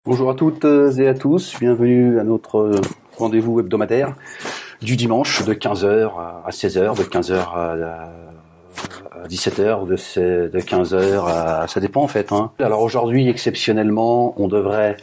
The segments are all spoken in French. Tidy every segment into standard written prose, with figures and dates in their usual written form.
Bonjour à toutes et à tous, bienvenue à notre rendez-vous hebdomadaire du dimanche de 15h à 16h, de 15h à 17h, de 15h à... ça dépend en fait. Alors aujourd'hui, exceptionnellement, on devrait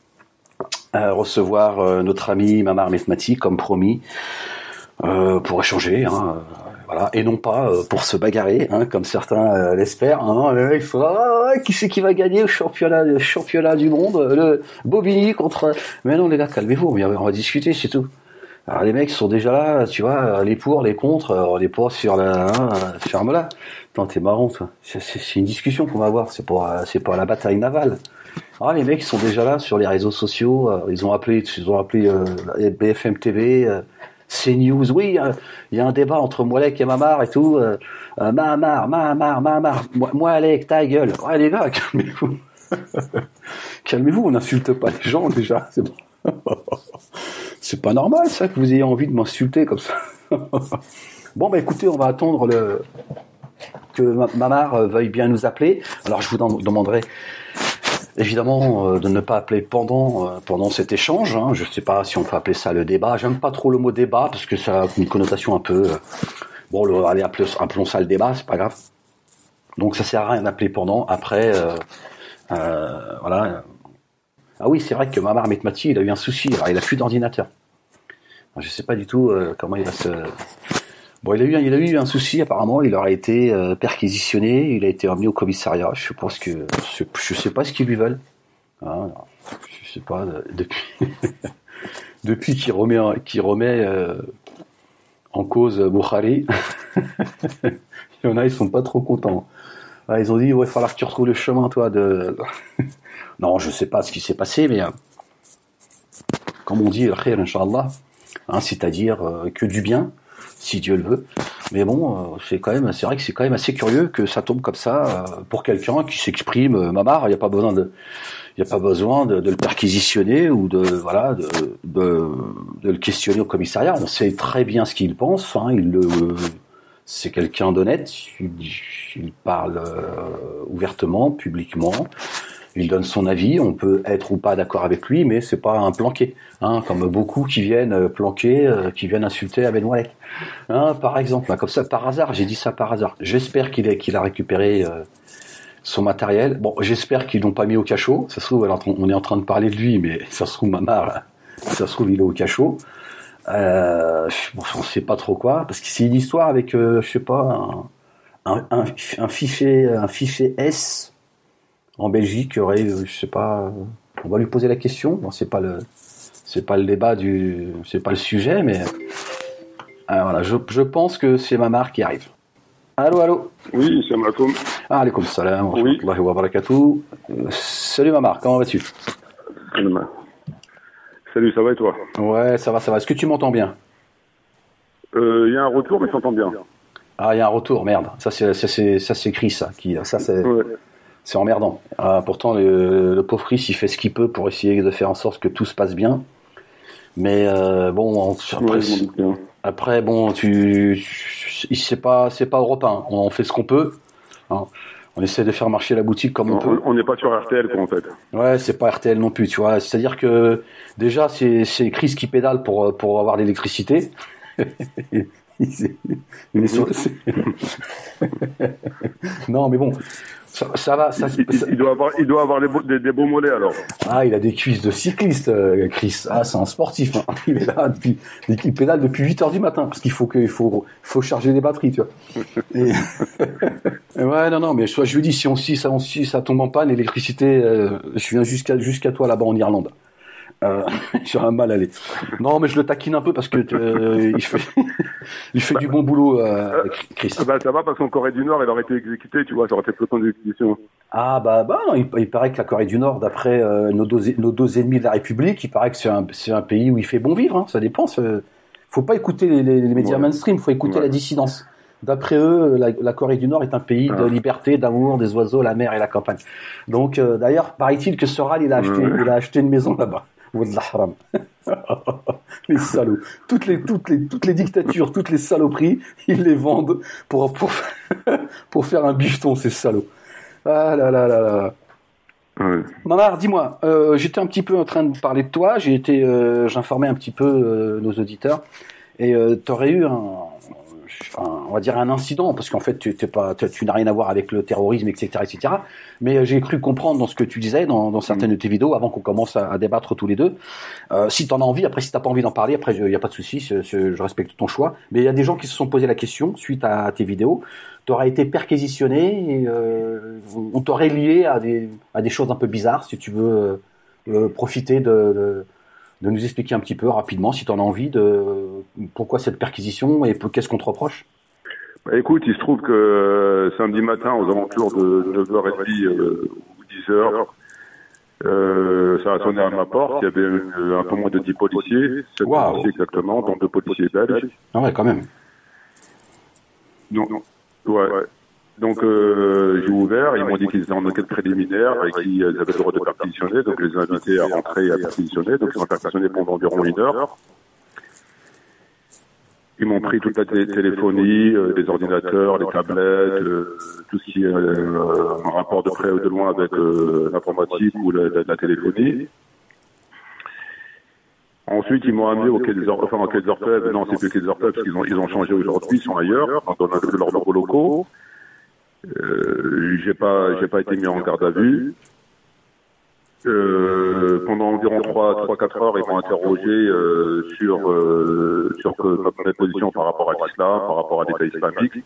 recevoir notre ami Mamar Mesmati comme promis pour échanger. Voilà, et non pas pour se bagarrer, comme certains l'espèrent. Il faut, qui c'est qui va gagner le championnat du monde, le Bobigny contre... Mais non les gars, calmez-vous, on va discuter, c'est tout. Alors les mecs sont déjà là, tu vois, les pour, les contre, on est pas sur la... ferme-la. Attends, t'es marrant, toi. C'est une discussion qu'on va avoir, c'est pas la bataille navale. Alors les mecs sont déjà là sur les réseaux sociaux, ils ont appelé BFM TV... CNews, oui, il y a un débat entre Moualek et Mamar et tout. Mamar, Moualek, ta gueule. Ouais, les gars, calmez-vous. Calmez-vous, on n'insulte pas les gens déjà. C'est bon. C'est pas normal, ça, que vous ayez envie de m'insulter comme ça. Bon, bah écoutez, on va attendre que Mamar veuille bien nous appeler. Alors, je vous demanderai évidemment de ne pas appeler pendant cet échange. Je sais pas si on peut appeler ça le débat. J'aime pas trop le mot débat parce que ça a une connotation un peu... allez, appelons ça le débat, c'est pas grave. Donc ça sert à rien d'appeler pendant. Après, voilà. Ah oui, c'est vrai que Mamar Mesmati, il a eu un souci. Alors, il a plus d'ordinateur. Alors, je sais pas du tout comment il va se... Bon, il a eu un souci apparemment. Il aurait été perquisitionné. Il a été emmené au commissariat. Je sais pas ce qu'ils lui veulent. Je sais pas depuis qu'il remet en cause Boukhari. Il y en a, ils sont pas trop contents. Ils ont dit, ouais, il va falloir que tu retrouves le chemin, toi, de... Non, je sais pas ce qui s'est passé, mais comme on dit, khayr, Inch'Allah, c'est-à-dire que du bien, si Dieu le veut. Mais bon, c'est vrai que c'est quand même assez curieux que ça tombe comme ça pour quelqu'un qui s'exprime. Mamar, il n'y a pas besoin de le perquisitionner ou de le questionner au commissariat. On sait très bien ce qu'il pense. C'est quelqu'un d'honnête. Il parle ouvertement, publiquement. Il donne son avis. On peut être ou pas d'accord avec lui, mais c'est pas un planqué, comme beaucoup qui viennent planquer, qui viennent insulter Abed Moualek. Par exemple, comme ça, par hasard. J'ai dit ça par hasard. J'espère qu'il a récupéré son matériel. Bon, j'espère qu'ils l'ont pas mis au cachot. Ça se trouve, on est en train de parler de lui, mais ça se trouve, Mamar, ça se trouve, il est au cachot. On sait pas trop quoi, parce que c'est une histoire avec, je sais pas, un fichier S en Belgique. Je sais pas. On va lui poser la question. Bon, c'est pas le débat c'est pas le sujet, mais voilà. Je pense que c'est Mamar qui arrive. Allô. Oui, salam alaikum. Alaikum salam wa rahmatullahi wa barakatuh. Salut Mamar, comment vas-tu? Salut, ça va et toi? Ouais, ça va. Est-ce que tu m'entends bien? Il y a un retour, mais je t'entends bien. Ah, il y a un retour, merde. Ça c'est Chris, c'est emmerdant. Pourtant, le pauvre Chris, il fait ce qu'il peut pour essayer de faire en sorte que tout se passe bien. Mais après, bon, c'est pas Europe 1. On fait ce qu'on peut. On essaie de faire marcher la boutique comme on peut. On n'est pas sur RTL, quoi, en fait. Ouais, c'est pas RTL non plus, tu vois. C'est-à-dire que déjà, c'est Chris qui pédale pour avoir l'électricité. Non, mais bon, ça va. Il doit avoir des beaux mollets, alors. Ah, il a des cuisses de cycliste, Chris. Ah, c'est un sportif. Il est là il pédale depuis 8h du matin parce qu'il faut charger les batteries, tu vois. Ouais, non, mais je lui dis, si ça tombe en panne, l'électricité, je viens jusqu'à toi là-bas en Irlande. Sur un mal aller. Non, mais je le taquine un peu parce que il fait du bon boulot, Chris. Ça va parce qu'en Corée du Nord, il aurait été exécuté, tu vois, ça aurait été plus de d'exécution. Ah non, il paraît que la Corée du Nord, d'après nos deux ennemis de la République, il paraît que c'est un pays où il fait bon vivre. Ça dépend. Faut pas écouter les médias mainstream, faut écouter la dissidence. D'après eux, la Corée du Nord est un pays de liberté, d'amour, des oiseaux, la mer et la campagne. Donc, d'ailleurs, paraît-il que Soral, il a acheté une maison là-bas. Les salauds. Toutes les dictatures, toutes les saloperies, ils les vendent pour faire un bifton, ces salauds. Ah là là là là. Ouais. Mamar, dis-moi, j'étais un petit peu en train de parler de toi, j'informais un petit peu nos auditeurs, et t'aurais eu on va dire un incident, parce qu'en fait tu n'as rien à voir avec le terrorisme, etc., etc. Mais j'ai cru comprendre dans ce que tu disais, dans certaines de tes vidéos, avant qu'on commence à débattre tous les deux. Si t'en as envie, après si t'as pas envie d'en parler, après il y a pas de souci, je respecte ton choix. Mais il y a des gens qui se sont posé la question suite à tes vidéos. T'aurais été perquisitionné, et, on t'aurait lié à des choses un peu bizarres. Si tu veux profiter de nous expliquer un petit peu rapidement, si tu en as envie, de pourquoi cette perquisition et qu'est-ce qu'on te reproche. Bah, écoute, il se trouve que samedi matin, aux alentours de 9h30 ou 10h, ça a sonné à ma porte. Il y avait un peu moins de 10 policiers, 7 policiers exactement, dont 2 policiers belges. Ah ouais, quand même. Non. Ouais. Donc j'ai ouvert, ils m'ont dit qu'ils étaient en enquête préliminaire et qu'ils avaient le droit de perquisitionner, donc je les ai invités à rentrer et à perquisitionner, donc ils ont perquisitionné pendant environ 1 heure. Ils m'ont pris toute la téléphonie, les ordinateurs, les tablettes, tout ce qui est en rapport de près ou de loin avec l'informatique ou la téléphonie. Ensuite, ils m'ont amené au quai des Orfèvres. Non, c'est plus le quai des Orfèvres parce qu'ils ont changé aujourd'hui, ils sont ailleurs, dans leurs locaux locaux. J'ai pas été mis en garde à vue. Pendant environ 3-4 heures, ils m'ont interrogé sur notre position par rapport à l'islam, par rapport à l'État islamique.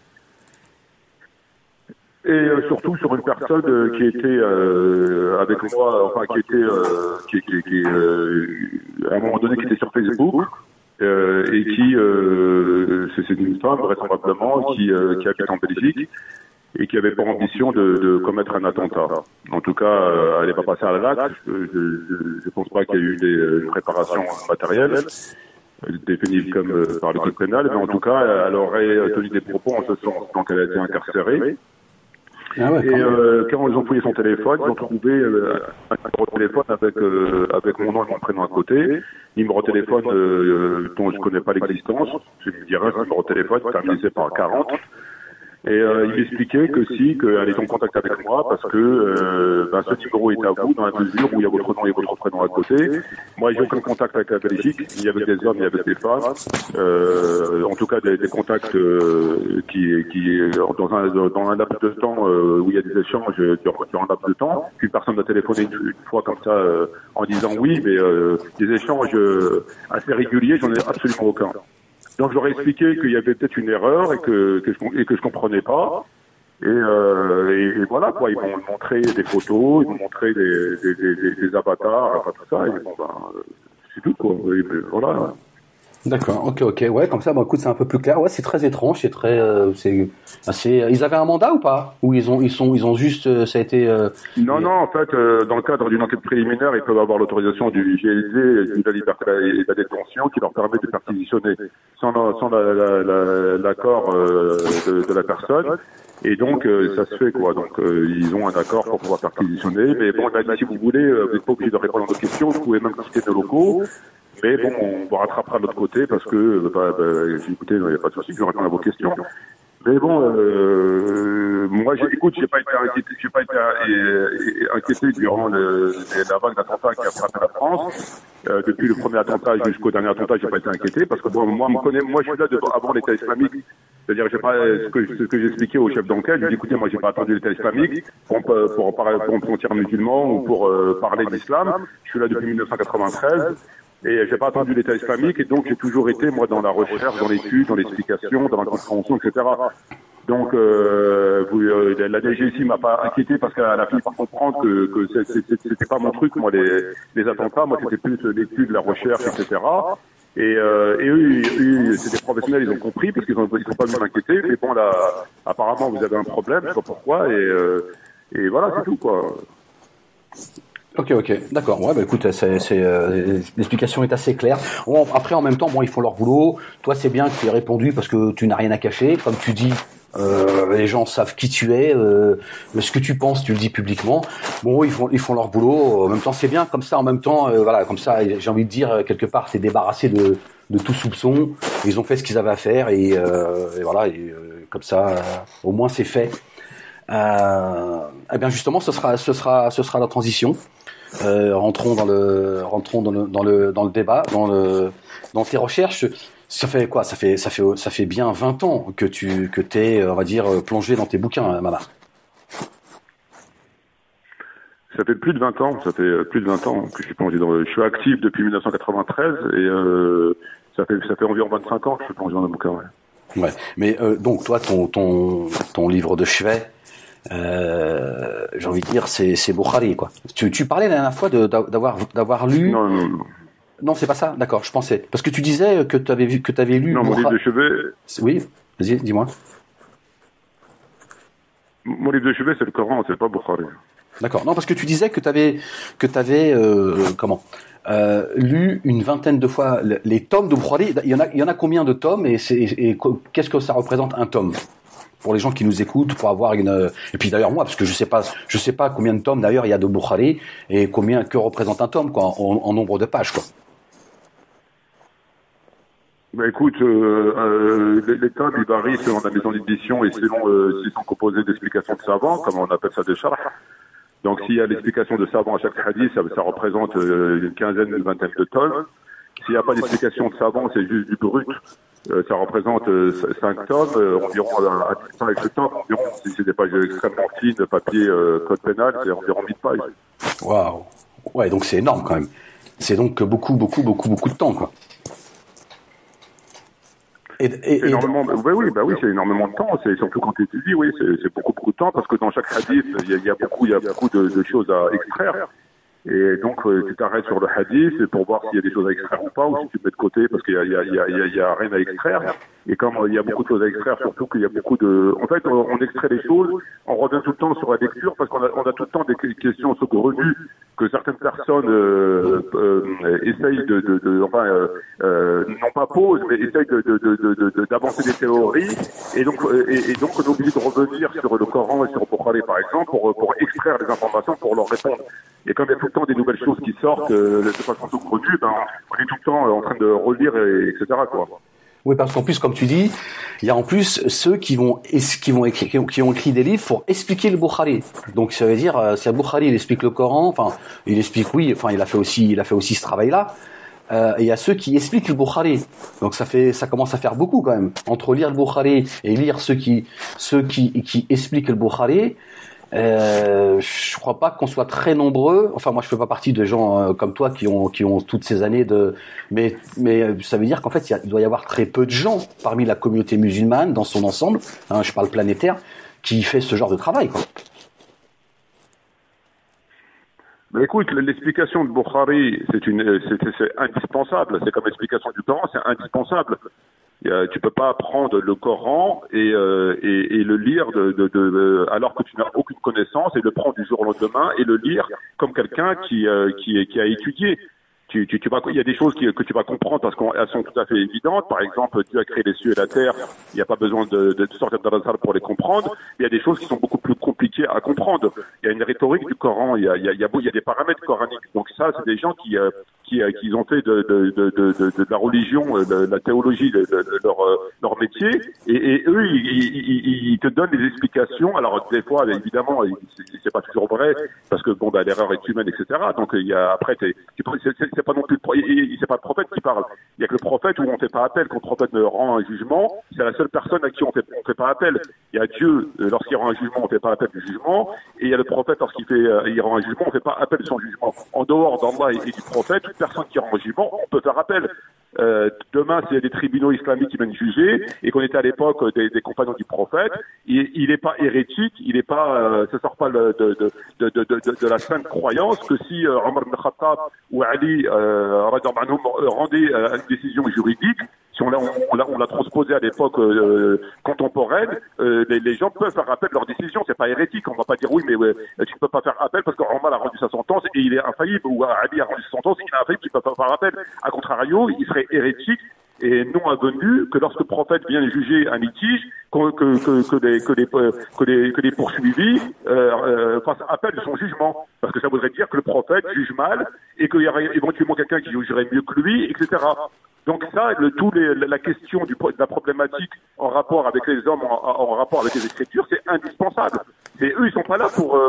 Et surtout sur une personne qui était avec moi, enfin qui à un moment donné qui était sur Facebook et qui c'est une femme vraisemblablement qui habite en Belgique et qui avait pour ambition de commettre un attentat. En tout cas, elle n'est pas passée à l'acte. Je pense pas qu'il y ait eu des préparations matérielles définies comme par le code pénal, mais en tout cas, elle aurait tenu des propos en ce sens. Donc, elle a été incarcérée. Ah ouais, quand ils ont fouillé son téléphone, ils ont trouvé un numéro de téléphone avec mon nom et mon prénom à côté, numéro de téléphone dont je connais pas l'existence. Je me dirais un numéro de téléphone terminé par 40. Et il m'expliquait qu'elle est en contact avec moi parce que ce numéro est à vous dans la mesure où il y a votre nom et votre prénom à côté. Moi, j'ai aucun contact avec la Belgique, ni avec des hommes, ni avec des femmes. En tout cas, des contacts qui dans un laps de temps où il y a des échanges durant un laps de temps. Puis personne n'a téléphoné une fois comme ça en disant oui, mais des échanges assez réguliers, j'en ai absolument aucun. Donc j'aurais expliqué qu'il y avait peut-être une erreur et que je comprenais pas. Et voilà quoi, ils m'ont montré des photos, ils m'ont montré des avatars, enfin tout ça. Et bon c'est tout quoi. Et voilà. D'accord, ok, ouais, comme ça, écoute, c'est un peu plus clair. Ouais, c'est très étrange, c'est assez. Ils avaient un mandat ou pas? Ou ils ont juste, ça a été. Non, en fait, dans le cadre d'une enquête préliminaire, ils peuvent avoir l'autorisation du GLD, de la liberté et de la détention, qui leur permet de perquisitionner sans l'accord de la personne. Et donc, ça se fait quoi. Donc, ils ont un accord pour pouvoir perquisitionner. Mais bon, là, si vous voulez, vous n'êtes pas obligé de répondre à nos questions. Vous pouvez même quitter nos locaux. Mais bon, on vous rattrapera de l'autre côté parce que, écoutez, il n'y a pas de souci, je vais répondre à vos questions. Mais bon, moi, j'ai pas été inquiété durant la vague d'attentats qui a frappé la France. Depuis le premier attentat jusqu'au dernier attentat, j'ai pas été inquiété parce que bon, moi, je suis là avant l'État islamique. C'est-à-dire, j'ai pas ce que j'ai expliqué au chef d'enquête. J'ai dit, écoutez, moi, j'ai pas attendu l'État islamique pour me sentir musulman ou pour parler d'islam. Je suis là depuis 1993. Et j'ai pas attendu l'État islamique, et donc j'ai toujours été, moi, dans la recherche, dans l'étude, dans l'explication, dans la compréhension, etc. Donc, la DGSI m'a pas inquiété parce qu'elle a fini par comprendre que c'était pas mon truc, moi, les attentats. Moi, c'était plus l'étude, la recherche, etc. Et eux, c'est des professionnels, ils ont compris, parce qu'ils sont pas venus m'inquiéter. Mais bon, là, apparemment, vous avez un problème, je sais pas pourquoi, et voilà, c'est tout, quoi. Ok, d'accord. Ouais, écoute, l'explication est assez claire. Bon, après, en même temps, ils font leur boulot. Toi, c'est bien que tu aies répondu parce que tu n'as rien à cacher. Comme tu dis, les gens savent qui tu es, ce que tu penses, tu le dis publiquement. Bon, ils font leur boulot. En même temps, c'est bien. Comme ça, en même temps, voilà, comme ça, j'ai envie de dire quelque part, c'est débarrassé de tout soupçon. Ils ont fait ce qu'ils avaient à faire et voilà. Et, comme ça, au moins, c'est fait. Eh bien justement, ce sera la transition. Rentrons dans le débat, dans tes recherches. Ça fait quoi? Ça fait bien 20 ans que t'es, on va dire, plongé dans tes bouquins, Mamar. Ça fait plus de 20 ans, ça fait plus de 20 ans que je suis plongé je suis actif depuis 1993 et ça fait environ 25 ans que je suis plongé dans le bouquin, ouais. Ouais. Mais donc toi, ton livre de chevet, j'ai envie de dire, c'est Bukhari, quoi. Tu parlais la dernière fois d'avoir lu. Non, non, non. Non, c'est pas ça. D'accord, je pensais. Parce que tu disais que t'avais lu. Non, mon livre de chevet. Oui, vas-y, dis-moi. Mon livre de chevet, c'est le Coran, c'est pas Bukhari. D'accord. Non, parce que tu disais que t'avais lu une vingtaine de fois les tomes de Bukhari. Il y en a combien de tomes et qu'est-ce que ça représente un tome? Pour les gens qui nous écoutent, pour avoir et puis d'ailleurs moi, parce que je sais pas combien de tomes d'ailleurs il y a de Bukhari et que représente un tome, quoi, en nombre de pages, quoi. Bah écoute, les tomes ils varient selon la maison d'édition et selon s'ils sont composés d'explications de savants, comme on appelle ça des sharh. Donc s'il y a l'explication de savants à chaque hadith, ça représente une quinzaine, une vingtaine de tomes. S'il n'y a pas d'explication de savants, c'est juste du brut. Ça représente 5 tomes, environ avec ce tome, environ, si c'est des pages extrêmement fines, de papier code pénal, c'est environ 1000 pages. Waouh. Ouais, donc c'est énorme quand même. C'est donc beaucoup de temps, quoi. Énormément, oui, c'est énormément de temps. C'est surtout quand tu étudies, oui, c'est beaucoup de temps parce que dans chaque hadith, il y a beaucoup de choses à extraire. Et donc, tu t'arrêtes sur le hadith pour voir s'il y a des choses à extraire ou pas, ou si tu mets de côté parce qu'il y a rien à extraire. Et comme il y a beaucoup de choses à extraire, surtout qu'il y a beaucoup de... En fait, on extrait les choses, on revient tout le temps sur la lecture parce qu'on a tout le temps des questions saugrenues que certaines personnes essayent non pas posent, mais essayent d'avancer des théories. Et donc, on est obligé de revenir sur le Coran et sur Bukhari, par exemple, pour extraire les informations, pour leur répondre. Et comme il y a tout le temps des nouvelles choses qui sortent de façon saugrenue, on est tout le temps en train de relire, etc., quoi. Oui, parce qu'en plus, comme tu dis, il y a en plus ceux qui ont écrit des livres pour expliquer le Bukhari. Donc ça veut dire, si Bukhari il explique le Coran, il a fait aussi ce travail-là. Et il y a ceux qui expliquent le Bukhari. Donc ça commence à faire beaucoup quand même. Entre lire le Bukhari et lire ceux qui expliquent le Bukhari. Je crois pas qu'on soit très nombreux. Enfin, moi, je fais pas partie de gens comme toi qui ont toutes ces années mais ça veut dire qu'en fait, il doit y avoir très peu de gens parmi la communauté musulmane dans son ensemble. Hein, je parle planétaire, qui fait ce genre de travail, quoi. Mais écoute, l'explication de Bukhari, c'est indispensable. C'est comme l'explication du Coran, c'est indispensable. Tu peux pas prendre le Coran et le lire alors que tu n'as aucune connaissance et le prendre du jour au lendemain et le lire comme quelqu'un qui a étudié. Il y a des choses que tu vas comprendre parce qu'elles sont tout à fait évidentes. Par exemple, Dieu a créé les cieux et la terre. Il n'y a pas besoin de sortir de la salle pour les comprendre. Il y a des choses qui sont beaucoup plus compliquées à comprendre. Il y a une rhétorique du Coran. Il y a des paramètres coraniques. Donc ça, c'est des gens qui ont fait de la religion, de la théologie, leur métier. Et eux, ils te donnent des explications. Alors des fois, évidemment, c'est pas toujours vrai parce que l'erreur est humaine, etc. Donc après, c'est pas non plus c'est pas le prophète qui parle. Il y a que le prophète où on fait pas appel. Quand le prophète rend un jugement, c'est la seule personne à qui on fait pas appel. Il y a Dieu lorsqu'il rend un jugement, on fait pas appel du jugement, et il y a le prophète lorsqu'il rend un jugement, on fait pas appel de son jugement. En dehors d'Allah et du prophète, toute personne qui rend un jugement, on peut faire appel. Demain, s'il y a des tribunaux islamiques qui viennent juger, et qu'on était à l'époque des compagnons du prophète, il n'est pas hérétique, il n'est pas, ça sort pas de la sainte croyance que si Omar ibn Khattab ou Ali rendaient une décision juridique, si on l'a transposé à l'époque contemporaine, les gens peuvent faire appel de leur décision. C'est pas hérétique. On va pas dire oui, mais tu ne peux pas faire appel parce que Omar a rendu sa sentence et il est infaillible, ou Ali a rendu sa sentence et il est infaillible, tu ne peux pas faire appel. A contrario, il serait hérétique et non avenu que lorsque le prophète vient juger un litige, que les poursuivis fassent appel de son jugement, parce que ça voudrait dire que le prophète juge mal et qu'il y aurait éventuellement quelqu'un qui jugerait mieux que lui, etc. Donc ça, la question de la problématique en rapport avec les hommes, en rapport avec les Écritures, c'est indispensable. Et eux, ils sont pas là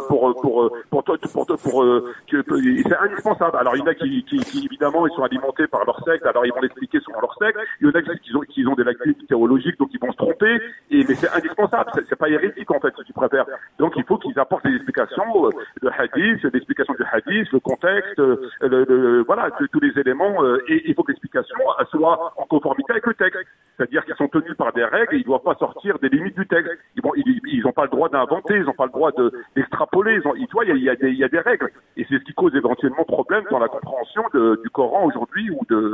c'est indispensable. Alors, il y en a qui évidemment, ils sont alimentés par leur secte, alors ils vont l'expliquer selon leur secte. Il y en a qui ont des lacunes théologiques, donc ils vont se tromper, mais c'est indispensable. C'est pas hérétique, en fait, si tu préfères. Donc, il faut qu'ils apportent des explications de hadith, des explications du hadith, le contexte, voilà, tous les éléments, et il faut que l'explication soit en conformité avec le texte. C'est-à-dire qu'ils sont tenus par des règles et ils ne doivent pas sortir des limites du texte. Ils n'ont pas le droit d'inventer, ils n'ont pas le droit d'extrapoler. Tu vois, il y a des règles. Et c'est ce qui cause éventuellement problème dans la compréhension du Coran aujourd'hui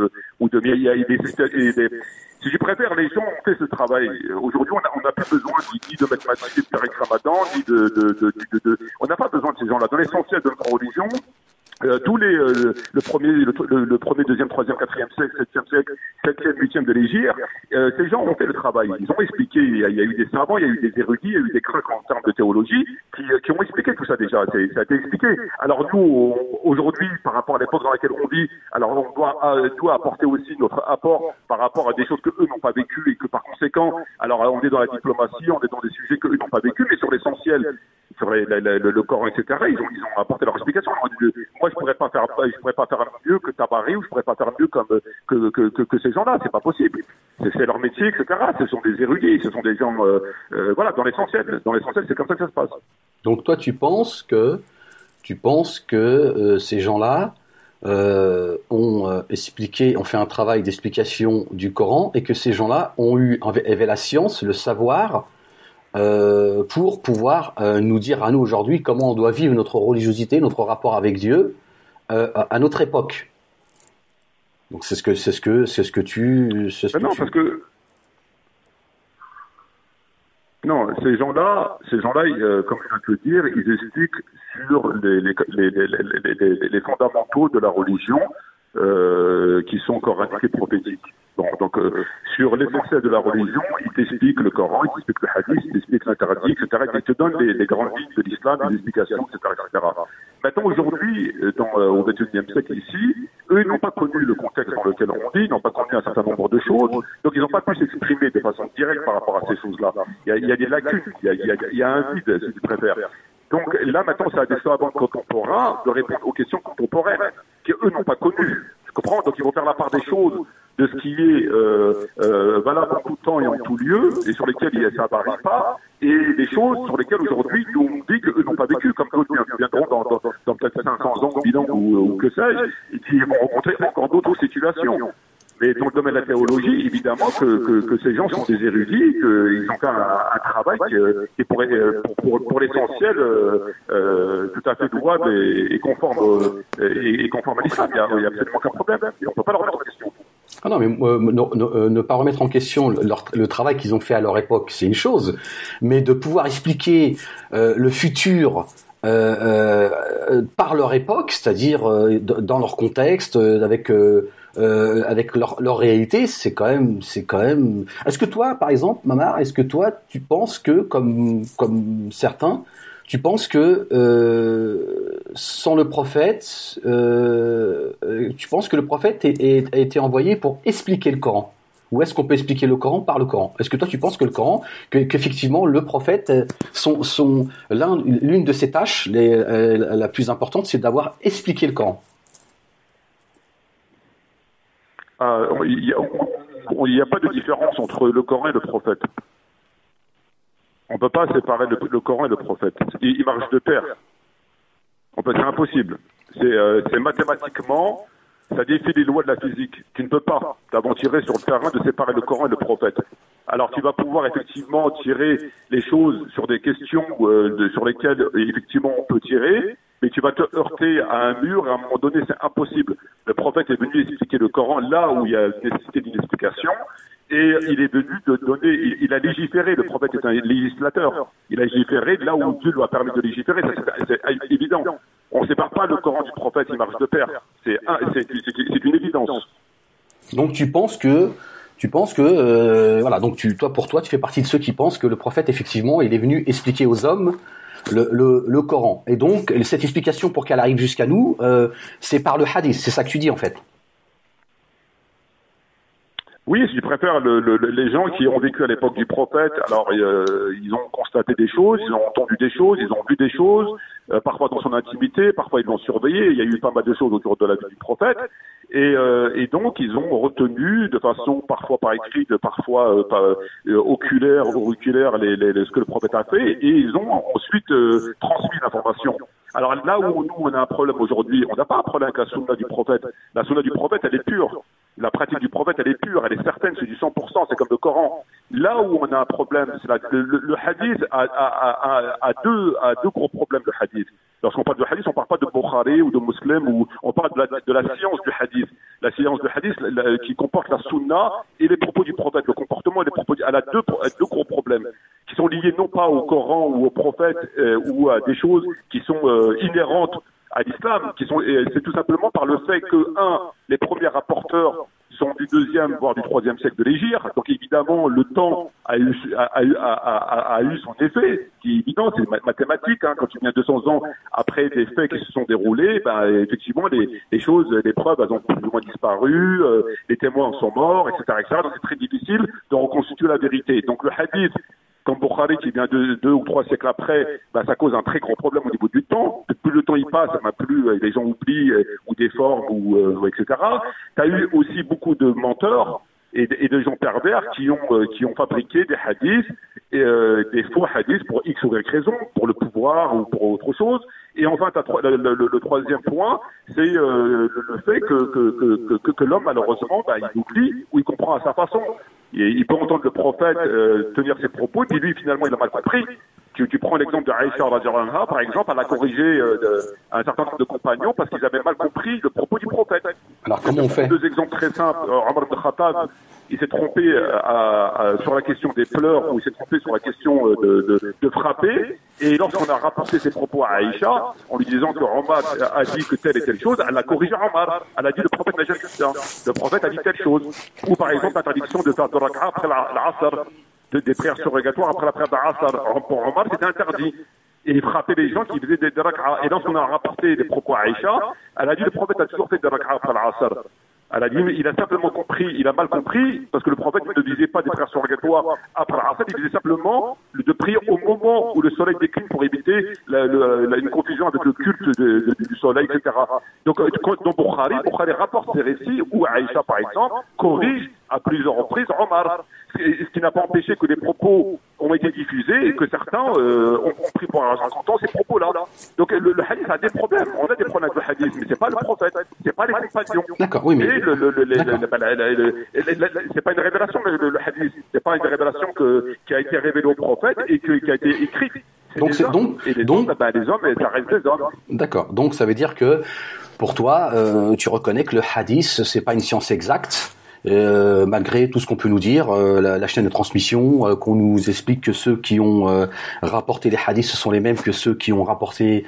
si je préfère, les gens ont fait ce travail. Aujourd'hui, on n'a plus besoin ni de mathématiques, de Tariq Ramadan, on n'a pas besoin de ces gens-là. Dans l'essentiel de notre religion, tous le premier, deuxième, troisième, quatrième siècle, septième siècle, septième, huitième de l'Hégire, ces gens ont fait le travail. Ils ont expliqué, il y a eu des savants, il y a eu des érudits, il y a eu des craques en termes de théologie qui ont expliqué tout ça déjà. Ça a été expliqué. Alors nous, aujourd'hui, par rapport à l'époque dans laquelle on vit, alors on doit apporter aussi notre apport par rapport à des choses que eux n'ont pas vécues et que par conséquent, alors on est dans la diplomatie, on est dans des sujets que eux n'ont pas vécus, mais sur l'essentiel, sur le Coran, etc. Ils ont apporté leur explication. Moi, je pourrais pas faire mieux que Tabari, ou je pourrais pas faire mieux que ces gens-là. C'est pas possible. C'est leur métier, etc. Ce sont des érudits, ce sont des gens, voilà, dans l'essentiel. Dans l'essentiel, c'est comme ça que ça se passe. Donc toi, tu penses que ces gens-là ont fait un travail d'explication du Coran et que ces gens-là avaient la science, le savoir, pour pouvoir nous dire à nous aujourd'hui comment on doit vivre notre religiosité, notre rapport avec Dieu à notre époque. Donc c'est ce que tu. Non, ces gens-là, comme je viens de te dire, ils expliquent sur les fondamentaux de la religion qui sont coraniques et prophétiques. Bon, donc sur l'essentiel de la religion, il t'explique le Coran, il t'explique le hadith, il t'explique l'interdit, etc. Il te donne les grandes lignes de l'islam, les explications, etc. Maintenant, aujourd'hui, au XXIe siècle ici, eux n'ont pas connu le contexte dans lequel on vit, n'ont pas connu un certain nombre de choses, donc ils n'ont pas pu s'exprimer de façon directe par rapport à ces choses-là. Il y a des lacunes, il y a un vide, si tu préfères. Donc là, maintenant, c'est à des savants contemporains de répondre aux questions contemporaines qu'eux n'ont pas connues. Tu comprends? Donc ils vont faire la part des choses de ce qui est valable en tout temps et en tout lieu, et sur lesquels ça ne varie pas, et des choses sur lesquelles aujourd'hui nous on dit qu'eux n'ont pas vécu, comme d'autres viendront dans peut-être 500 ans, 1000 ans ou que sais-je, et qui vont rencontrer encore d'autres situations. Mais dans le domaine de la théologie, évidemment que ces gens sont des érudits, qu'ils ont fait un travail qui est pour l'essentiel tout à fait louable et conforme à l'islam. Il n'y a absolument aucun problème. Et on ne peut pas leur remettre en question. Ah non, mais ne pas remettre en question le travail qu'ils ont fait à leur époque, c'est une chose. Mais de pouvoir expliquer le futur par leur époque, c'est-à-dire dans leur contexte, avec leur réalité, c'est quand même. Est-ce que toi, par exemple, Mamar, tu penses que, comme certains, tu penses que sans le prophète, tu penses que le prophète a été envoyé pour expliquer le Coran? Ou est-ce qu'on peut expliquer le Coran par le Coran? Est-ce que toi tu penses que le Coran, qu'effectivement le prophète, l'une de ses tâches, la plus importante, c'est d'avoir expliqué le Coran? Il n'y a pas de différence entre le Coran et le prophète. On ne peut pas séparer le Coran et le prophète. Ils marchent de pair. C'est impossible. C'est mathématiquement, ça défie les lois de la physique. Tu ne peux pas t'aventurer sur le terrain de séparer le Coran et le prophète. Alors tu vas pouvoir effectivement tirer les choses sur des questions sur lesquelles effectivement on peut tirer, mais tu vas te heurter à un mur et à un moment donné c'est impossible. Le prophète est venu expliquer le Coran là où il y a nécessité d'une explication. Et il est venu il a légiféré, le prophète est un législateur. Il a légiféré là où Dieu lui a permis de légiférer, c'est évident. On ne sépare pas le Coran du prophète, il marche de pair. C'est une évidence. Donc tu penses que voilà, donc pour toi tu fais partie de ceux qui pensent que le prophète effectivement il est venu expliquer aux hommes le Coran. Et donc cette explication pour qu'elle arrive jusqu'à nous, c'est par le hadith, c'est ça que tu dis en fait. Oui, je préfère les gens qui ont vécu à l'époque du prophète. Alors, ils ont constaté des choses, ils ont entendu des choses, ils ont vu des choses, parfois dans son intimité, parfois ils l'ont surveillé. Il y a eu pas mal de choses autour de la vie du prophète. Et donc, ils ont retenu de façon parfois par écrit, parfois oculaire, auriculaire, ce que le prophète a fait, et ils ont ensuite transmis l'information. Alors là où nous, on a un problème aujourd'hui, on n'a pas un problème avec la sunna du prophète. La sunna du prophète, elle est pure. La pratique du prophète, elle est pure, elle est certaine, c'est du 100%, c'est comme le Coran. Là où on a un problème, c'est le hadith a deux gros problèmes, le hadith. Lorsqu'on parle de hadith, on parle pas de Bukhari ou de Muslim, ou on parle de la science du hadith. La science du hadith qui comporte la sunna et les propos du prophète, le comportement et les propos. Elle a deux gros problèmes qui sont liés non pas au Coran ou au prophète ou à des choses qui sont inhérentes à l'islam, c'est tout simplement par le fait que, les premiers rapporteurs sont du 2e, voire du 3e siècle de l'Hégire, donc évidemment le temps a eu son effet, qui est évident, c'est mathématique, quand tu viens 200 ans après des faits qui se sont déroulés, effectivement les choses, les preuves, elles ont plus ou moins disparu, les témoins sont morts, etc., etc., donc c'est très difficile de reconstituer la vérité. Donc le hadith, comme Bukhari qui vient 2 ou 3 siècles après, ça cause un très gros problème au niveau du temps. Plus le temps y passe, plus les gens oublient ou déforment ou etc. Tu as eu aussi beaucoup de menteurs et de gens pervers qui ont fabriqué des hadiths, des faux hadiths pour X ou Y raison, pour le pouvoir ou pour autre chose. Et enfin, le troisième point, c'est le fait que l'homme, malheureusement, il oublie ou il comprend à sa façon. Il peut entendre le prophète tenir ses propos, puis lui, finalement, il a mal compris. Tu prends l'exemple de Aïcha radhiyallahu anha, par exemple, elle a corrigé un certain nombre de compagnons parce qu'ils avaient mal compris le propos du prophète. Alors, comment on fait? 2 exemples très simples. Omar ibn Khattab, il s'est trompé sur la question des pleurs, ou il s'est trompé sur la question de frapper. Et lorsqu'on a rapporté ses propos à Aïcha, en lui disant que Omar a dit que telle et telle chose, elle a corrigé Omar. Elle a dit le prophète n'a jamais dit ça. Le prophète a dit telle chose. Ou par exemple, l'interdiction de faire 2 rak'a après l'Asr, des prières surrogatoires après la prière d'Asr. Pour Omar, c'était interdit. Et il frappait les gens qui faisaient des rak'a. Et lorsqu'on a rapporté les propos à Aïcha, elle a dit le prophète a toujours fait des rak'a après l'Asr. Elle a dit, il a simplement compris, il a mal compris, parce que le prophète ne disait pas des prières surrogatoires après l'Asr, il disait simplement de prier au moment où le soleil décline pour éviter une confusion avec le culte du soleil, etc. Donc, dans Bukhari rapporte ces récits où Aïcha, par exemple, corrige à plusieurs reprises Omar. Ce qui n'a pas empêché que les propos ont été diffusés et que certains ont pris pour argent comptant ces propos-là. Donc le hadith a des problèmes. On a des problèmes avec le hadith, mais c'est pas le prophète, c'est pas les compagnons. D'accord, oui, mais c'est pas une révélation le hadith, c'est pas une révélation qui a été révélée au prophète et qui a été écrite. Les hommes, ça reste des hommes. D'accord. Donc ça veut dire que pour toi, tu reconnais que le hadith, c'est pas une science exacte. Malgré tout ce qu'on peut nous dire, la chaîne de transmission, qu'on nous explique que ceux qui ont rapporté les hadiths ce sont les mêmes que ceux qui ont rapporté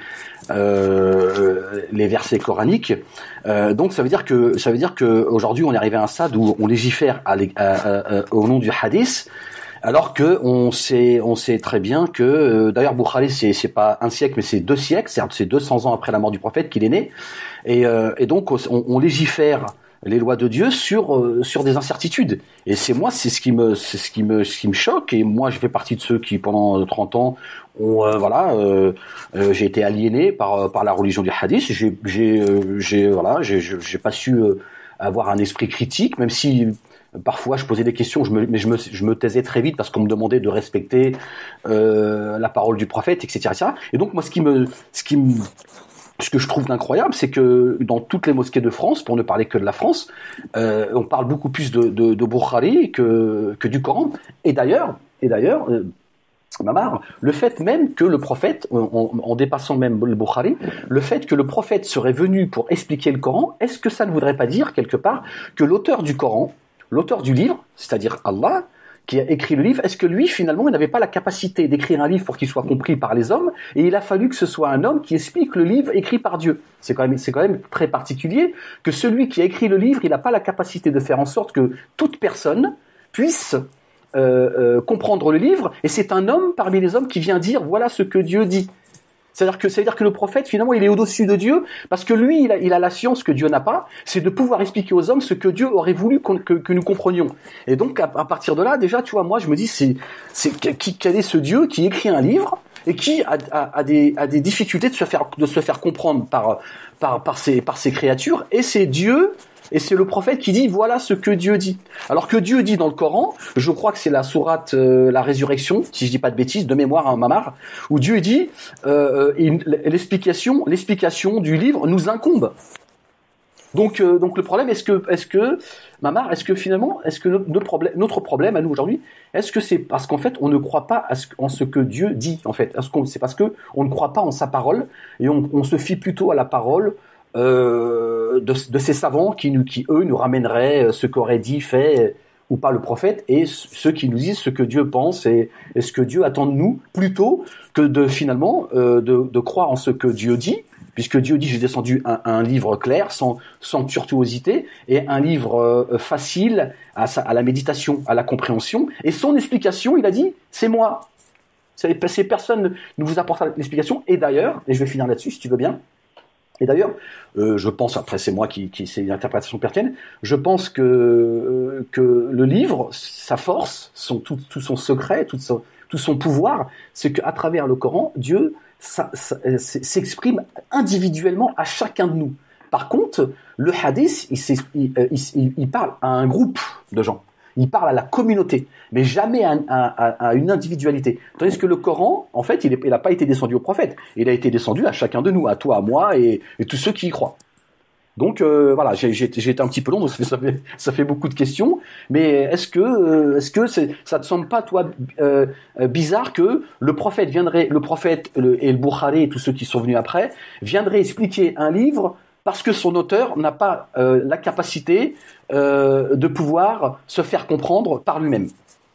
les versets coraniques. Donc ça veut dire que aujourd'hui on est arrivé à un stade où on légifère au nom du hadith, alors que on sait très bien que d'ailleurs Bukhari c'est pas un siècle mais c'est 2 siècles, c'est 200 ans après la mort du prophète qu'il est né, et donc on légifère les lois de Dieu sur des incertitudes. Et c'est ce qui me choque. Et moi, je fais partie de ceux qui, pendant 30 ans, j'ai été aliéné par la religion du hadith. J'ai pas su avoir un esprit critique, même si parfois je posais des questions, je me taisais très vite parce qu'on me demandait de respecter la parole du prophète, etc. Et donc moi, ce que je trouve incroyable, c'est que dans toutes les mosquées de France, pour ne parler que de la France, on parle beaucoup plus de Bukhari que du Coran. Et d'ailleurs, Mamar, le fait même que le prophète, en dépassant même le Bukhari, le fait que le prophète serait venu pour expliquer le Coran, est-ce que ça ne voudrait pas dire quelque part que l'auteur du Coran, l'auteur du livre, c'est-à-dire Allah, qui a écrit le livre, est-ce que lui, finalement, il n'avait pas la capacité d'écrire un livre pour qu'il soit compris par les hommes, et il a fallu que ce soit un homme qui explique le livre écrit par Dieu. C'est quand même très particulier que celui qui a écrit le livre, il n'a pas la capacité de faire en sorte que toute personne puisse comprendre le livre, et c'est un homme parmi les hommes qui vient dire voilà ce que Dieu dit. C'est-à-dire que le prophète, finalement, il est au-dessus de Dieu, parce que lui, il a la science que Dieu n'a pas, c'est de pouvoir expliquer aux hommes ce que Dieu aurait voulu que nous comprenions. Et donc, à partir de là, déjà, tu vois, moi, je me dis, quel est ce Dieu qui écrit un livre et qui a des difficultés de se faire comprendre par ces créatures, et c'est Dieu. Et c'est le prophète qui dit voilà ce que Dieu dit. Alors que Dieu dit dans le Coran, je crois que c'est la sourate la résurrection, si je dis pas de bêtises, de mémoire à Mamar, où Dieu dit l'explication du livre nous incombe. Donc le problème est-ce que Mamar, est-ce que notre problème à nous aujourd'hui, est-ce que c'est parce qu'en fait on ne croit pas en ce que Dieu dit en fait, c'est parce que on ne croit pas en sa parole et on se fie plutôt à la parole de ces savants qui eux nous ramèneraient ce qu'aurait dit, fait ou pas le prophète, et ceux qui nous disent ce que Dieu pense et ce que Dieu attend de nous, plutôt que finalement de croire en ce que Dieu dit, puisque Dieu dit j'ai descendu un livre clair, sans tortuosité, et un livre facile à la méditation, à la compréhension, et son explication, il a dit c'est moi. C'est personne ne vous apporte l'explication, et d'ailleurs, et je vais finir là-dessus si tu veux bien. Et d'ailleurs, je pense, après c'est moi qui c'est une interprétation pertinente, je pense que le livre, sa force, tout son secret, tout son pouvoir, c'est qu'à travers le Coran, Dieu s'exprime individuellement à chacun de nous. Par contre, le hadith, il parle à un groupe de gens. Il parle à la communauté, mais jamais à une individualité. Tandis que le Coran, en fait, il n'a pas été descendu au prophète. Il a été descendu à chacun de nous, à toi, à moi et tous ceux qui y croient. Donc voilà, j'ai été un petit peu long, donc ça fait beaucoup de questions. Mais est-ce que ça te semble pas toi bizarre que le prophète et le Bukhari et tous ceux qui sont venus après viendraient expliquer un livre parce que son auteur n'a pas la capacité de pouvoir se faire comprendre par lui-même.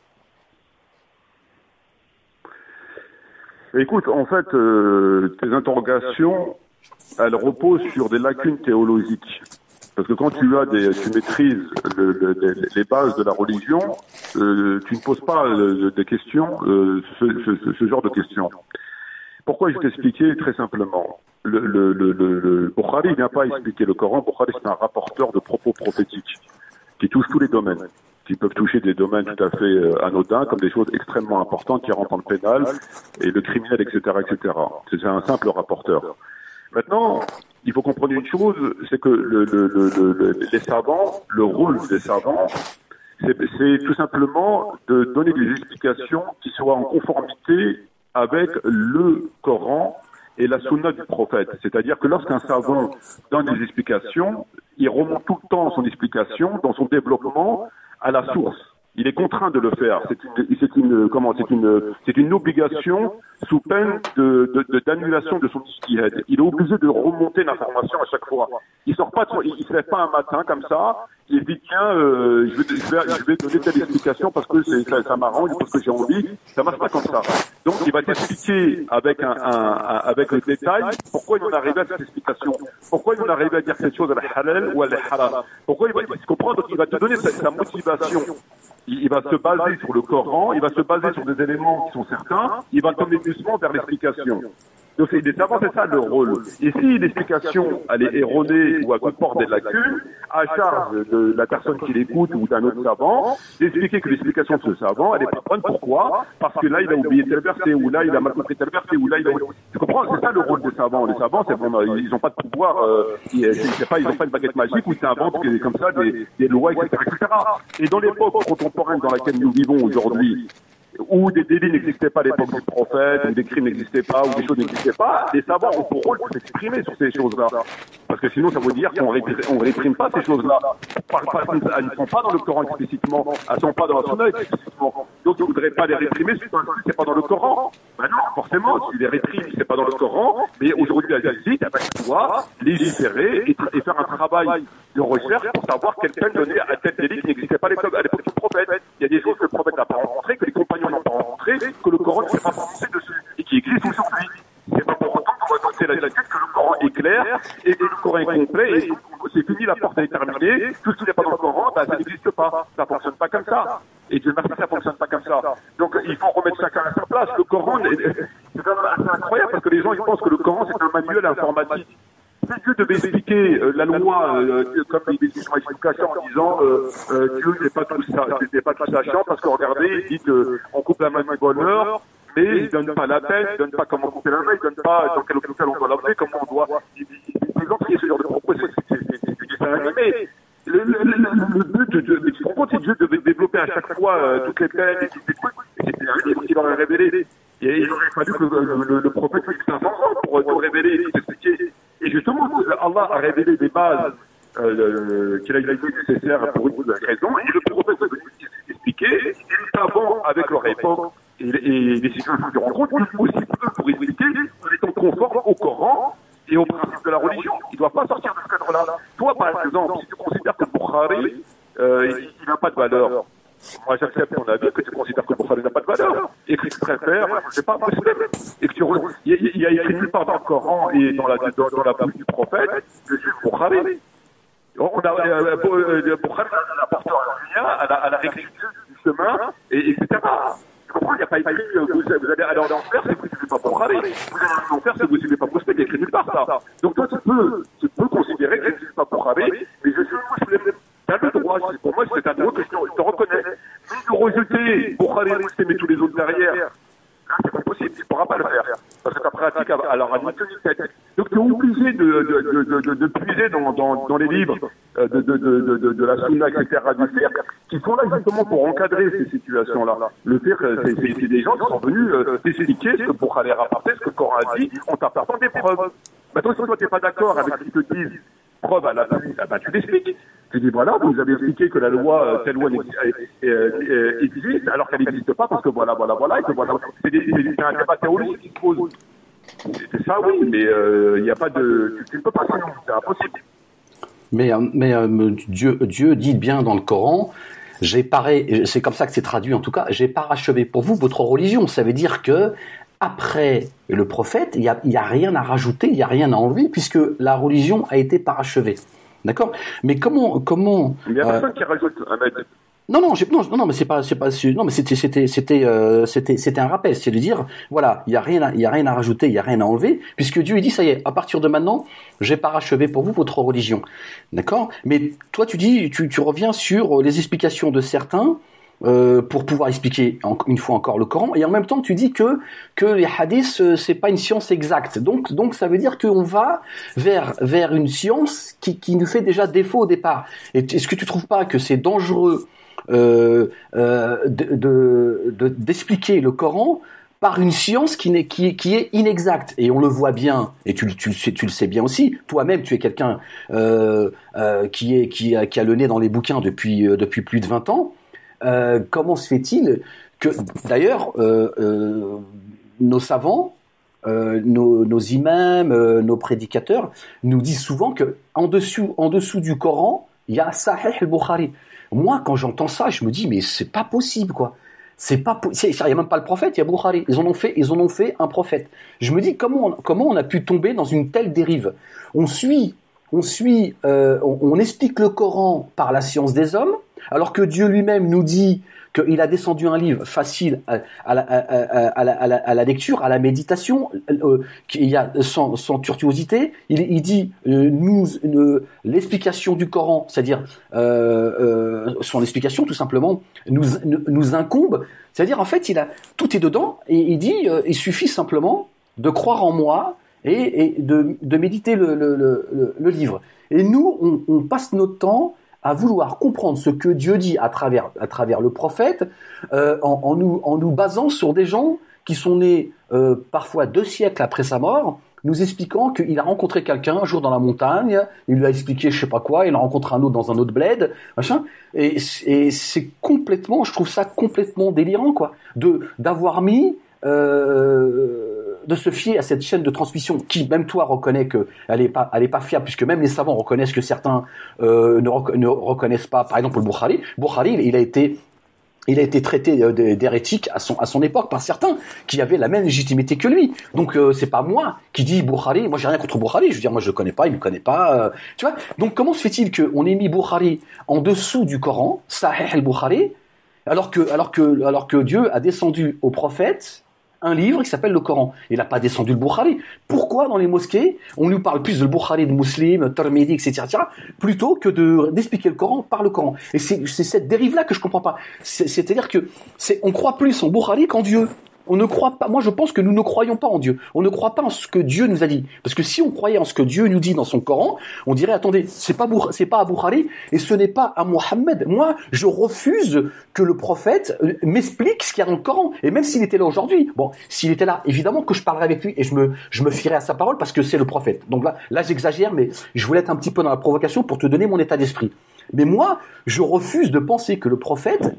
Écoute, en fait, tes interrogations, elles reposent sur des lacunes théologiques. Parce que quand tu maîtrises les bases de la religion, tu ne poses pas des questions, ce genre de questions. Pourquoi je vais t'expliquer très simplement. Le Bukhari ne vient pas expliquer le Coran. Bukhari, c'est un rapporteur de propos prophétiques qui touche tous les domaines, qui peuvent toucher des domaines tout à fait anodins, comme des choses extrêmement importantes qui rentrent dans le pénal et le criminel, etc., etc. C'est un simple rapporteur. Maintenant, il faut comprendre une chose, c'est que les savants, le rôle des savants, c'est tout simplement de donner des explications qui soient en conformité avec le Coran et la sunna du prophète. C'est-à-dire que lorsqu'un savant donne des explications, il remonte tout le temps son explication dans son développement à la source. Il est contraint de le faire. C'est une obligation sous peine d'annulation de son ijtihad. Il est obligé de remonter l'information à chaque fois. Il se lève pas un matin comme ça. Il dit tiens, je vais donner telle explication parce que ça m'arrange, parce que j'ai envie. Ça marche pas comme ça. Donc il va t'expliquer avec le détail pourquoi il en est arrivé à cette explication. Pourquoi il en est arrivé à dire cette chose à la halal ou à la haram. Pourquoi il va te donner sa motivation. Il va se baser sur le Coran, il va se baser sur des éléments qui sont certains, il va tomber doucement vers l'explication. Donc les savants, c'est ça leur rôle. Et si l'explication elle est erronée ou elle comporte des lacunes, à charge de la personne qui l'écoute ou d'un autre savant, d'expliquer que l'explication de ce savant, elle est pas bonne. Pourquoi? Parce que là, il a oublié tel verset, ou là, il a mal compris tel verset, ou là, il a... Tu comprends? C'est ça le rôle des savants. Les savants, c'est vraiment, ils n'ont pas de pouvoir, ils n'ont pas une baguette magique où ils inventent comme ça des lois, etc., etc. Et dans l'époque contemporaine dans laquelle nous vivons aujourd'hui, où des délits n'existaient pas à l'époque du prophète, où des crimes n'existaient pas, où des choses n'existaient pas, les savants ont pour rôle de s'exprimer sur ces choses-là. Parce que sinon, ça veut dire qu'on réprime pas ces choses-là. Elles ne sont pas dans le Coran explicitement, elles ne sont pas dans la Sunna explicitement. Donc, il ne faudrait pas les réprimer si c'est pas dans le Coran. Ben non, forcément, si les répriment, c'est pas dans le Coran, mais aujourd'hui, la Belgique, elle doit légiférer et faire un travail de recherche pour savoir quelle peine donner à tel délit qui n'existait pas à l'époque du prophète. Il y a des choses que le prophète n'a pas rencontrées, que les compagnons n'ont pas rencontrées, que le Coran ne s'est pas prononcé dessus, et qui existent aujourd'hui. C'est pas pour autant qu'on va adopter la lassitude que le Coran est clair, et que le Coran est complet, et c'est fini, la porte est terminée, tout ce qui n'est pas dans le Coran, ça n'existe pas. Ça fonctionne pas comme ça. Et Dieu merci, ça fonctionne pas comme ça. Donc il faut remettre chacun à sa place. Le Coran, c'est quand même assez incroyable parce que les gens ils pensent que le Coran c'est un manuel informatique. Si Dieu devait expliquer la loi comme il explique l'explication en disant Dieu n'est pas tout ça, n'est pas tout sachant parce que regardez, il dit qu'on coupe la main du bonheur, mais il donne pas la peine, il donne pas comment couper la main, il donne pas dans quel hôpital on doit l'emmener, comment on doit. Il ce genre de propos, c'est du dessin animé. Le but de tu te rends compte, si Dieu devait développer à chaque fois toutes les peines et tous les trucs, c'était un livre qu'il aurait révélé. Et il aurait fallu que le prophète fasse 500 ans pour tout révéler et tout expliquer. Et justement, Allah a révélé des bases qu'il a été nécessaires pour une raison, et le prophète a expliqué, et les savants, avec leur époque, et les situations qu'ils rencontrent, ils font aussi peu pour expliquer en étant conformes au Coran et au principe de la religion. Il ne doit pas sortir de ce cadre-là. Toi, par exemple, si tu considères que Bukhari, il n'a pas de valeur, moi j'accepte ton avis que tu considères que Bukhari n'a pas de valeur, et que tu préfères, je ne sais pas, et que il y a écrit nulle part dans le Coran et dans la bouche du prophète, je suis Bukhari. On a Bukhari apporté un lien à la réécriture du chemin, et etc. Pourquoi il n'y a pas écrit vous allez aller en enfer si vous ne suivez pas Bukhari, vous allez aller en enfer si vous ne suivez pas Prospect, il y a écrit nulle part ça. Donc toi tu peux considérer que je ne suis pas Bukhari, mais je suis musulman. Tu as le droit, pour moi c'est un droit que je te reconnais. Mais de rejeter Bukhari et mais tous les autres derrière, là c'est pas possible, tu ne pourras pas le faire. Parce que ta pratique alors a ni queue ni tête. Donc tu es obligé de puiser dans les livres de la Sunna, etc., du fiqh, qui sont là justement pour encadrer ces situations-là. Le fiqh, c'est des gens qui sont venus t'expliquer ce que Bukhari a rapporté, ce que le Coran a dit, en t'apportant des preuves. Maintenant, si toi tu n'es pas d'accord avec ce qu'ils te disent, preuve à l'appui, tu l'expliques. Tu dis voilà, vous avez expliqué que la loi, telle loi existe, alors qu'elle n'existe pas, parce que voilà, et que voilà. C'est un débat théologique qui se pose. C'est ça, oui, mais il n'y a pas de. Tu ne peux pas, sinon, c'est impossible. Mais Dieu dit bien dans le Coran, c'est comme ça que c'est traduit en tout cas, j'ai parachevé pour vous votre religion. Ça veut dire que après le prophète, il y a rien à rajouter, il y a rien à enlever, puisque la religion a été parachevée. D'accord? Mais comment Il n'y a personne qui rajoute un mètre. Non, mais non, mais c'était un rappel, c'est de dire, voilà, il y a rien à rajouter, il y a rien à enlever, puisque Dieu dit, ça y est, à partir de maintenant, j'ai parachevé pour vous votre religion. D'accord? Mais toi, tu reviens sur les explications de certains, pour pouvoir expliquer une fois encore le Coran, et en même temps tu dis que les hadiths c'est pas une science exacte, donc ça veut dire qu'on va vers une science qui nous fait déjà défaut au départ. Et est-ce que tu trouves pas que c'est dangereux d'expliquer le Coran par une science qui est inexacte? Et on le voit bien, et tu le sais bien aussi. Toi-même, tu es quelqu'un qui a le nez dans les bouquins depuis plus de 20 ans. Comment se fait-il que, d'ailleurs, nos savants, nos imams, nos prédicateurs nous disent souvent que en dessous du Coran, il y a Sahih al-Bukhari. Moi, quand j'entends ça, je me dis mais c'est pas possible, quoi. Il y a même pas le prophète, il y a Bukhari. Ils en ont fait un prophète. Je me dis comment on a pu tomber dans une telle dérive. On explique le Coran par la science des hommes, alors que Dieu lui-même nous dit qu'il a descendu un livre facile à la lecture, à la méditation, qu'il y a sans tortuosité. Il dit l'explication du Coran, c'est-à-dire son explication tout simplement nous incombe. C'est-à-dire en fait tout est dedans et il dit il suffit simplement de croire en moi et de méditer le livre. Et nous on passe notre temps à vouloir comprendre ce que Dieu dit à travers le prophète, en nous basant sur des gens qui sont nés parfois 2 siècles après sa mort, nous expliquant qu'il a rencontré quelqu'un un jour dans la montagne, il lui a expliqué je sais pas quoi, il a rencontré un autre dans un autre bled, machin, et c'est complètement, je trouve ça complètement délirant, quoi, d'avoir mis de se fier à cette chaîne de transmission qui, même toi, reconnaît que elle est pas fiable, puisque même les savants reconnaissent que certains ne reconnaissent pas. Par exemple, le Bukhari, il a été traité d'hérétique à son époque par certains qui avaient la même légitimité que lui. Donc c'est pas moi qui dis Bukhari, moi j'ai rien contre Bukhari, je veux dire moi je le connais pas, il me connaît pas, tu vois. Donc comment se fait-il qu'on ait mis Bukhari en dessous du Coran, Sahih al-Bukhari, Alors que Dieu a descendu au prophète un livre qui s'appelle le Coran. Il n'a pas descendu le Bukhari. Pourquoi dans les mosquées, on nous parle plus de Bukhari, de Muslim, Tirmidhi, etc., plutôt que d'expliquer le Coran par le Coran. Et c'est cette dérive-là que je comprends pas. C'est-à-dire que on croit plus en Bukhari qu'en Dieu. On ne croit pas. Moi, je pense que nous ne croyons pas en Dieu. On ne croit pas en ce que Dieu nous a dit. Parce que si on croyait en ce que Dieu nous dit dans son Coran, on dirait attendez, c'est pas à Bukhari et ce n'est pas à Mohammed. Moi, je refuse que le prophète m'explique ce qu'il y a dans le Coran. Et même s'il était là aujourd'hui, bon, s'il était là, évidemment que je parlerais avec lui et je me fierais à sa parole parce que c'est le prophète. Donc là, j'exagère, mais je voulais être un petit peu dans la provocation pour te donner mon état d'esprit. Mais moi, je refuse de penser que le prophète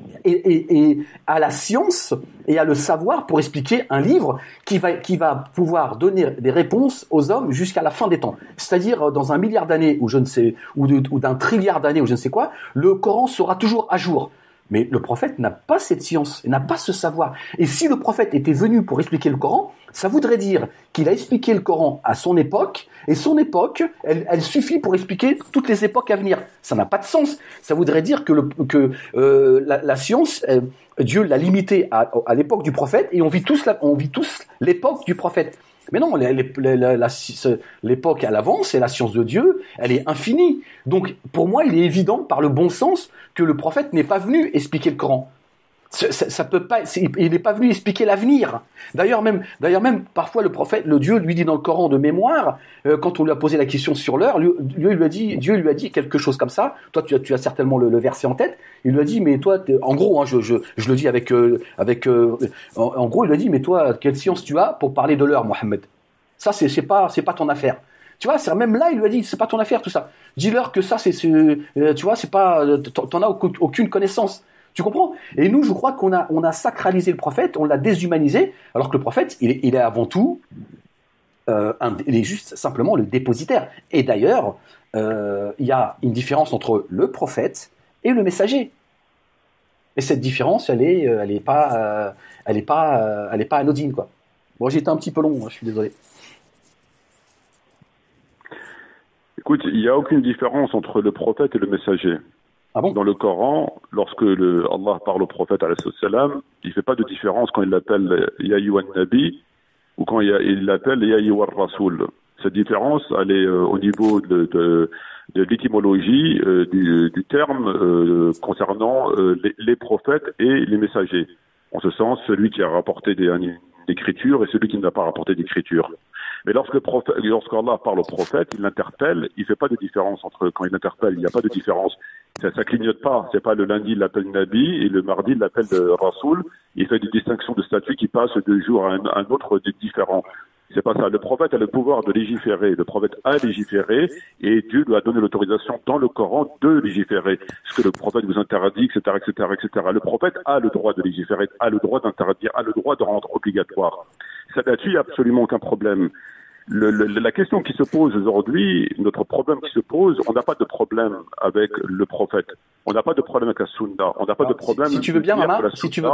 a la science et a le savoir pour expliquer un livre qui va pouvoir donner des réponses aux hommes jusqu'à la fin des temps. C'est-à-dire, dans 1 milliard d'années, ou je ne sais, ou d'un trilliard d'années, ou je ne sais quoi, le Coran sera toujours à jour. Mais le prophète n'a pas cette science, n'a pas ce savoir. Et si le prophète était venu pour expliquer le Coran, ça voudrait dire qu'il a expliqué le Coran à son époque, et son époque, elle suffit pour expliquer toutes les époques à venir. Ça n'a pas de sens. Ça voudrait dire que la science, Dieu l'a limitée à l'époque du prophète, et on vit tous l'époque du prophète. Mais non, l'époque à l'avance, et la science de Dieu, elle est infinie. Donc, pour moi, il est évident, par le bon sens, que le prophète n'est pas venu expliquer le Coran. Ça peut pas, il n'est pas venu expliquer l'avenir. D'ailleurs même, parfois le prophète, le Dieu lui dit dans le Coran de mémoire, quand on lui a posé la question sur l'heure, Dieu lui a dit quelque chose comme ça. Toi, tu as certainement le verset en tête. Il lui a dit, mais toi, en gros, hein, je le dis en gros, il lui a dit, mais toi, quelle science tu as pour parler de l'heure, Mohammed? Ça, c'est pas ton affaire. Tu vois, c'est même là, il lui a dit, c'est pas ton affaire, tout ça. Dis-leur que ça, tu vois, c'est pas, t'en as aucune connaissance. Tu comprends? Et nous, je crois qu'on a sacralisé le prophète, on l'a déshumanisé, alors que le prophète, il est avant tout, il est juste simplement le dépositaire. Et d'ailleurs, il y a une différence entre le prophète et le messager. Et cette différence, elle est pas anodine, quoi. Bon, j'ai été un petit peu long, je suis désolé. Écoute, il n'y a aucune différence entre le prophète et le messager. Ah bon? Dans le Coran, lorsque Allah parle au prophète, alayhi salam, il ne fait pas de différence quand il l'appelle Ya ayyuhan nabi ou quand il l'appelle Ya ayyuhar rasoul. Cette différence, elle est au niveau de l'étymologie du terme concernant les prophètes et les messagers. En ce sens, celui qui a rapporté une écriture et celui qui n'a pas rapporté d'écriture. Mais lorsqu'Allah parle au prophète, il l'interpelle, il fait pas de différence entre quand il l'interpelle, il n'y a pas de différence. Ça clignote pas. C'est pas le lundi il l'appelle Nabi et le mardi il l'appelle Rasoul. Il fait des distinctions de statut qui passent de jour à un autre différent. C'est pas ça. Le prophète a le pouvoir de légiférer. Le prophète a légiféré et Dieu lui a donné l'autorisation dans le Coran de légiférer. Ce que le prophète vous interdit, etc., etc., etc. Le prophète a le droit de légiférer, a le droit d'interdire, a le droit de rendre obligatoire. Ça là-dessus, il n'y a absolument aucun problème. La question qui se pose aujourd'hui, notre problème qui se pose, on n'a pas de problème avec le prophète. On n'a pas de problème avec la sunna. On n'a pas de problème. Si tu veux bien, Mama,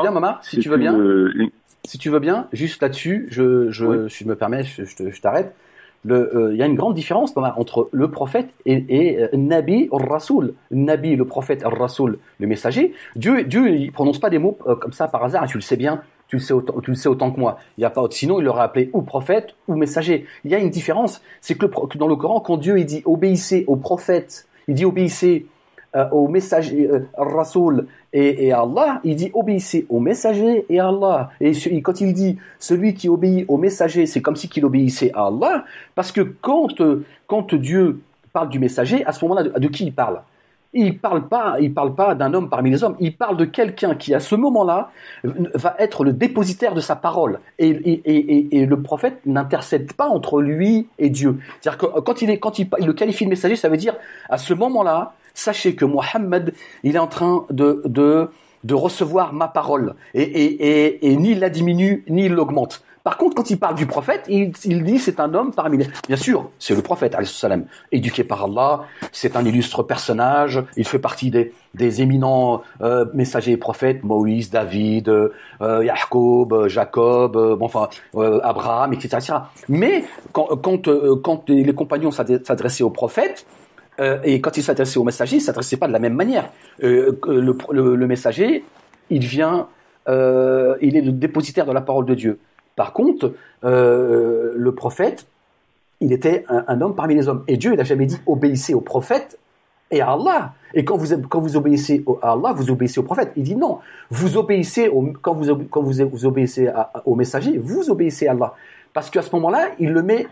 si tu veux bien, juste là-dessus, je me permets, je t'arrête. Il y a une grande différence entre le prophète et Nabi Rasoul. Nabi, le prophète, Rasoul, le messager. Dieu, il prononce pas des mots comme ça par hasard, et tu le sais bien. Tu le sais autant que moi. Il y a pas, sinon il l'aurait appelé ou prophète ou messager. Il y a une différence. C'est que dans le Coran, quand Dieu il dit obéissez au prophète, il dit obéissez au messager, Rasoul et à Allah, il dit obéissez au messager et à Allah. Et quand il dit celui qui obéit au messager, c'est comme si qu'il obéissait à Allah, parce que quand Dieu parle du messager, à ce moment-là, de qui il parle? Il parle pas d'un homme parmi les hommes. Il parle de quelqu'un qui, à ce moment-là, va être le dépositaire de sa parole. Et le prophète n'intercède pas entre lui et Dieu. C'est-à-dire que quand il le qualifie de messager, ça veut dire, à ce moment-là, sachez que Mohammed, il est en train de recevoir ma parole. Et ni il la diminue, ni il l'augmente. Par contre, quand il parle du prophète, il dit c'est un homme parmi les... Bien sûr, c'est le prophète, alayhi salam, éduqué par Allah, c'est un illustre personnage, il fait partie des éminents messagers et prophètes, Moïse, David, Jacob, Jacob, Abraham, etc. Mais quand les compagnons s'adressaient au prophète, et quand ils s'adressaient au messager, ils ne s'adressaient pas de la même manière. Le messager, il vient, il est le dépositaire de la parole de Dieu. Par contre, le prophète, il était un homme parmi les hommes. Et Dieu, il n'a jamais dit obéissez au prophète et à Allah. Et quand vous obéissez à Allah, vous obéissez au prophète. Il dit non, vous obéissez quand vous obéissez au messager, vous obéissez à Allah. Parce qu'à ce moment-là, il le met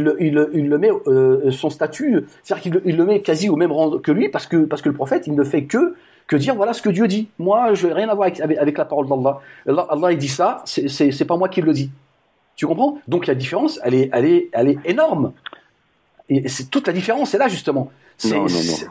son statut, c'est-à-dire qu'il le met quasi au même rang que lui, parce que le prophète, il ne fait que dire voilà ce que Dieu dit. Moi, je n'ai rien à voir avec la parole d'Allah. Allah, il dit ça, c'est pas moi qui le dis. Tu comprends? Donc la différence, elle est énorme. Et c'est toute la différence, c'est là justement. Non.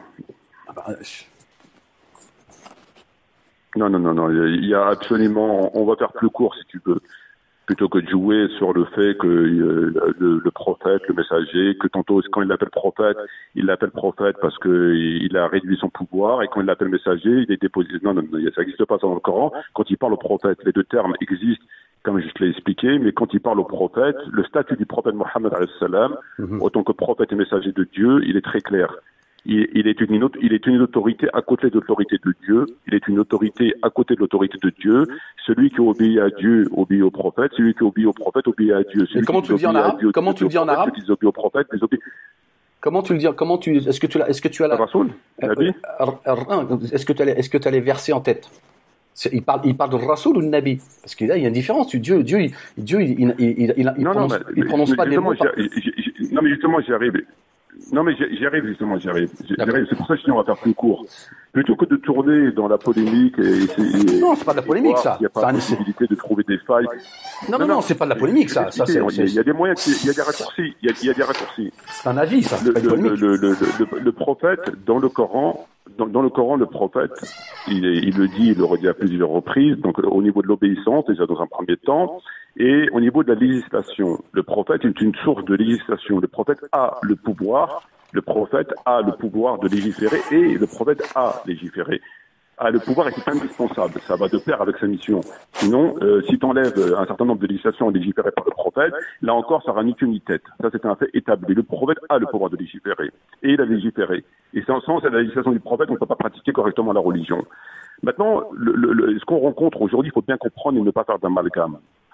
Non. Il y a absolument. On va faire plus court si tu veux. Plutôt que de jouer sur le fait que le prophète, le messager, que tantôt quand il l'appelle prophète parce que il a réduit son pouvoir, et quand il l'appelle messager, il est déposé. Non, ça n'existe pas ça dans le Coran. Quand il parle au prophète, les deux termes existent, comme je te l'ai expliqué, mais quand il parle au prophète, le statut du prophète Mohammed alayhi salam, autant que prophète et messager de Dieu, il est très clair. Il est une autorité à côté de l'autorité de Dieu. Il est une autorité à côté de l'autorité de Dieu. Celui qui obéit à Dieu obéit au prophète. Celui qui obéit au prophète obéit à Dieu. Comment tu le dis en arabe? Comment tu le dis en arabe? Ils obéissent au prophète, ils obéissent. Comment tu le dis? Est-ce que tu as la Rasoul, Nabi? Est-ce que tu as les versets en tête? Il parle de Rasoul ou de Nabi? Parce qu'il y a une différence. Dieu, il prononce pas des mots. Non, mais justement, j'y arrive. J'y arrive. C'est pour ça que je dis on va faire plus court. Plutôt que de tourner dans la polémique non, c'est pas de la polémique, ça. Il n'y a pas la possibilité de trouver des failles. Non, c'est pas de la polémique, ça. Il y a des moyens, il y a des raccourcis. Il y a des raccourcis. C'est un avis, ça. Le prophète, dans le Coran, le prophète, il le dit, il le redit à plusieurs reprises, donc au niveau de l'obéissance, déjà dans un premier temps, et au niveau de la législation. Le prophète est une source de législation. Le prophète a le pouvoir de légiférer, et le prophète a légiféré. A le pouvoir, et c'est indispensable. Ça va de pair avec sa mission. Sinon, si tu enlèves un certain nombre de législations légiférées par le prophète, là encore, ça aura ni queue ni tête. Ça, c'est un fait établi. Le prophète a le pouvoir de légiférer. Et il a légiféré. Et sans la législation du prophète, on ne peut pas pratiquer correctement la religion. Maintenant, ce qu'on rencontre aujourd'hui, il faut bien comprendre et ne pas faire d'amalgame.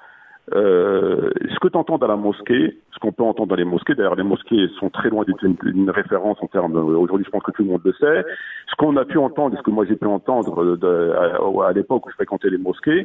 Ce que tu entends dans la mosquée, ce qu'on peut entendre dans les mosquées, d'ailleurs les mosquées sont très loin d'une référence en termes aujourd'hui je pense que tout le monde le sait, ce qu'on a pu entendre et ce que moi j'ai pu entendre à l'époque où je fréquentais les mosquées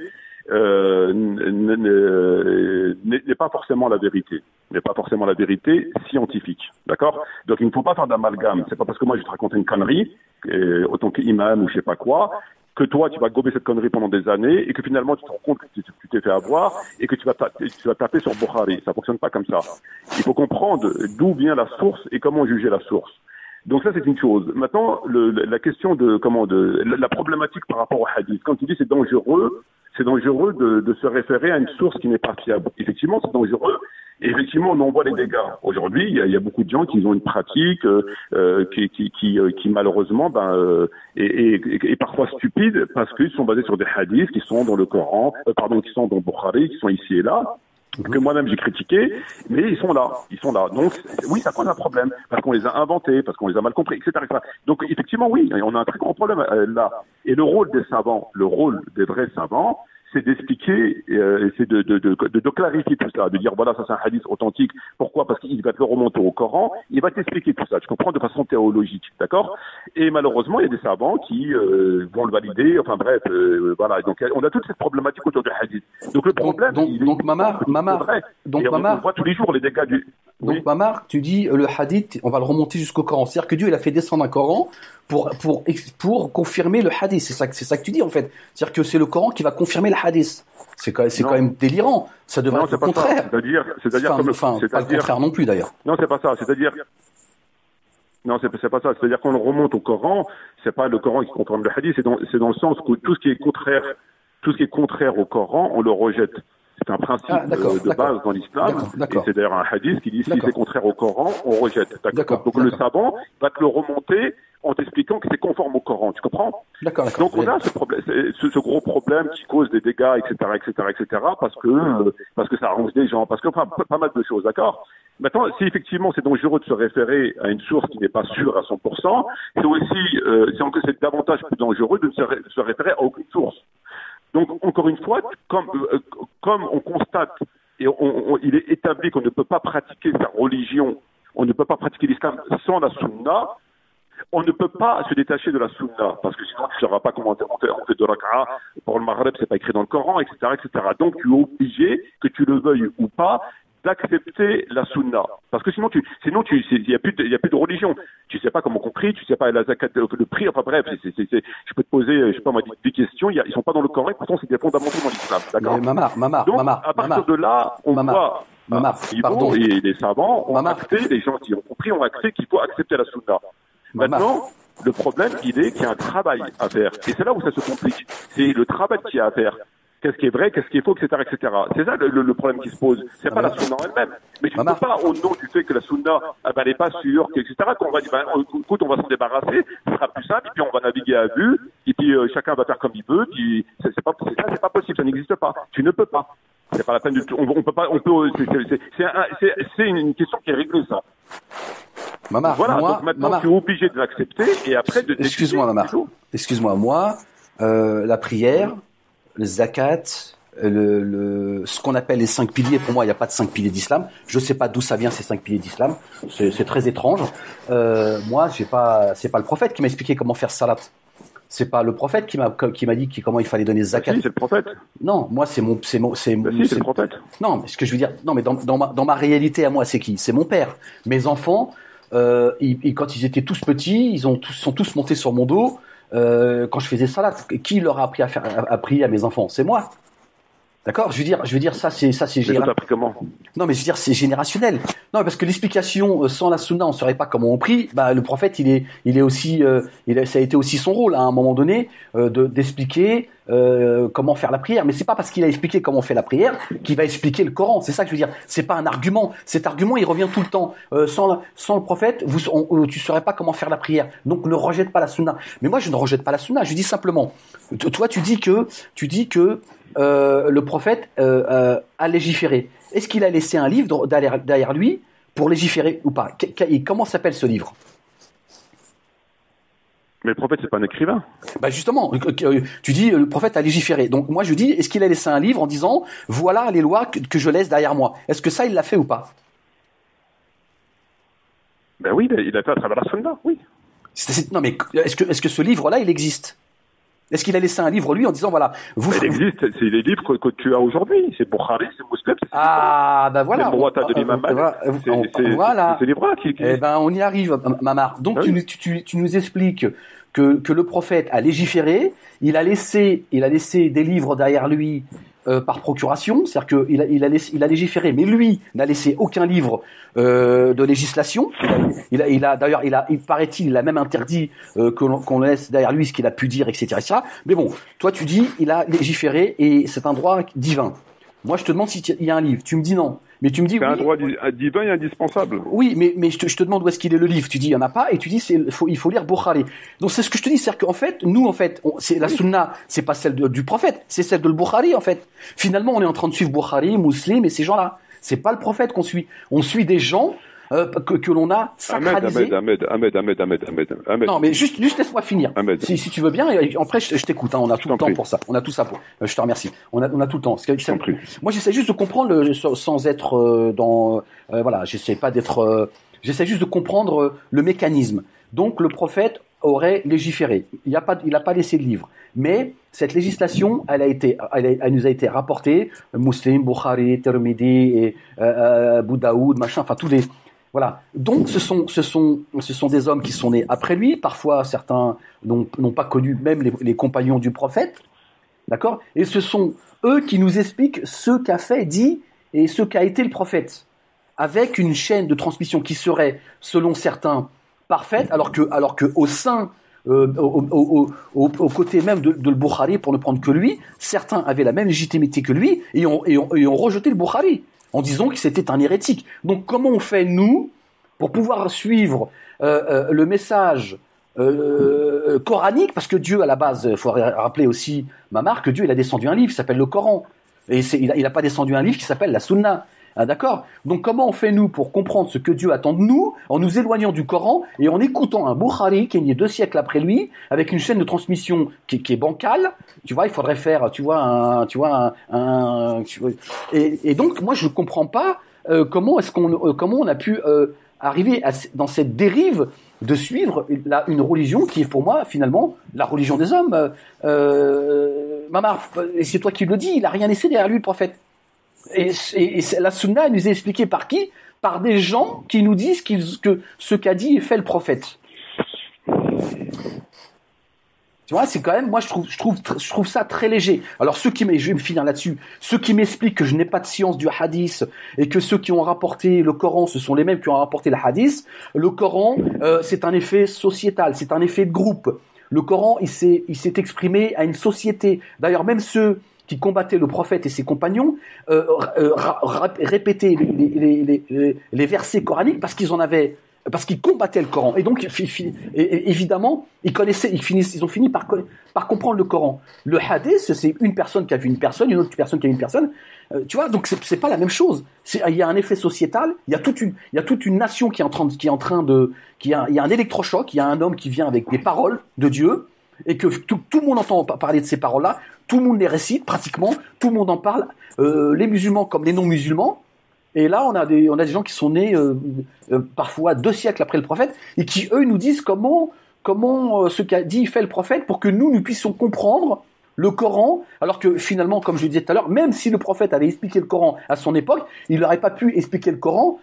n'est pas forcément la vérité, scientifique, d'accord? Donc il ne faut pas faire d'amalgame, c'est pas parce que moi je te raconte une connerie, autant qu'imam ou je sais pas quoi, que toi, tu vas gober cette connerie pendant des années et que finalement, tu te rends compte que tu t'es fait avoir et que tu vas taper sur Bukhari. Ça fonctionne pas comme ça. Il faut comprendre d'où vient la source et comment juger la source. Donc ça, c'est une chose. Maintenant, la question la problématique par rapport au hadith. Quand tu dis c'est dangereux de se référer à une source qui n'est pas fiable. Effectivement, c'est dangereux. Et effectivement, on en voit les dégâts. Aujourd'hui, il y a beaucoup de gens qui ont une pratique qui malheureusement est parfois stupide parce qu'ils sont basés sur des hadiths qui sont dans le Coran, qui sont dans Bukhari, qui sont ici et là, que moi-même j'ai critiqué, mais ils sont là. Donc oui, ça pose un problème parce qu'on les a inventés, parce qu'on les a mal compris, etc. Donc effectivement, oui, on a un très grand problème là. Et le rôle des vrais savants, c'est d'expliquer, c'est de clarifier tout ça, de dire voilà, ça c'est un hadith authentique. Pourquoi? Parce qu'il va te le remonter au Coran, il va t'expliquer tout ça. Tu comprends, de façon théologique, d'accord? Et malheureusement, il y a des savants qui vont le valider. Enfin bref, voilà. Donc on a toute cette problématique autour du hadith. Donc le problème, donc Mamar, on voit tous les jours les dégâts du. Donc oui. Mamar, tu dis le hadith, on va le remonter jusqu'au Coran. C'est-à-dire que Dieu il a fait descendre un Coran pour confirmer le hadith. C'est ça que tu dis en fait. C'est-à-dire que c'est le Coran qui va confirmer le hadith. C'est quand même délirant. Ça devrait être le contraire. C'est-à-dire pas le contraire non plus d'ailleurs. Non, c'est pas ça. Non, c'est pas ça. C'est-à-dire qu'on le remonte au Coran, c'est pas le Coran qui confirme le hadith, c'est dans le sens que tout ce qui est contraire au Coran, on le rejette. C'est un principe de base dans l'islam, et c'est d'ailleurs un hadith qui dit si c'est contraire au Coran, on rejette. Donc le savant va te le remonter en t'expliquant que c'est conforme au Coran, tu comprends? Donc on a ce gros problème qui cause des dégâts, etc., parce que ça arrange des gens, parce que pas mal de choses, d'accord? Maintenant, si effectivement c'est dangereux de se référer à une source qui n'est pas sûre à 100%, c'est davantage plus dangereux de se référer à aucune source. Donc, encore une fois, comme on constate, et il est établi qu'on ne peut pas pratiquer sa religion, on ne peut pas pratiquer l'islam sans la sunna, on ne peut pas se détacher de la sunna, parce que sinon tu ne sauras pas comment on fait de raka'a, pour le maghreb, c'est pas écrit dans le Coran, etc., etc. Donc, tu es obligé, que tu le veuilles ou pas, d'accepter la sunna. Parce que sinon il y a plus de religion. Tu sais pas comment on prie, tu sais pas la zakat, le prix, enfin bref, je peux te poser, je sais pas moi, des questions, ils sont pas dans le Coran, pourtant c'est des fondamentaux dans l'islam, d'accord? Donc, à partir de là, on voit, pardon. Et les savants ont acté, les gens qui ont compris ont acté qu'il faut accepter la sunna. Maintenant, le problème, il est qu'il y a un travail à faire. Et c'est là où ça se complique. C'est le travail qu'il y a à faire. Qu'est-ce qui est vrai, qu'est-ce qui est faux, etc., etc. C'est ça le problème qui se pose. C'est pas la sunna en elle-même. Mais tu ne peux pas, au nom du fait que la sunna, elle n'est pas sûre, etc., qu'on va dire, écoute, on va s'en débarrasser, ce sera plus simple, et puis on va naviguer à vue, et puis chacun va faire comme il veut, puis c'est pas possible, ça n'existe pas. Tu ne peux pas. C'est pas la peine du tout. On peut pas, c'est une question qui est réglée, ça. Mamar, voilà, donc maintenant tu es obligé de l'accepter et après de... Excuse-moi Mamar, moi, la prière, le zakat, ce qu'on appelle les 5 piliers, pour moi il n'y a pas de 5 piliers d'islam, je sais pas d'où ça vient ces 5 piliers d'islam, c'est très étrange. Moi c'est pas le prophète qui m'a expliqué comment faire salat. C'est pas le prophète qui m'a dit comment il fallait donner zakat. Si, c'est le prophète. Non, moi c'est le prophète. Non, mais ce que je veux dire, non, mais dans ma réalité à moi, c'est qui? C'est mon père. Mes enfants, quand ils étaient tous petits, sont tous montés sur mon dos quand je faisais salat. Qui leur a appris à mes enfants? C'est moi. D'accord, je veux dire ça c'est générationnel. Comment? Non, mais je veux dire c'est générationnel. Non, parce que l'explication sans la sunna, on saurait pas comment on prie. Bah le prophète, il est aussi ça a été aussi son rôle à un moment donné d'expliquer comment faire la prière. Mais c'est pas parce qu'il a expliqué comment on fait la prière qu'il va expliquer le Coran. C'est ça que je veux dire. C'est pas un argument. Cet argument, il revient tout le temps. Sans le prophète, tu saurais pas comment faire la prière. Donc ne rejette pas la sunna. Mais moi, je ne rejette pas la sunna. Je dis simplement. Toi, tu dis que le prophète a légiféré. Est-ce qu'il a laissé un livre derrière lui pour légiférer ou pas? Comment s'appelle ce livre? Mais le prophète, c'est pas un écrivain. Bah justement, tu dis le prophète a légiféré. Donc moi je dis, est-ce qu'il a laissé un livre en disant voilà les lois que je laisse derrière moi? Est-ce que ça il l'a fait ou pas? Ben oui, il a fait à travers la sunna, oui. Non mais est-ce que ce livre-là il existe? Est-ce qu'il a laissé un livre, lui, en disant, voilà... Il existe, c'est les livres que tu as aujourd'hui. C'est Bukhari, c'est Muslim, c'est... Ben voilà. C'est le Muwatta de l'imam Malik. Voilà. C'est ces livres-là qui... Eh ben, on y arrive, Mamar. Donc, tu nous expliques que le prophète a légiféré, il a laissé des livres derrière lui par procuration, c'est-à-dire qu'il a légiféré, mais lui n'a laissé aucun livre de législation. D'ailleurs, il paraît-il, il a même interdit qu'on laisse derrière lui ce qu'il a pu dire, etc., etc. Mais bon, toi tu dis, il a légiféré et c'est un droit divin. Moi, je te demande s'il y a un livre. Tu me dis non. Mais tu me dis c'est un droit divin et indispensable. Oui, mais je te demande où est-ce qu'il est le livre. Tu dis il y en a pas et tu dis il faut lire Bukhari. Donc c'est ce que je te dis, c'est-à-dire qu'en fait, nous c'est la sunna, c'est pas celle du prophète, c'est celle de le Bukhari en fait. Finalement, on est en train de suivre Bukhari, Muslim et ces gens-là. C'est pas le prophète qu'on suit. On suit des gens que l'on a sacralisés. Ahmed. Non, mais juste laisse-moi finir. Si tu veux bien, après je t'écoute. Hein, on a tout le temps pour ça. On a tout ça pour. Je te remercie. On a tout le temps. Moi, j'essaie juste de comprendre sans être voilà. J'essaie juste de comprendre le mécanisme. Donc, le prophète aurait légiféré. Il a pas laissé de livre. Mais cette législation, elle nous a été rapportée. Muslim, Bukhari, Tirmidhi, et Abu Daoud, machin. Enfin, tous les. Voilà. Donc, ce sont des hommes qui sont nés après lui. Parfois, certains n'ont pas connu même les compagnons du prophète. D'accord? Et ce sont eux qui nous expliquent ce qu'a fait, dit, et ce qu'a été le prophète. Avec une chaîne de transmission qui serait, selon certains, parfaite, alors que au sein, au côté même de le Bukhari, pour ne prendre que lui, certains avaient la même légitimité que lui et ont rejeté le Bukhari en disant que c'était un hérétique. Donc comment on fait, nous, pour pouvoir suivre le message coranique, parce que Dieu, à la base, il faut rappeler aussi, Mamar, que Dieu il a descendu un livre qui s'appelle le Coran. Et il n'a pas descendu un livre qui s'appelle la Sunna. Ah, d'accord? Donc comment on fait nous pour comprendre ce que Dieu attend de nous en nous éloignant du Coran et en écoutant un Bukhari qui est né 2 siècles après lui avec une chaîne de transmission qui est bancale? Tu vois, il faudrait faire, et donc moi je comprends pas comment on a pu arriver dans cette dérive de suivre une religion qui est pour moi finalement la religion des hommes. Mamar, et c'est toi qui le dis, il a rien laissé derrière lui le prophète. Et la sunna nous est expliquée par qui? Par des gens qui nous disent que ce qu'a dit et fait le prophète. Tu vois, c'est quand même, moi je trouve ça très léger. Alors je vais me finir là-dessus, ceux qui m'expliquent que je n'ai pas de science du hadith et que ceux qui ont rapporté le Coran, ce sont les mêmes qui ont rapporté le hadith, le Coran, c'est un effet sociétal, c'est un effet de groupe. Le Coran, il s'est exprimé à une société. D'ailleurs, même ceux qui combattaient le prophète et ses compagnons répétaient les versets coraniques parce qu'ils combattaient le Coran. Et donc, évidemment, ils ont fini par comprendre le Coran. Le hadith, c'est une personne qui a vu une personne, une autre personne qui a vu une personne. Tu vois, donc c'est pas la même chose. Il y a un effet sociétal. Il y a toute une nation il y a un électrochoc. Il y a un homme qui vient avec des paroles de Dieu et que tout le monde entend parler de ces paroles-là. Tout le monde les récite pratiquement. Tout le monde en parle. Les musulmans comme les non-musulmans. Et là, on a des gens qui sont nés parfois 2 siècles après le prophète et qui eux nous disent comment ce qu'a dit fait le prophète pour que nous puissions comprendre le Coran, alors que finalement, comme je le disais tout à l'heure, même si le prophète avait expliqué le Coran à son époque, il n'aurait pas pu expliquer le Coran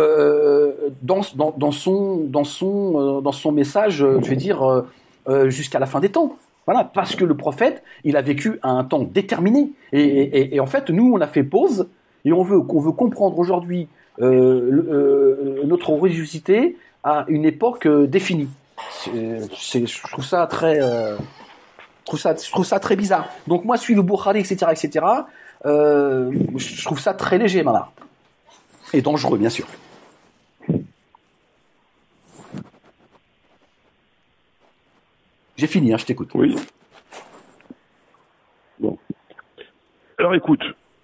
dans son message, je vais dire, jusqu'à la fin des temps. Voilà, parce que le prophète, il a vécu à un temps déterminé. Et en fait, nous, on a fait pause et on veut comprendre aujourd'hui notre religiosité à une époque définie. Je trouve ça très... Je trouve ça très bizarre. Donc moi, suivre le Bukhari, etc., je trouve ça très léger, maintenant. Et dangereux, bien sûr. J'ai fini, je t'écoute. Oui. Bon. Alors écoute,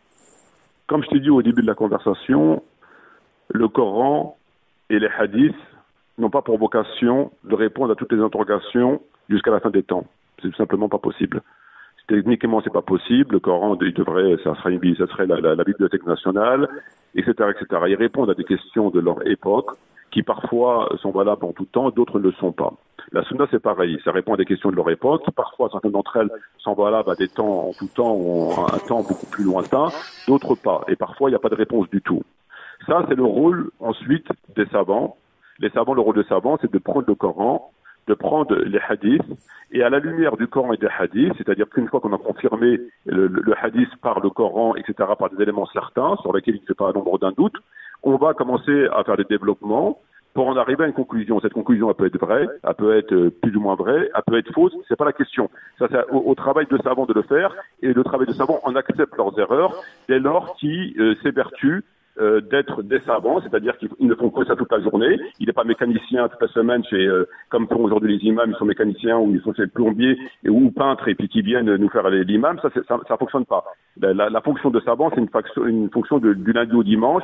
comme je t'ai dit au début de la conversation, le Coran et les hadiths n'ont pas pour vocation de répondre à toutes les interrogations jusqu'à la fin des temps. C'est tout simplement pas possible. Techniquement, c'est pas possible. Le Coran, ça serait la bibliothèque nationale, etc., etc. Ils répondent à des questions de leur époque, qui parfois sont valables en tout temps, d'autres ne le sont pas. La Sunna, c'est pareil. Ça répond à des questions de leur époque. Parfois, certaines d'entre elles sont valables à des temps en tout temps ou à un temps beaucoup plus lointain, d'autres pas. Et parfois, il n'y a pas de réponse du tout. Ça, c'est le rôle, ensuite, des savants. Les savants, le rôle des savants, c'est de prendre le Coran, de prendre les hadiths, et à la lumière du Coran et des hadiths, c'est-à-dire qu'une fois qu'on a confirmé le hadith par le Coran, etc., par des éléments certains, sur lesquels il ne fait pas nombre d'un doute, on va commencer à faire des développements pour en arriver à une conclusion. Cette conclusion, elle peut être vraie, elle peut être plus ou moins vraie, elle peut être fausse, c'est pas la question. Ça, c'est au travail de savants de le faire, et le travail de savants en accepte leurs erreurs, dès lors qu'ils s'évertuent d'être des savants, c'est-à-dire qu'ils ne font que ça toute la journée. Il n'est pas mécanicien toute la semaine, comme font aujourd'hui les imams, ils sont mécaniciens ou ils sont chez plombiers ou peintres et puis qui viennent nous faire l'imam. Ça fonctionne pas. La fonction de savant, c'est une fonction du lundi au dimanche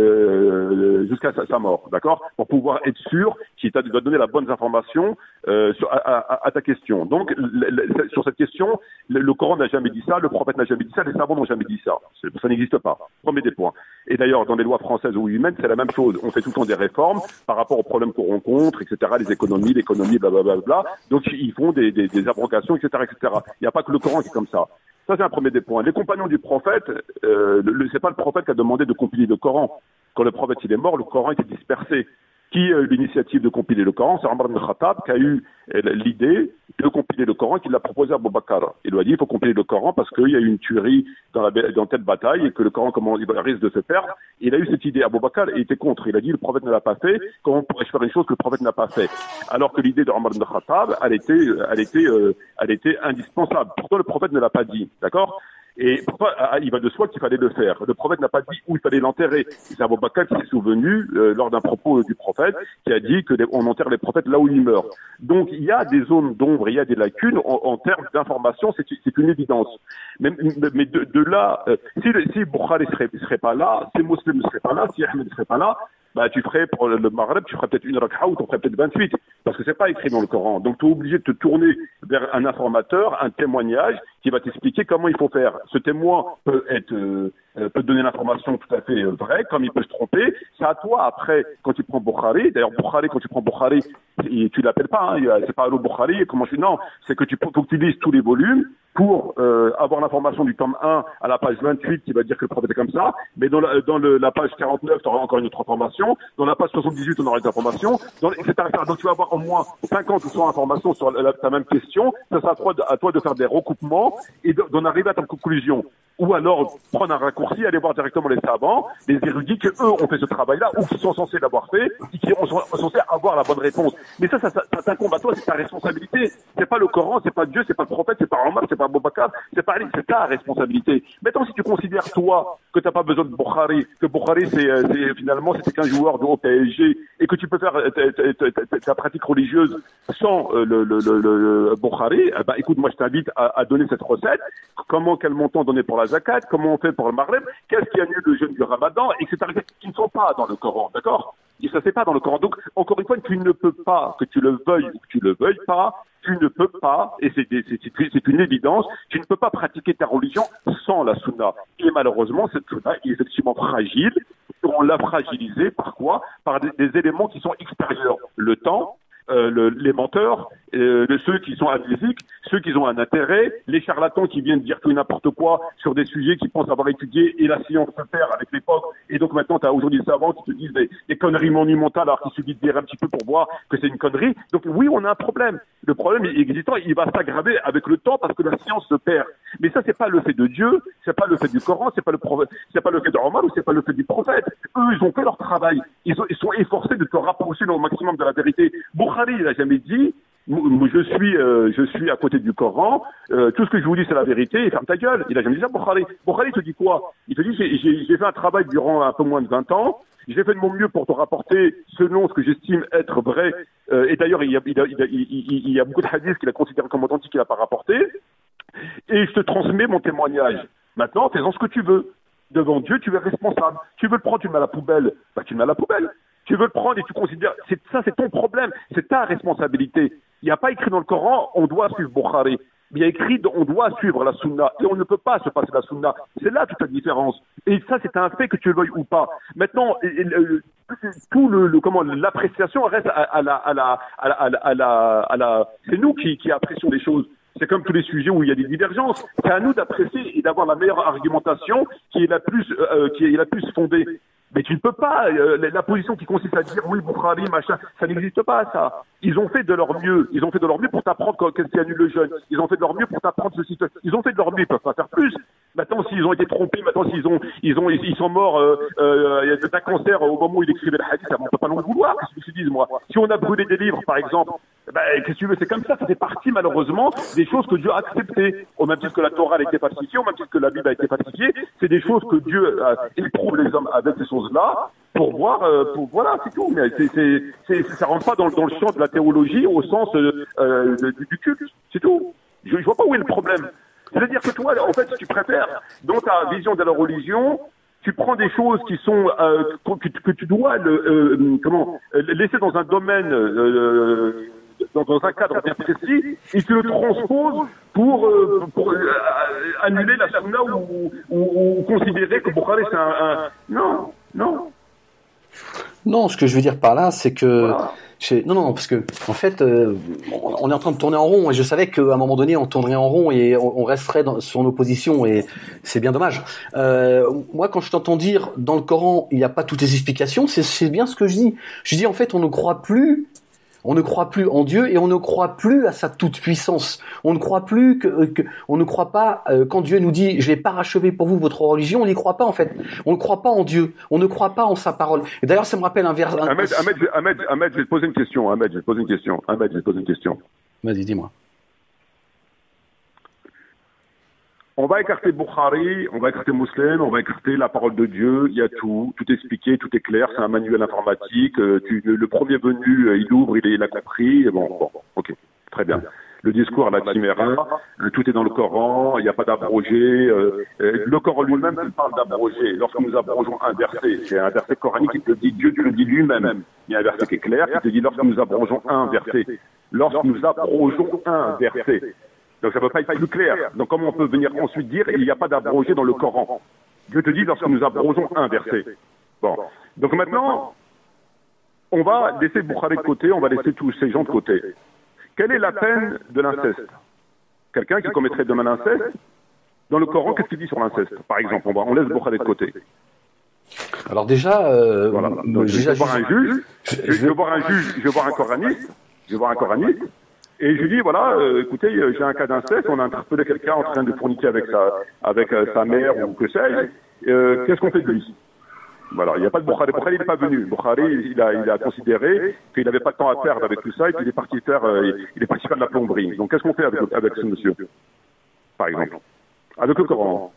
jusqu'à sa mort, d'accord, pour pouvoir être sûr qu'il doit donner la bonne information à ta question. Donc, sur cette question, le Coran n'a jamais dit ça, le prophète n'a jamais dit ça, les savants n'ont jamais dit ça. Ça n'existe pas. Premier des points. Et d'ailleurs, dans les lois françaises ou humaines, c'est la même chose. On fait tout le temps des réformes par rapport aux problèmes qu'on rencontre, etc., les économies, l'économie, blablabla. Donc, ils font des abrogations, etc., etc. Il n'y a pas que le Coran qui est comme ça. Ça, c'est un premier des points. Les compagnons du prophète, c'est pas le prophète qui a demandé de compiler le Coran. Quand le prophète il est mort, le Coran était dispersé. Qui a eu l'initiative de compiler le Coran? C'est Omar ibn Khattab qui a eu l'idée de compiler le Coran et qui l'a proposé à Abu Bakr. Il lui a dit il faut compiler le Coran parce qu'il y a eu une tuerie dans telle bataille et que le Coran il risque de se perdre. Il a eu cette idée. Abu Bakr était contre. Il a dit le prophète ne l'a pas fait. Comment pourrais-je faire une chose que le prophète n'a pas fait? Alors que l'idée de Omar ibn Khattab, elle était indispensable. Pourtant le prophète ne l'a pas dit. D'accord? Et pourquoi il va de soi qu'il fallait le faire. Le prophète n'a pas dit où il fallait l'enterrer. C'est Abu Bakr qui s'est souvenu lors d'un propos du prophète qui a dit que on enterre les prophètes là où ils meurent. Donc il y a des zones d'ombre, il y a des lacunes en termes d'information, c'est une évidence. Mais de là, si Bukhari serait pas là, si Muslim ne serait pas là, si Ahmed ne serait pas là, bah tu ferais pour le Maghreb, tu ferais peut-être une rak'a ou tu en ferais peut-être 28, parce que c'est pas écrit dans le Coran. Donc tu es obligé de te tourner vers un informateur, un témoignage qui va t'expliquer comment il faut faire. Ce témoin peut donner l'information tout à fait vraie, comme il peut se tromper. C'est à toi après, quand tu prends Bukhari. D'ailleurs Bukhari, quand tu prends Bukhari, tu l'appelles pas, hein, c'est pas Allo Bukhari. Non, c'est que faut que tu lises tous les volumes pour avoir l'information du tome 1 à la page 28 qui va dire que le prophète est comme ça, mais dans la page 49, tu auras encore une autre information, dans la page 78, on aura une information, etc. Donc tu vas avoir au moins 50 ou 100 informations sur ta même question, ça sera à toi de faire des recoupements et d'en arriver à ta conclusion. Ou alors prendre un raccourci, aller voir directement les savants, les érudits que eux ont fait ce travail-là, ou qui sont censés l'avoir fait, et qui sont censés avoir la bonne réponse. Mais ça t'incombe à toi, c'est ta responsabilité. C'est pas le Coran, c'est pas Dieu, c'est pas le prophète, c'est pas Omar, c'est pas Abu Bakr, c'est pas Ali, c'est ta responsabilité. Maintenant, si tu considères toi que t'as pas besoin de Bukhari, que Bukhari finalement c'était qu'un joueur de haut PSG, et que tu peux faire ta pratique religieuse sans le Bukhari, bah écoute, moi je t'invite à donner cette recette. Quel montant donner pour la zakat, comment on fait pour le Maghreb, qu'est-ce qui annule le jeûne du Ramadan, etc. Qui ne sont pas dans le Coran, d'accord? Et ça c'est pas dans le Coran. Donc encore une fois, tu ne peux pas, que tu le veuilles ou que tu le veuilles pas, tu ne peux pas, et c'est une évidence, tu ne peux pas pratiquer ta religion sans la sunna. Et malheureusement, cette sunna est effectivement fragile. On l'a fragilisée par quoi? Par des éléments qui sont extérieurs. Le temps, les menteurs, ceux qui sont amnésiques, ceux qui ont un intérêt, les charlatans qui viennent dire tout et n'importe quoi sur des sujets qu'ils pensent avoir étudiés, et la science se perd avec l'époque. Et donc maintenant, tu as aujourd'hui des savants qui te disent des conneries monumentales alors qu'il suffit de dire un petit peu pour voir que c'est une connerie. Donc oui, on a un problème. Le problème existant, il va s'aggraver avec le temps parce que la science se perd. Mais ça, c'est pas le fait de Dieu, c'est pas le fait du Coran, c'est pas le fait de Omar ou c'est pas le fait du prophète. Eux, ils ont fait leur travail. Ils sont efforcés de te rapprocher au maximum de la vérité. Bukhari, il a jamais dit, je suis à côté du Coran, tout ce que je vous dis c'est la vérité, et ferme ta gueule. Il a jamais dit ça, Bukhari. Bukhari te dit quoi? Il te dit, j'ai fait un travail durant un peu moins de 20 ans, j'ai fait de mon mieux pour te rapporter selon ce que j'estime être vrai, et d'ailleurs il y a beaucoup de hadiths qu'il a considérés comme authentiques qu'il n'a pas rapporté, et je te transmets mon témoignage. Maintenant, fais-en ce que tu veux. Devant Dieu, tu es responsable. Tu veux le prendre, tu le mets à la poubelle, bah tu le mets à la poubelle. Tu veux le prendre et tu considères, c'est ton problème, c'est ta responsabilité. Il n'y a pas écrit dans le Coran, on doit suivre Bukhari. Il y a écrit, on doit suivre la sunna, et on ne peut pas se passer la sunna. C'est là toute la différence. Et ça, c'est un fait que tu le veuilles ou pas. Maintenant, l'appréciation reste c'est nous qui apprécions les choses. C'est comme tous les sujets où il y a des divergences. C'est à nous d'apprécier et d'avoir la meilleure argumentation qui est la plus fondée. Mais tu ne peux pas, la position qui consiste à dire oui, Bukhari, machin, ça n'existe pas, ça. Ils ont fait de leur mieux. Ils ont fait de leur mieux pour t'apprendre qu'est-ce qui annule le jeûne. Ils ont fait de leur mieux pour t'apprendre ceci. Ils ont fait de leur mieux, ils peuvent pas faire plus. Maintenant, s'ils ont été trompés, maintenant, ils sont morts, d'un cancer au moment où ils écrivaient le hadith, on peut pas l'en vouloir, qu'est-ce que je dis, moi. Si on a brûlé des livres, par exemple, qu'est-ce que tu veux, c'est comme ça fait partie, malheureusement, des choses que Dieu a acceptées. Au même titre que la Torah a été falsifiée, au même titre que la Bible a été falsifiée, c'est des choses que Dieu éprouve les hommes avec ces choses-là, pour voir, voilà, c'est tout. Mais ça rentre pas dans le champ de la théologie au sens du culte, c'est tout. Je vois pas où est le problème. C'est-à-dire que toi, en fait, si tu préfères, dans ta vision de la religion, tu prends des choses qui sont que tu dois laisser dans un domaine, dans un cadre bien précis, et tu le transposes pour annuler la sunna ou considérer que Bukhari c'est non. Non, ce que je veux dire par là, c'est que voilà. Non, parce que en fait, on est en train de tourner en rond, et je savais qu'à un moment donné, on tournerait en rond et on resterait sur nos positions, et c'est bien dommage. Moi, quand je t'entends dire dans le Coran, il n'y a pas toutes les explications, c'est bien ce que je dis. Je dis en fait, on ne croit plus en Dieu, et on ne croit plus à sa toute puissance. On ne croit plus on ne croit pas quand Dieu nous dit je vais parachever pour vous votre religion, on n'y croit pas en fait. On ne croit pas en Dieu, on ne croit pas en sa parole. Et d'ailleurs ça me rappelle un vers. Ahmed, je vais te poser une question. Vas-y, dis-moi. On va écarter Bukhari, on va écarter Muslim, on va écarter la parole de Dieu, il y a tout est expliqué, tout est clair, c'est un manuel informatique, le premier venu, il ouvre, il a compris, bon, ok, très bien. Le discours à la Timéra, tout est dans le Coran, il n'y a pas d'abrogé. Le Coran lui-même parle d'abrogé. Lorsque nous abrogeons un verset, c'est un verset coranique qui te dit, Dieu te le dit lui-même. Il y a un verset qui est clair, qui te dit lorsque nous abrogeons un verset. Lorsque nous abrogeons un verset. Donc ça ne peut pas être plus clair. Donc comment on peut venir ensuite dire il n'y a pas d'abrogé dans le Coran? Dieu te dit lorsque nous abrogeons un verset. Bon. Donc maintenant, on va laisser Bukhari de côté, on va laisser tous ces gens de côté. Quelle est la peine de l'inceste? Quelqu'un qui commettrait demain l'inceste, dans le Coran, qu'est-ce qu'il dit sur l'inceste? Par exemple, on laisse Bukhari de côté. Alors déjà, voilà. Donc, je vais voir un juge, je vais voir un coraniste, et je lui dis, voilà, écoutez, j'ai un cas d'inceste, on a interpellé quelqu'un en train de forniquer avec sa mère ou que sais-je, qu'est-ce qu'on fait de lui? Voilà, il n'y a pas de Bukhari. Bukhari n'est pas venu. Bukhari, il a considéré qu'il n'avait pas de temps à perdre avec tout ça et qu'il est parti faire de la plomberie. Donc qu'est-ce qu'on fait avec ce monsieur, par exemple? Avec le Coran.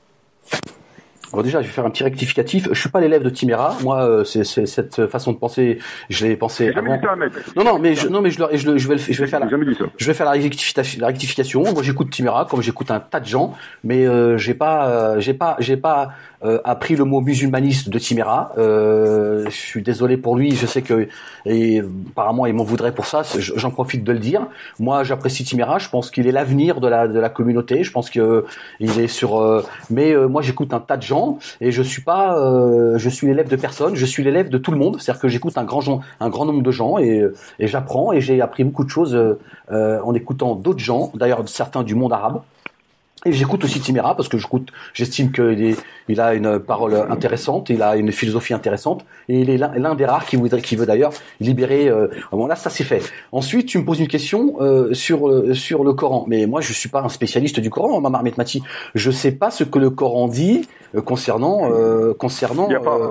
Alors déjà, je vais faire un petit rectificatif. Je suis pas l'élève de Timéra. Moi, c'est cette façon de penser. Je l'ai pensé avant. Non, mais je vais faire la rectification. Moi, j'écoute Timéra comme j'écoute un tas de gens, mais j'ai pas appris le mot musulmaniste de Timéra. Je suis désolé pour lui. Je sais que apparemment il m'en voudrait pour ça. J'en profite de le dire. Moi, j'apprécie Timéra. Je pense qu'il est l'avenir de la communauté. Je pense que il est sur. Mais moi, j'écoute un tas de gens. Et je suis l'élève de personne, je suis l'élève de tout le monde, c'est-à-dire que j'écoute un grand nombre de gens et j'apprends et j'ai appris beaucoup de choses en écoutant d'autres gens, d'ailleurs certains du monde arabe. Et j'écoute aussi Timéra parce que j'estime qu'il a une parole intéressante, il a une philosophie intéressante et il est l'un des rares qui veut d'ailleurs libérer. Bon là ça c'est fait. Ensuite tu me poses une question sur le Coran, mais moi je suis pas un spécialiste du Coran, Mamar Metmati. Je sais pas ce que le Coran dit concernant. Il y a pas.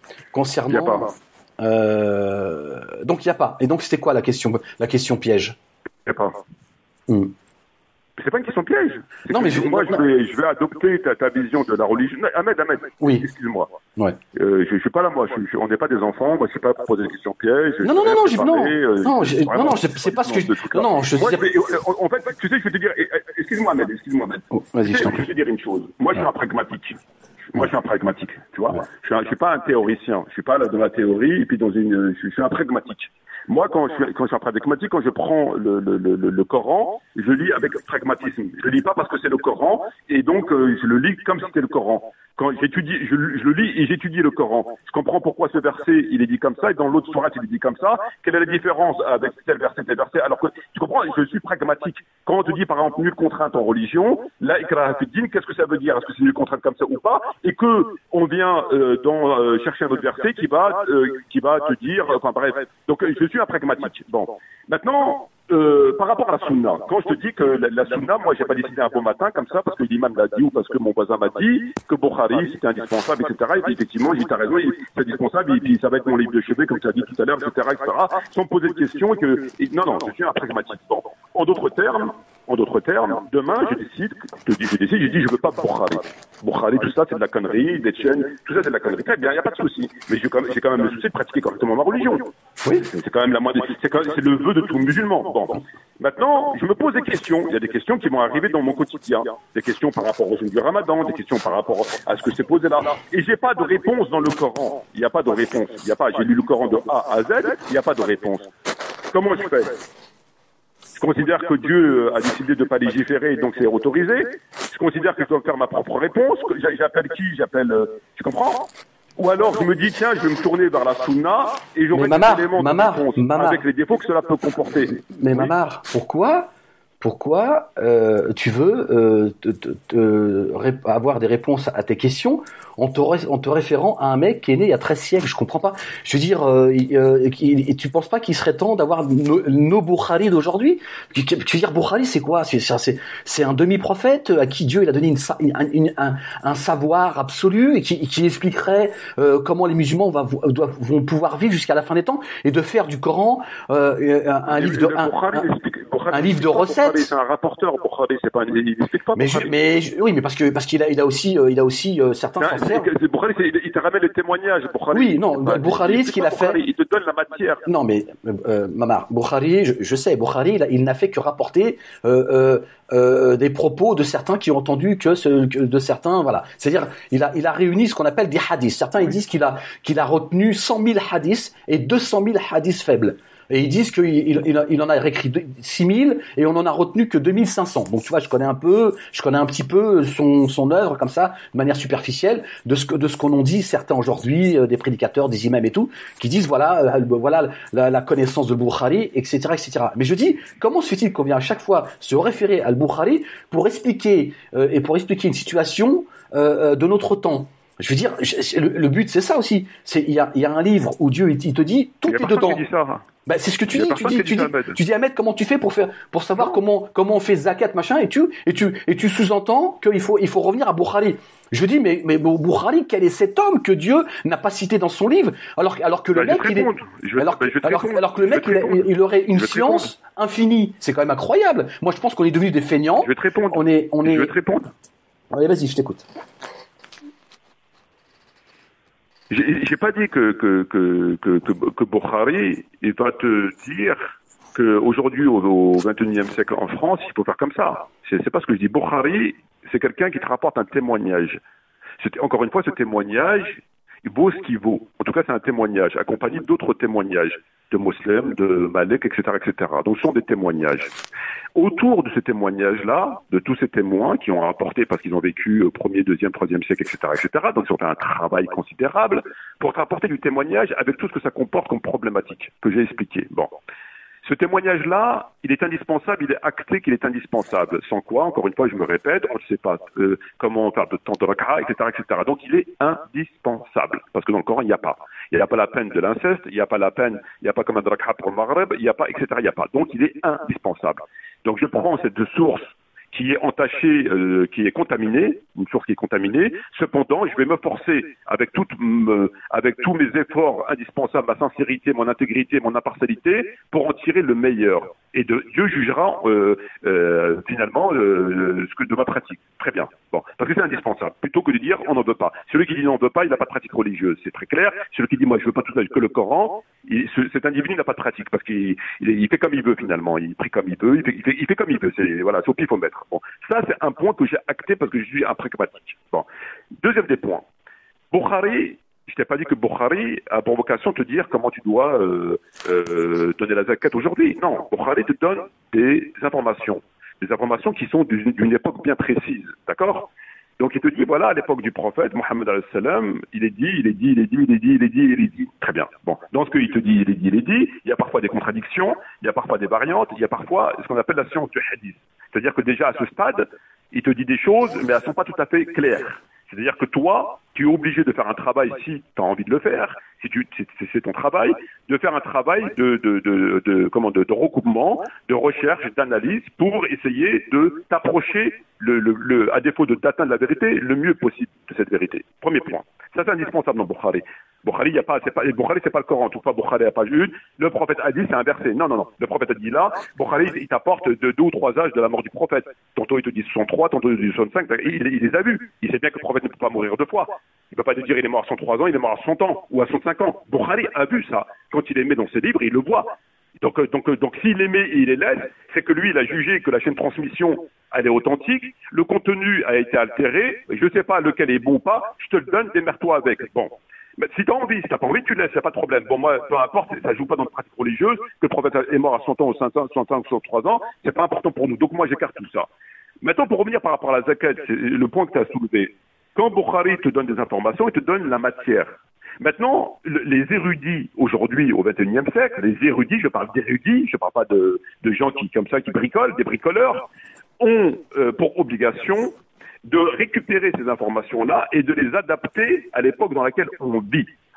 Donc il y a pas. Et donc c'était quoi la question piège? Il y a pas. C'est pas une question piège. Non, mais je vais adopter ta vision de la religion. Ahmed. Oui. Excuse-moi. Ouais. Je suis pas là, moi. On n'est pas des enfants. Moi, je sais pas poser des questions pièges. Non, c'est pas ce que je. Non, je sais. En fait, tu sais, je vais te dire. Excuse-moi, Ahmed. Oh, vas-y, je t'en prie. Je vais te dire une chose. Moi, je suis un pragmatique. Tu vois. Je suis pas un théoricien. Je suis pas là dans la théorie et puis je suis un pragmatique. Moi, quand je suis un pragmatique, quand je prends le Coran, je lis avec pragmatisme. Je lis pas parce que c'est le Coran, et donc je le lis comme si c'était le Coran. Quand j'étudie, je le lis et j'étudie le Coran. Je comprends pourquoi ce verset, il est dit comme ça, et dans l'autre sourate, il est dit comme ça. Quelle est la différence avec tel verset, alors que, tu comprends, je suis pragmatique. Quand on te dit, par exemple, nulle contrainte en religion, là, ikraha fi din, qu'est-ce que ça veut dire? Est-ce que c'est nulle contrainte comme ça ou pas? Et que on vient chercher un autre verset qui va te dire, enfin bref. Donc, je suis un pragmatique. Bon. Maintenant, par rapport à la sunna, quand je te dis que la sunna, moi, j'ai pas décidé un bon matin comme ça parce que l'imam l'a dit ou parce que mon voisin m'a dit que Bukhari, c'était indispensable, etc. Et puis, effectivement, j'ai dit, t'as raison, c'est indispensable, et puis ça va être mon livre de chevet, comme tu as dit tout à l'heure, etc., sans me poser de questions non, je suis un pragmatique. Bon. En d'autres termes, demain, je décide, je veux pas Bukhari. Bukhari, tout ça, c'est de la connerie, des chaînes, tout ça, c'est de la connerie. Très bien, il n'y a pas de souci. Mais j'ai quand même le souci de pratiquer correctement ma religion. Oui. C'est quand même c'est le vœu de tout musulman. Bon. Maintenant, je me pose des questions. Il y a des questions qui vont arriver dans mon quotidien. Des questions par rapport au jeûne du Ramadan, des questions par rapport à ce que c'est posé là. Et j'ai pas de réponse dans le Coran. Il n'y a pas de réponse. J'ai lu le Coran de A à Z, il n'y a pas de réponse. Comment je fais? Je considère que Dieu a décidé de ne pas légiférer, donc c'est autorisé. Je considère que je dois faire ma propre réponse. J'appelle qui? Tu comprends? Ou alors je me dis, tiens, je vais me tourner vers la sunna et j'aurai des éléments de réponse avec les défauts que cela peut comporter. Mais oui. Mamar, pourquoi tu veux avoir des réponses à tes questions en te référant à un mec qui est né il y a 13 siècles? Je comprends pas. Je veux dire, tu penses pas qu'il serait temps d'avoir nos Bukhari d'aujourd'hui? Tu veux dire, Bukhari, c'est quoi? C'est un demi-prophète à qui Dieu il a donné un savoir absolu et qui expliquerait comment les musulmans vont pouvoir vivre jusqu'à la fin des temps et de faire du Coran un livre de recettes. fait. C'est un rapporteur, Bukhari, c'est pas il explique pas. Oui, mais parce qu'il a aussi certains sincères. Bukhari, il te ramène les témoignages. Bukhari, oui, non, Bukhari, ce qu'il a fait. Il te donne la matière. Non, mais Mamar, Bukhari, je sais, Bukhari, il n'a fait que rapporter des propos de certains qui ont entendu de certains, voilà. C'est-à-dire, il a réuni ce qu'on appelle des hadiths. Certains ils disent qu'il a retenu 100 000 hadiths et 200 000 hadiths faibles. Et ils disent qu'il en a réécrit 6000 et on en a retenu que 2500. Donc tu vois, je connais un petit peu son œuvre comme ça, de manière superficielle, de ce qu'on en dit certains aujourd'hui, des prédicateurs, des imams et tout, qui disent voilà la connaissance de Bukhari, etc., etc. Mais je dis, comment se fait-il qu'on vient à chaque fois se référer à Bukhari pour expliquer une situation de notre temps? Je veux dire, le but c'est ça aussi. Il y a un livre où Dieu il te dit tout est dedans. Bah, c'est ce que tu dis. Tu dis Ahmed, comment tu fais pour savoir comment on fait zakat machin et tu sous-entends qu'il faut revenir à Bukhari. Je dis mais Bukhari, quel est cet homme que Dieu n'a pas cité dans son livre alors que le mec il aurait une science infinie. C'est quand même incroyable. Moi je pense qu'on est devenus des feignants. Je vais te répondre. Je vais te répondre. Allez, vas-y, je t'écoute. J'ai pas dit que Bukhari, il va te dire qu'aujourd'hui, au XXIe siècle en France, il faut faire comme ça. C'est pas ce que je dis. Bukhari, c'est quelqu'un qui te rapporte un témoignage. Encore une fois, ce témoignage, il vaut ce qu'il vaut. En tout cas, c'est un témoignage, accompagné d'autres témoignages, de Moslem, de Malek, etc., etc. Donc, ce sont des témoignages. Autour de ces témoignages-là, de tous ces témoins qui ont rapporté parce qu'ils ont vécu au 1er, 2e, 3e siècle, etc., etc., donc ils ont fait un travail considérable pour te rapporter du témoignage avec tout ce que ça comporte comme problématique que j'ai expliqué. Bon. Ce témoignage-là, il est indispensable, il est acté qu'il est indispensable. Sans quoi, encore une fois, je me répète, on ne sait pas comment faire de temps de rak'a, etc., etc. Donc, il est indispensable. Parce que dans le Coran, il n'y a pas. Il n'y a pas la peine de l'inceste, il n'y a pas la peine, il n'y a pas comme un rak'a pour le Maghreb, il n'y a pas, etc., il n'y a pas. Donc, il est indispensable. Donc, je prends cette source qui est entachée, qui est contaminée, une source qui est contaminée. Cependant, je vais me forcer avec tous mes efforts indispensables, ma sincérité, mon intégrité, mon impartialité, pour en tirer le meilleur. Et Dieu jugera finalement ce que de ma pratique. Très bien. Bon, parce que c'est indispensable. Plutôt que de dire on n'en veut pas. Celui qui dit on n'en veut pas, il n'a pas de pratique religieuse. C'est très clair. Celui qui dit moi je veux pas tout ça que le Coran, cet individu n'a pas de pratique parce qu'il fait comme il veut finalement. Il prie comme il veut. Il fait comme il veut. C'est au pif faut mettre. Bon, ça c'est un point que j'ai acté parce que je suis un pragmatique. Bon, deuxième des points. Bukhari. Je t'ai pas dit que Bukhari a pour vocation de te dire comment tu dois donner la zakat aujourd'hui. Non, Bukhari te donne des informations qui sont d'une époque bien précise, d'accord? Donc il te dit voilà, à l'époque du prophète Mohammed alayhi salam, il est dit. Très bien. Bon, dans ce qu'il te dit, il est dit. Il y a parfois des contradictions, il y a parfois des variantes, il y a parfois ce qu'on appelle la science du hadith. C'est-à-dire que déjà à ce stade, il te dit des choses, mais elles sont pas tout à fait claires. C'est-à-dire que toi, tu es obligé de faire un travail si tu as envie de le faire, si c'est ton travail, de faire un travail de recoupement, de recherche, d'analyse pour essayer de t'approcher à défaut d'atteindre la vérité, le mieux possible de cette vérité. Premier point. Ça, c'est indispensable dans Bukhari. Bukhari, c'est pas le Coran. Tout pas Bukhari à page 1. Le prophète a dit, c'est un verset. Non. Le prophète a dit là, Bukhari, il t'apporte de 2 ou 3 âges de la mort du prophète. Tantôt il te dit 63, tantôt il te dit 65. Il les a vus. Il sait bien que le prophète ne peut pas mourir 2 fois. Il ne peut pas te dire il est mort à 103 ans, il est mort à 100 ans ou à 105 ans. Bukhari a vu ça. Quand il les met dans ses livres, il le voit. Donc s'il les met et il les laisse, c'est que lui, il a jugé que la chaîne de transmission, elle est authentique, le contenu a été altéré, je ne sais pas lequel est bon ou pas, je te le donne, démerde-toi avec. Bon. Mais si tu as envie, si tu n'as pas envie, tu laisses, il n'y a pas de problème. Bon, moi, peu importe, ça ne joue pas dans notre pratique religieuse, que le prophète est mort à 100 ans, ou 100 ans, 103 ans, c'est pas important pour nous. Donc moi, j'écarte tout ça. Maintenant, pour revenir par rapport à la zakat, c'est le point que tu as soulevé. Quand Bukhari te donne des informations, il te donne la matière. Maintenant, les érudits aujourd'hui au XXIe siècle, les érudits, je parle d'érudits, je ne parle pas de gens qui bricolent, des bricoleurs, ont pour obligation de récupérer ces informations-là et de les adapter à l'époque dans laquelle on vit.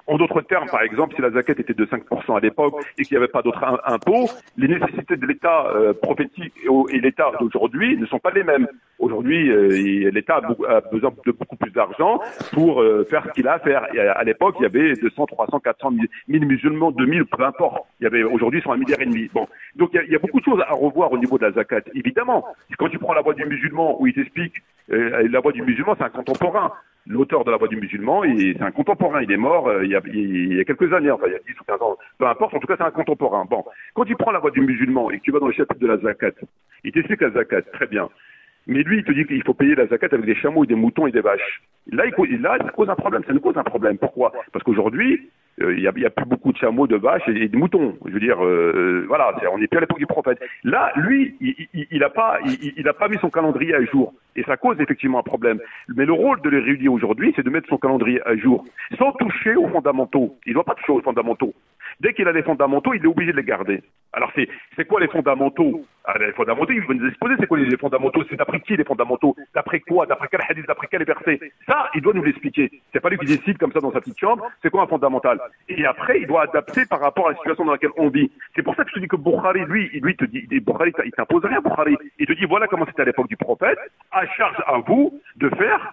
En d'autres termes, par exemple, si la zakat était de 5% à l'époque et qu'il n'y avait pas d'autres impôts, les nécessités de l'État prophétique et l'État d'aujourd'hui ne sont pas les mêmes. Aujourd'hui, l'État a besoin de beaucoup plus d'argent pour faire ce qu'il a à faire. Et à l'époque, il y avait 200, 300, 400, 1000 musulmans, 2000, peu importe. Aujourd'hui, ils sont 1,5 milliard. Bon. Donc, il y a beaucoup de choses à revoir au niveau de la zakat. Évidemment, quand tu prends la voix du musulman où il t'explique, la voix du musulman, c'est un contemporain. L'auteur de la voix du musulman, c'est un contemporain. Il est mort il y a quelques années, enfin il y a 10 ou 15 ans. Peu importe, en tout cas c'est un contemporain. Bon, quand tu prends la voix du musulman et que tu vas dans le chapitre de la zakat, il t'explique la zakat, très bien. Mais lui, il te dit qu'il faut payer la zakat avec des chameaux et des moutons et des vaches. Là, ça cause un problème. Ça nous cause un problème. Pourquoi? Parce qu'aujourd'hui, il y a plus beaucoup de chameaux, de vaches et de moutons. Je veux dire, voilà, on n'est plus à l'époque du prophète. Là, lui, il a pas mis son calendrier à jour. Et ça cause effectivement un problème. Mais le rôle de l'érudit aujourd'hui, c'est de mettre son calendrier à jour, sans toucher aux fondamentaux. Il ne doit pas toucher aux fondamentaux. Dès qu'il a les fondamentaux, il est obligé de les garder. Alors c'est quoi les fondamentaux? Les fondamentaux, il va nous exposer c'est quoi les fondamentaux. C'est d'après qui les fondamentaux? D'après quoi? D'après quel hadith? D'après quel verset? Ça, il doit nous l'expliquer. C'est pas lui qui décide comme ça dans sa petite chambre. C'est quoi un fondamental? Et après, il doit adapter par rapport à la situation dans laquelle on vit. C'est pour ça que je te dis que Bukhari, lui te dit, Bukhari, il t'impose rien, Bukhari. Il te dit voilà comment c'était à l'époque du prophète. À charge à vous de faire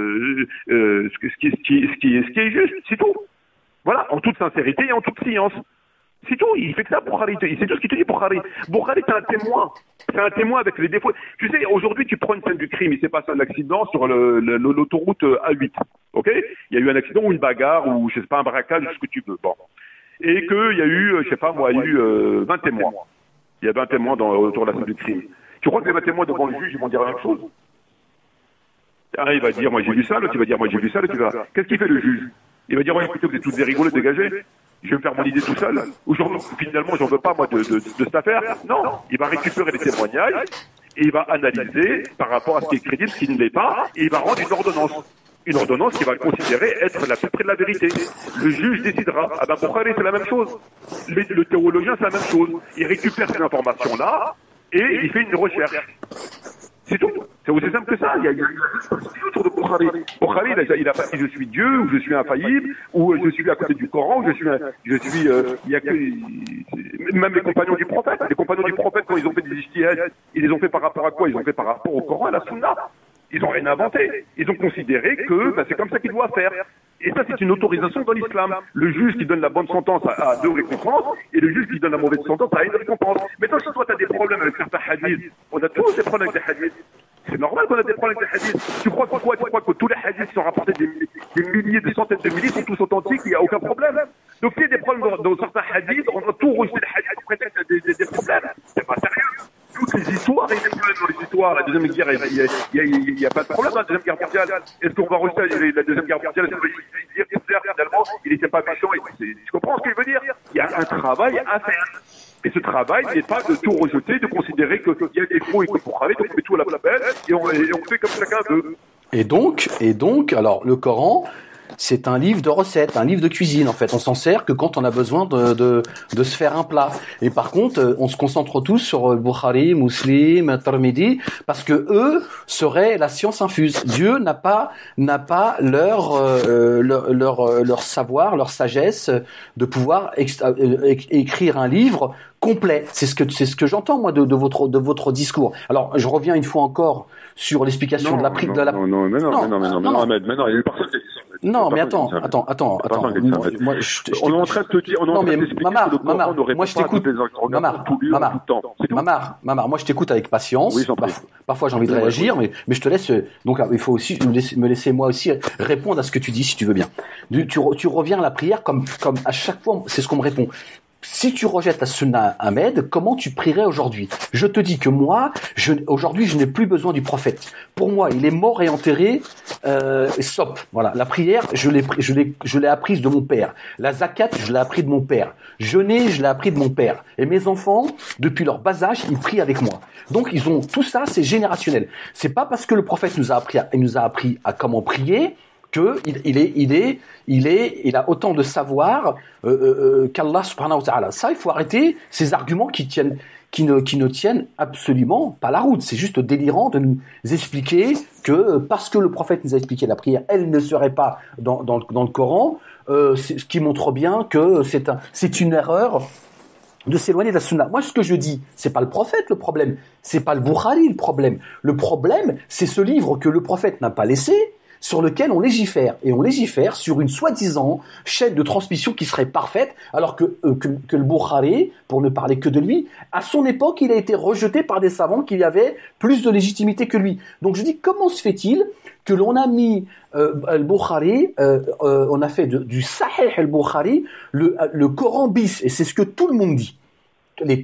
ce qui est juste. C'est tout. Voilà, en toute sincérité et en toute science. C'est tout, il fait que ça, Bukhari. C'est tout ce qu'il te dit, Bukhari. Bukhari, c'est un témoin. C'est un témoin avec les défauts. Tu sais, aujourd'hui, tu prends une scène du crime. Il s'est passé un accident sur l'autoroute A8. Ok? Il y a eu un accident ou une bagarre ou, je sais pas, un braquage, ce que tu veux. Bon. Et qu'il y a eu, je sais pas moi, il y a eu 20 témoins. Il y a 20 témoins autour de la scène du crime. Tu crois que les 20 témoins devant le juge, ils vont dire la même chose? Un, il va dire, moi j'ai vu ça, l'autre, il va dire, moi j'ai vu ça, l'autre, il va. Qu'est-ce qu'il fait le juge? Il va dire, ouais, écoutez, vous êtes toutes des rigolés, dégagés. Je vais me faire mon idée tout seul. Aujourd'hui, finalement, j'en veux pas, moi, de cette affaire. Non. Il va récupérer les témoignages et il va analyser par rapport à ce qui est crédible, ce qui ne l'est pas, et il va rendre une ordonnance. Une ordonnance qui va considérer être la plus près de la vérité. Le juge décidera. Ah ben, Bukhari, c'est la même chose. Le théologien, c'est la même chose. Il récupère ces informations-là et il fait une recherche. C'est tout. C'est aussi simple que ça. Il y a autour de Bukhari. Bukhari, il a pas dit je suis Dieu, ou je suis infaillible, ou je suis à côté du Coran, ou il y a que, même les compagnons du prophète. Les compagnons du prophète, quand ils ont fait des ijtihad, ils les ont fait par rapport à quoi? Ils ont fait par rapport au Coran et à la Sunna. Ils n'ont rien inventé. Ils ont considéré que c'est comme ça qu'ils doivent faire. Et ça, c'est une autorisation dans l'islam. Le juge qui donne la bonne sentence a 2 récompenses, et le juge qui donne la mauvaise sentence a 1 récompense. Maintenant, si toi, tu as des problèmes avec certains hadiths, on a tous des problèmes avec des hadiths. C'est normal qu'on a des problèmes avec des hadiths. Tu crois que tous les hadiths qui sont rapportés des milliers, des centaines de milliers sont tous authentiques, il n'y a aucun problème. Donc, s'il y a des problèmes dans certains hadiths, on va tout rejeter les hadiths au prétexte des problèmes. C'est pas sérieux. Toutes les histoires, il y a des problèmes dans les histoires. La Deuxième Guerre, il n'y a pas de problème dans la Deuxième Guerre mondiale. Est-ce qu'on va rejeter la Deuxième Guerre mondiale? Dire finalement, il n'était pas méchant. Je comprends ce que je veux dire. Il y a un travail à faire. Et ce travail n'est pas de tout rejeter, de considérer qu'il y a des défauts et qu'il faut travailler, donc on met tout à la poubelle et on fait comme chacun veut. Et donc, alors, le Coran, c'est un livre de recettes, un livre de cuisine, en fait. On s'en sert que quand on a besoin de se faire un plat. Et par contre, on se concentre tous sur Bukhari, Muslim, Tirmidhi, parce que eux seraient la science infuse. Dieu n'a pas leur savoir, leur sagesse de pouvoir écrire un livre complet. C'est ce que j'entends, moi, de votre discours. Alors, je reviens une fois encore sur l'explication de la prise de la. Non, Ahmed, maintenant, il y a eu personne qui a dit ça. Non, mais attends. Moi, on est en train de te dire, Mamar, moi je t'écoute. Mamar, moi je t'écoute avec patience. Oui, parfois j'ai envie de réagir, mais je te laisse. Donc il faut aussi me laisser moi aussi répondre à ce que tu dis, si tu veux bien. Tu reviens à la prière comme à chaque fois, c'est ce qu'on me répond. Si tu rejettes la Sunna Ahmed, comment tu prierais aujourd'hui? Je te dis que moi, aujourd'hui, je n'ai plus besoin du prophète. Pour moi, il est mort et enterré. Stop. Voilà. La prière, je l'ai apprise de mon père. La zakat, je l'ai appris de mon père. Jeûner, je l'ai appris de mon père. Et mes enfants, depuis leur bas âge, ils prient avec moi. Donc, ils ont tout ça, c'est générationnel. C'est pas parce que le prophète nous a appris à comment prier que il a autant de savoir qu'Allah subhanahu wa ta'ala. Ça, il faut arrêter ces arguments qui tiennent qui ne tiennent absolument pas la route. C'est juste délirant de nous expliquer que parce que le prophète nous a expliqué la prière, elle ne serait pas dans le Coran, ce qui montre bien que c'est une erreur de s'éloigner de la sunna. Moi, ce que je dis, c'est pas le prophète le problème, c'est pas le Bukhari le problème. Le problème, c'est ce livre que le prophète n'a pas laissé, sur lequel on légifère. Et on légifère sur une soi-disant chaîne de transmission qui serait parfaite, alors que le Bukhari, pour ne parler que de lui, à son époque, il a été rejeté par des savants qui avaient plus de légitimité que lui. Donc je dis, comment se fait-il que l'on a mis le Bukhari, on a fait du Sahih al-Bukhari le Coran bis, et c'est ce que tout le monde dit. Les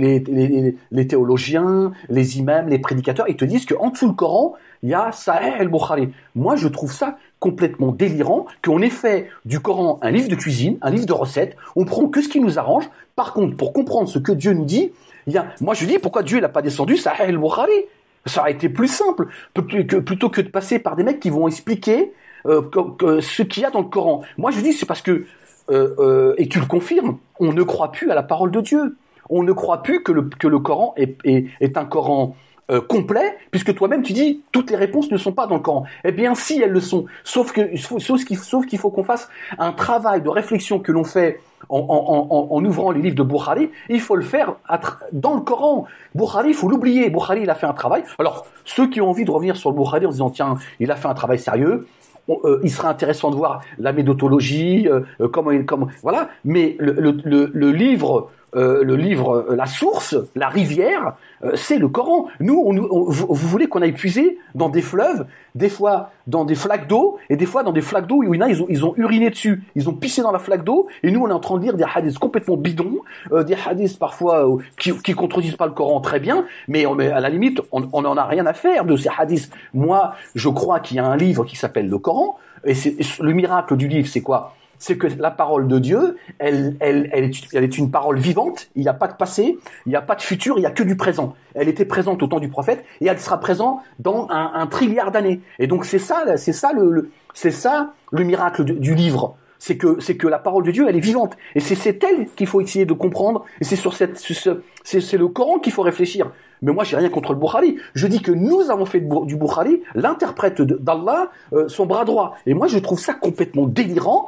théologiens, les imams, les prédicateurs, ils te disent qu'en dessous le Coran, il y a Sahih al-Bukhari. Moi, je trouve ça complètement délirant qu'on ait fait du Coran un livre de cuisine, un livre de recettes. On prend que ce qui nous arrange. Par contre, pour comprendre ce que Dieu nous dit, moi je dis pourquoi Dieu n'a pas descendu Sahih al-Bukhari. Ça aurait été plus simple plutôt que de passer par des mecs qui vont expliquer ce qu'il y a dans le Coran. Moi, je dis c'est parce que et tu le confirmes, on ne croit plus à la parole de Dieu. On ne croit plus que le Coran est un Coran complet, puisque toi-même tu dis toutes les réponses ne sont pas dans le Coran. Eh bien, si elles le sont, sauf qu'il faut qu'on fasse un travail de réflexion que l'on fait en ouvrant les livres de Bukhari, il faut le faire dans le Coran. Bukhari, il faut l'oublier. Bukhari, il a fait un travail. Alors, ceux qui ont envie de revenir sur le Bukhari en disant tiens, il a fait un travail sérieux. Il serait intéressant de voir la méthodologie, comment voilà. Mais le livre, la source, la rivière, c'est le Coran. Nous, vous voulez qu'on aille puiser dans des fleuves, des fois dans des flaques d'eau, et des fois dans des flaques d'eau où ils ont uriné dessus, ils ont pissé dans la flaque d'eau, et nous on est en train de lire des hadiths complètement bidons, des hadiths parfois qui contredisent pas le Coran très bien, mais à la limite on en a rien à faire de ces hadiths. Moi, je crois qu'il y a un livre qui s'appelle le Coran, et le miracle du livre, c'est quoi? C'est que la parole de Dieu, elle est une parole vivante. Il n'y a pas de passé, il n'y a pas de futur, il n'y a que du présent. Elle était présente au temps du prophète et elle sera présente dans un trilliard d'années. Et donc c'est ça le miracle du livre. C'est que la parole de Dieu, elle est vivante. Et c'est elle qu'il faut essayer de comprendre. Et c'est c'est le Coran qu'il faut réfléchir. Mais moi, j'ai rien contre le Bukhari. Je dis que nous avons fait du Bukhari l'interprète d'Allah, son bras droit. Et moi, je trouve ça complètement délirant.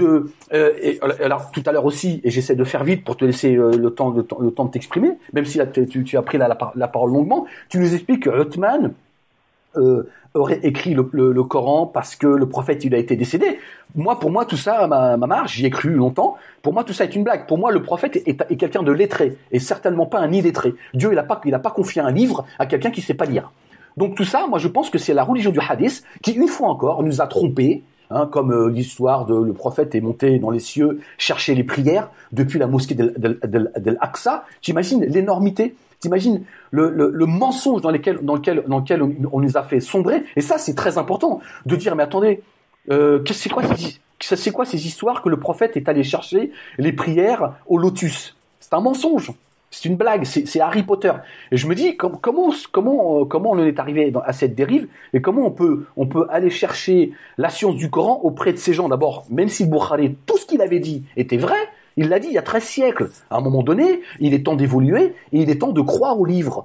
Alors, tout à l'heure aussi, et j'essaie de faire vite pour te laisser le temps de t'exprimer, même si là, tu as pris la parole longuement, tu nous expliques que Uthman aurait écrit le Coran parce que le prophète il a été décédé. Pour moi tout ça, ma marge, j'y ai cru longtemps. Pour moi tout ça est une blague. Pour moi le prophète est quelqu'un de lettré et certainement pas un illettré. Dieu il a pas confié un livre à quelqu'un qui sait pas lire. Donc tout ça, moi je pense que c'est la religion du hadith qui une fois encore nous a trompés. Comme l'histoire de le prophète est monté dans les cieux chercher les prières depuis la mosquée d'Al Aqsa. T'imagines l'énormité? T'imagines le mensonge dans lequel on nous a fait sombrer? Et ça, c'est très important de dire, mais attendez, c'est quoi ces histoires que le prophète est allé chercher les prières au lotus? C'est un mensonge. C'est une blague, c'est Harry Potter. Et je me dis comment on en est arrivé à cette dérive et comment on peut aller chercher la science du Coran auprès de ces gens. D'abord, même si Bukhari, tout ce qu'il avait dit était vrai, il l'a dit il y a 13 siècles. À un moment donné, il est temps d'évoluer et il est temps de croire au livre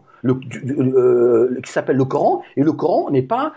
qui s'appelle le Coran. Et le Coran n'est pas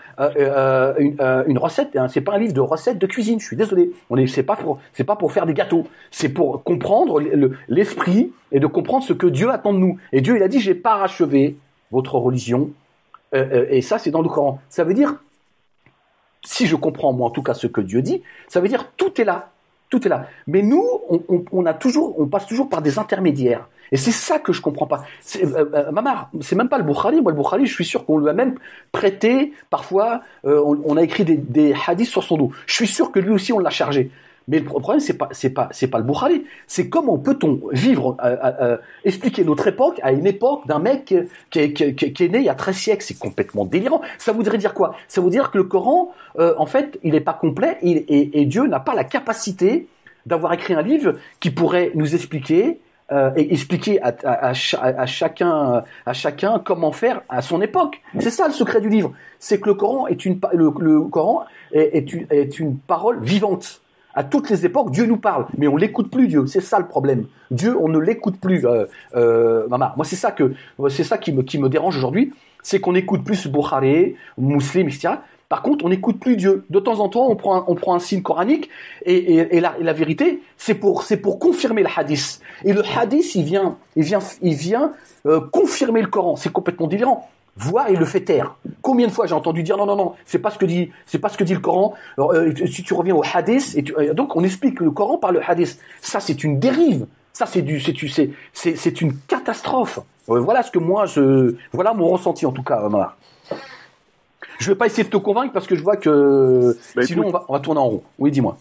une recette, c'est pas un livre de recettes de cuisine. Je suis désolé. C'est pas pour faire des gâteaux. C'est pour comprendre l'esprit et de comprendre ce que Dieu attend de nous. Et Dieu, il a dit, j'ai parachevé votre religion. Et ça, c'est dans le Coran. Ça veut dire, si je comprends moi en tout cas ce que Dieu dit, ça veut dire tout est là. Tout est là. Mais nous, on passe toujours par des intermédiaires. Et c'est ça que je comprends pas. Mamar, c'est même pas le Bukhari. Moi, le Bukhari, je suis sûr qu'on lui a même prêté, parfois, on a écrit des hadiths sur son dos. Je suis sûr que lui aussi, on l'a chargé. Mais le problème, c'est pas le Bukhari. C'est comment peut-on vivre, expliquer notre époque à une époque d'un mec qui est né il y a 13 siècles. C'est complètement délirant. Ça voudrait dire quoi? Ça veut dire que le Coran, en fait, il n'est pas complet et Dieu n'a pas la capacité d'avoir écrit un livre qui pourrait nous expliquer et expliquer à chacun comment faire à son époque. C'est ça le secret du livre. C'est que le Coran est une parole vivante. À toutes les époques, Dieu nous parle, mais on l'écoute plus, Dieu. C'est ça le problème. Dieu, on ne l'écoute plus. Maman, moi, c'est ça qui me dérange aujourd'hui, c'est qu'on écoute plus Bukhari, Muslim, etc. Par contre, on n'écoute plus Dieu. De temps en temps, on prend un signe coranique, et la vérité, c'est pour confirmer le hadith. Et le hadith, il vient confirmer le Coran. C'est complètement différent. Voire il le fait taire. Combien de fois j'ai entendu dire non, c'est pas ce que dit le Coran. Alors, si tu reviens au hadith, donc on explique le Coran par le hadith. Ça, c'est une dérive. Ça, c'est une catastrophe. Voilà ce que voilà mon ressenti en tout cas, Omar. Je vais pas essayer de te convaincre parce que je vois que sinon on va tourner en rond. Oui, dis-moi.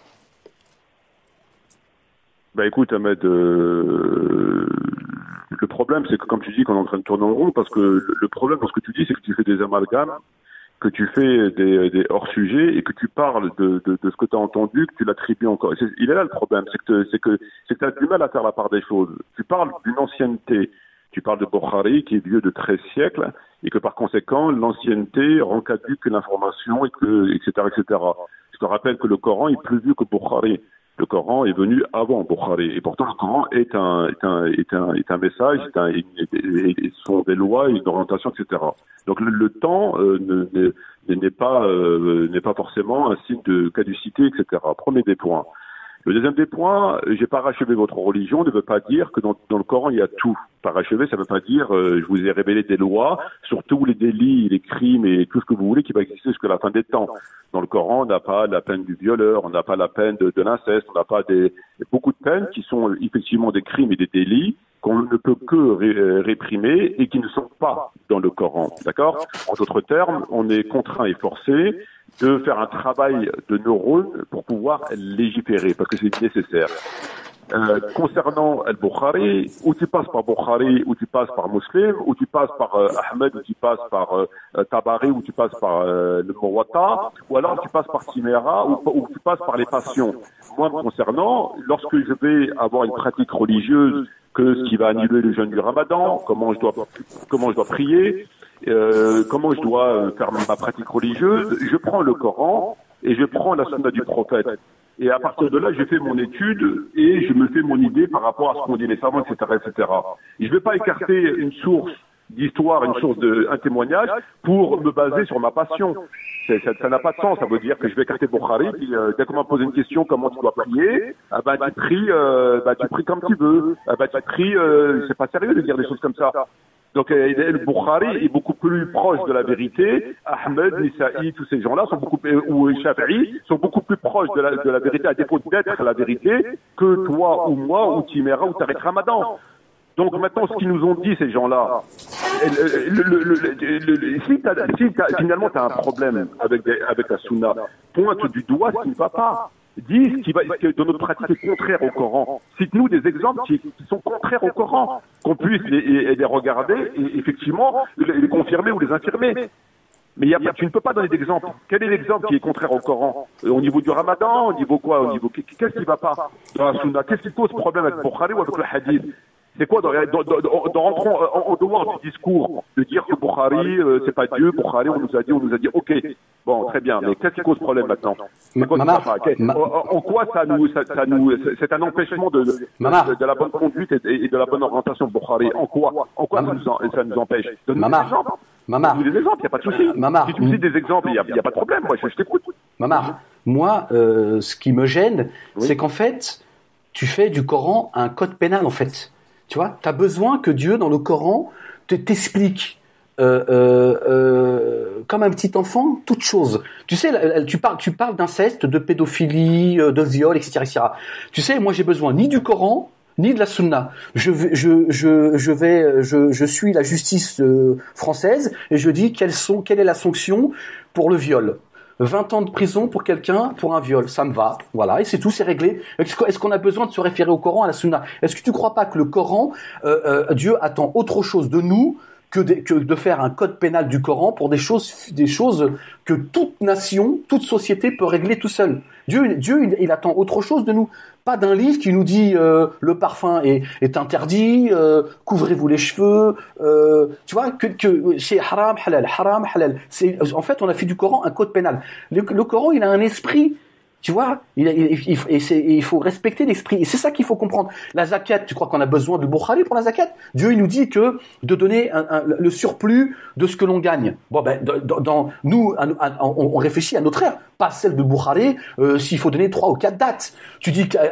Écoute, Ahmed, le problème, c'est que comme tu dis qu'on est en train de tourner en rond, parce que le problème dans ce que tu dis, c'est que tu fais des amalgames, que tu fais des hors-sujets et que tu parles de ce que tu as entendu, que tu l'attribues encore. Il est là le problème, c'est que tu as du mal à faire la part des choses. Tu parles d'une ancienneté. Tu parles de Bukhari qui est vieux de 13 siècles et que par conséquent, l'ancienneté rend caduque l'information, etc., etc. Je te rappelle que le Coran est plus vieux que Bukhari. Le Coran est venu avant Bukhari. Et pourtant, le Coran est un message, ce sont des lois, une orientation, etc. Donc, le temps n'est pas forcément un signe de caducité, etc. Premier des points. Le deuxième des points, j'ai parachevé votre religion ne veut pas dire que dans le Coran, il y a tout. Parachevé, ça ne veut pas dire je vous ai révélé des lois sur tous les délits, les crimes et tout ce que vous voulez qui va exister jusqu'à la fin des temps. Dans le Coran, on n'a pas la peine du violeur, on n'a pas la peine de l'inceste, on n'a pas beaucoup de peines qui sont effectivement des crimes et des délits qu'on ne peut que réprimer et qui ne sont pas dans le Coran. D'accord ? En d'autres termes, on est contraint et forcé de faire un travail de neurones pour pouvoir légiférer, parce que c'est nécessaire. Concernant Al-Bukhari, ou tu passes par Bukhari, ou tu passes par Muslim, ou tu passes par Ahmed, ou tu passes par Tabari, ou tu passes par le Muwatta, ou alors tu passes par Simera, ou tu passes par les passions. Moi, concernant, lorsque je vais avoir une pratique religieuse, que ce qui va annuler le jeûne du Ramadan, comment je dois prier, comment je dois faire ma pratique religieuse, je prends le Coran et je prends la sunna du prophète. Et à partir de là, je fais mon étude et je me fais mon idée par rapport à ce qu'ont dit les savants, etc., etc. Et je ne vais pas écarter une source d'histoire, un témoignage pour me baser sur ma passion. Ça n'a pas de sens. Ça veut dire que je vais écarter Bukhari, puis dès qu'on m'a posé une question, comment tu dois prier, tu pries comme tu veux. Tu pries, c'est pas sérieux de dire des choses comme ça. Donc, le Bukhari est beaucoup plus proche de la vérité. Ahmed, Nisa'i, tous ces gens-là ou Shafi'i sont beaucoup plus proches de la vérité, à défaut d'être la vérité, que toi ou moi, ou Timera, ou Tariq Ramadan. Donc maintenant, ce qu'ils nous ont dit, ces gens-là, finalement tu as un problème avec la sunna, pointe du doigt ce qui ne va pas. Dis ce qui dans notre pratique est contraire au Coran. Cite-nous des exemples qui sont contraires au Coran, qu'on puisse les regarder et effectivement les confirmer ou les infirmer. Mais tu ne peux pas donner d'exemple. Quel est l'exemple qui est contraire au Coran? Au niveau du Ramadan, au niveau quoi? Qu'est-ce qui ne va pas dans la sunna? Qu'est-ce qui pose problème avec Bukhari ou avec le hadith? C'est quoi rentrons en dehors du discours de dire que Bukhari c'est pas Dieu, Bukhari on nous a dit ok, bon très bien, mais qu'est-ce qui cause problème maintenant? En quoi c'est un empêchement de la bonne conduite et de la bonne orientation de Bukhari? En quoi ça nous empêche? Donne-nous des exemples. Donne-nous des exemples, il n'y a pas de souci. Si tu me cites des exemples, il n'y a pas de problème, moi je t'écoute. Moi ce qui me gêne, c'est qu'en fait tu fais du Coran un code pénal en fait. Tu vois, tu as besoin que Dieu, dans le Coran, t'explique, comme un petit enfant, toute chose. Tu sais, tu parles d'inceste, de pédophilie, de viol, etc., etc. Tu sais, moi, j'ai besoin ni du Coran, ni de la Sunna. Je suis la justice française et je dis quelle est la sanction pour le viol. 20 ans de prison pour quelqu'un pour un viol, ça me va, voilà, et c'est tout, c'est réglé. Est-ce qu'on a besoin de se référer au Coran, à la Sunna? Est-ce que tu crois pas que le Coran, Dieu attend autre chose de nous que de faire un code pénal du Coran pour des choses que toute nation, toute société peut régler tout seul? Dieu, il attend autre chose de nous. Pas d'un livre qui nous dit le parfum est interdit, couvrez-vous les cheveux, tu vois, que c'est haram, halal. En fait, on a fait du Coran un code pénal. Le Coran, il a un esprit Tu vois, il faut respecter l'esprit. Et c'est ça qu'il faut comprendre. La zakat, tu crois qu'on a besoin de Bukhari pour la zakat? Dieu, il nous dit que de donner le surplus de ce que l'on gagne. Bon, ben, nous, on réfléchit à notre ère, pas celle de Bukhari, s'il faut donner 3 ou 4 dates. Tu dis que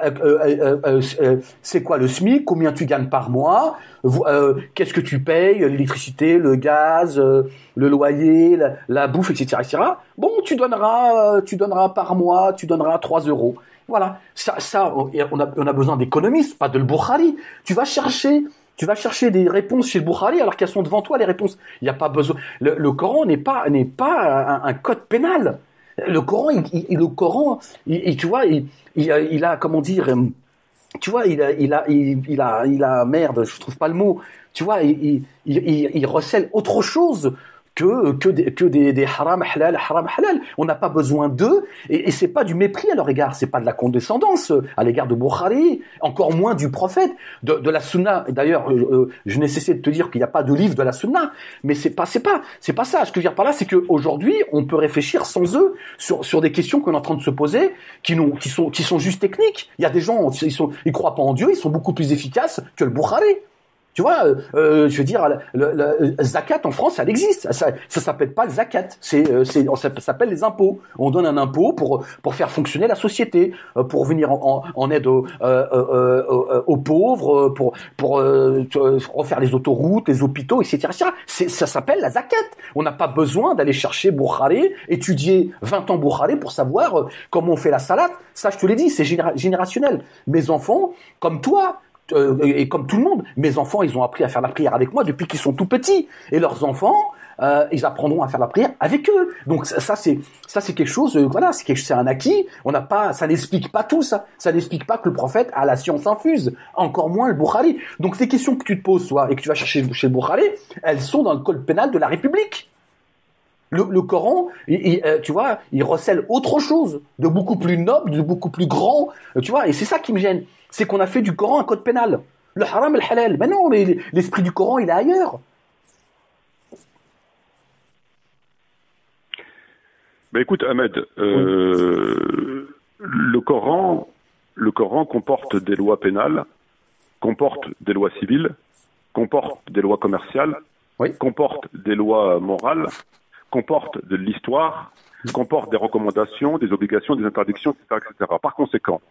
c'est quoi le SMIC? Combien tu gagnes par mois? Qu'est-ce que tu payes? L'électricité, le gaz, le loyer, la bouffe, etc., etc. Bon, tu donneras par mois, tu donneras 3 euros. Voilà. Ça, on a besoin d'économistes, pas de le Bukhari. Tu vas chercher des réponses chez le Bukhari alors qu'elles sont devant toi, les réponses. Il n'y a pas besoin. Le Coran n'est pas un code pénal. Le Coran, tu vois, il a, comment dire, tu vois, il a, merde, je trouve pas le mot. Tu vois, il recèle autre chose que des haram halal. On n'a pas besoin d'eux, et c'est pas du mépris à leur égard, c'est pas de la condescendance à l'égard de Bukhari, encore moins du prophète, de la sunna. D'ailleurs, je n'ai cessé de te dire qu'il n'y a pas de livre de la sunna, mais c'est pas ça. Ce que je veux dire par là, c'est qu'aujourd'hui, on peut réfléchir sans eux sur des questions qu'on est en train de se poser, qui sont juste techniques. Il y a des gens, ils croient pas en Dieu, ils sont beaucoup plus efficaces que le Bukhari. Tu vois, je veux dire, le zakat en France, ça existe. Ça s'appelle pas le zakat. Ça s'appelle les impôts. On donne un impôt pour faire fonctionner la société, pour venir en aide aux pauvres, pour refaire les autoroutes, les hôpitaux, etc., etc. Ça s'appelle la zakat. On n'a pas besoin d'aller chercher Bukhari, étudier 20 ans Bukhari pour savoir comment on fait la salade. Ça, je te l'ai dit, c'est générationnel. Mes enfants, comme toi, et comme tout le monde, mes enfants, ils ont appris à faire la prière avec moi depuis qu'ils sont tout petits. Et leurs enfants, ils apprendront à faire la prière avec eux. Donc ça c'est quelque chose, voilà, c'est un acquis. Ça n'explique pas tout ça. Ça n'explique pas que le prophète a la science infuse, encore moins le Bukhari. Donc ces questions que tu te poses, toi, et que tu vas chercher chez le Bukhari, elles sont dans le code pénal de la République. Le Coran, tu vois, il recèle autre chose, de beaucoup plus noble, de beaucoup plus grand, tu vois, et c'est ça qui me gêne. C'est qu'on a fait du Coran un code pénal. Le haram et le halal. Mais non, l'esprit du Coran, il est ailleurs. Ben écoute, Ahmed, le Coran comporte des lois pénales, comporte des lois civiles, comporte des lois commerciales, oui, comporte des lois morales, comporte de l'histoire, comporte des recommandations, des obligations, des interdictions, etc., etc. Par conséquent,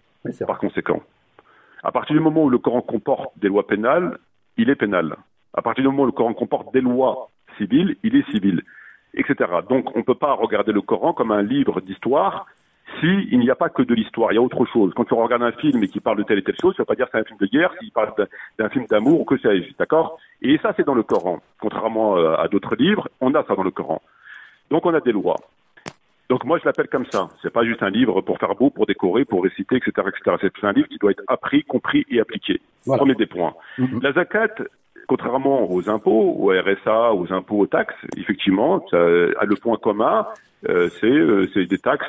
à partir du moment où le Coran comporte des lois pénales, il est pénal. À partir du moment où le Coran comporte des lois civiles, il est civil, etc. Donc on ne peut pas regarder le Coran comme un livre d'histoire s'il n'y a pas que de l'histoire, il y a autre chose. Quand tu regardes un film et qui parle de telle et telle chose, tu ne vas pas dire que c'est un film de guerre s'il parle d'un film d'amour ou que sais-je, d'accord? Et ça, c'est dans le Coran. Contrairement à d'autres livres, on a ça dans le Coran. Donc on a des lois. Donc moi je l'appelle comme ça. C'est pas juste un livre pour faire beau, pour décorer, pour réciter, etc., etc. C'est un livre qui doit être appris, compris et appliqué. Voilà. Premier des points. La zakat, contrairement aux impôts, au RSA, aux impôts, aux taxes, effectivement, ça a le point commun. C'est des taxes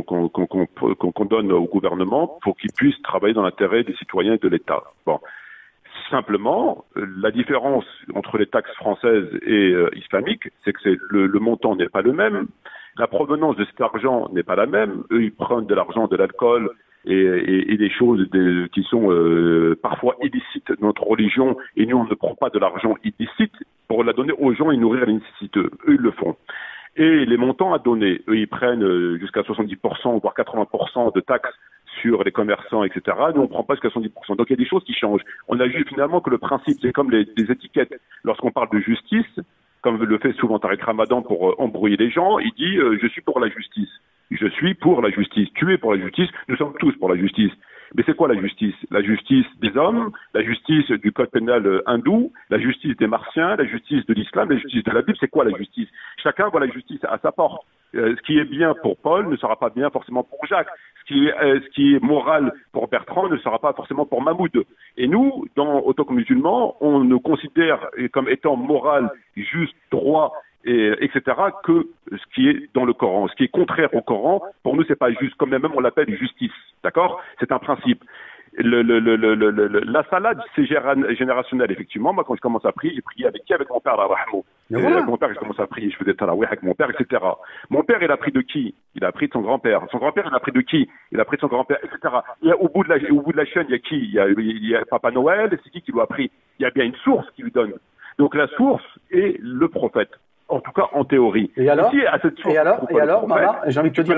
qu'on donne au gouvernement pour qu'il puisse travailler dans l'intérêt des citoyens et de l'État. Bon. Simplement, la différence entre les taxes françaises et islamiques, c'est que le montant n'est pas le même. La provenance de cet argent n'est pas la même. Eux, ils prennent de l'argent, de l'alcool et des choses qui sont parfois illicites dans notre religion. Et nous, on ne prend pas de l'argent illicite pour la donner aux gens et nourrir les nécessiteux. Eux, ils le font. Et les montants à donner, eux, ils prennent jusqu'à 70%, voire 80% de taxes sur les commerçants, etc. Nous, on ne prend pas jusqu'à 70%. Donc, il y a des choses qui changent. On a vu finalement que le principe, c'est comme des étiquettes. Lorsqu'on parle de justice, comme le fait souvent Tariq Ramadan pour embrouiller les gens, il dit je suis pour la justice. Je suis pour la justice. Tu es pour la justice. Nous sommes tous pour la justice. Mais c'est quoi la justice? La justice des hommes, la justice du code pénal hindou, la justice des martiens, la justice de l'islam, la justice de la Bible. C'est quoi la justice? Chacun voit la justice à sa porte. Ce qui est bien pour Paul ne sera pas bien forcément pour Jacques. Ce qui est moral pour Bertrand ne sera pas forcément pour Mahmoud. Et nous, autant que musulmans, on nous considère comme étant moral, juste, droit, etc., que ce qui est dans le Coran. Ce qui est contraire au Coran, pour nous, c'est pas juste, comme même on l'appelle justice. D'accord? C'est un principe. La salade, c'est générationnel, effectivement. Moi, quand je commence à prier, j'ai prié avec qui? Avec mon père, Voilà. avec mon père, je commence à prier, je faisais tarawih avec mon père, etc. Mon père, il a pris de qui? Il a pris de son grand-père. Son grand-père, il a pris de qui? Il a pris de son grand-père, etc. Et au bout de la chaîne, il y a qui? Il y a Papa Noël, et c'est qui lui a pris? Il y a bien une source qui lui donne. Donc la source est le prophète. En tout cas, en théorie. Et alors? Si à cette source, Et alors, Mama, j'ai envie de te dire,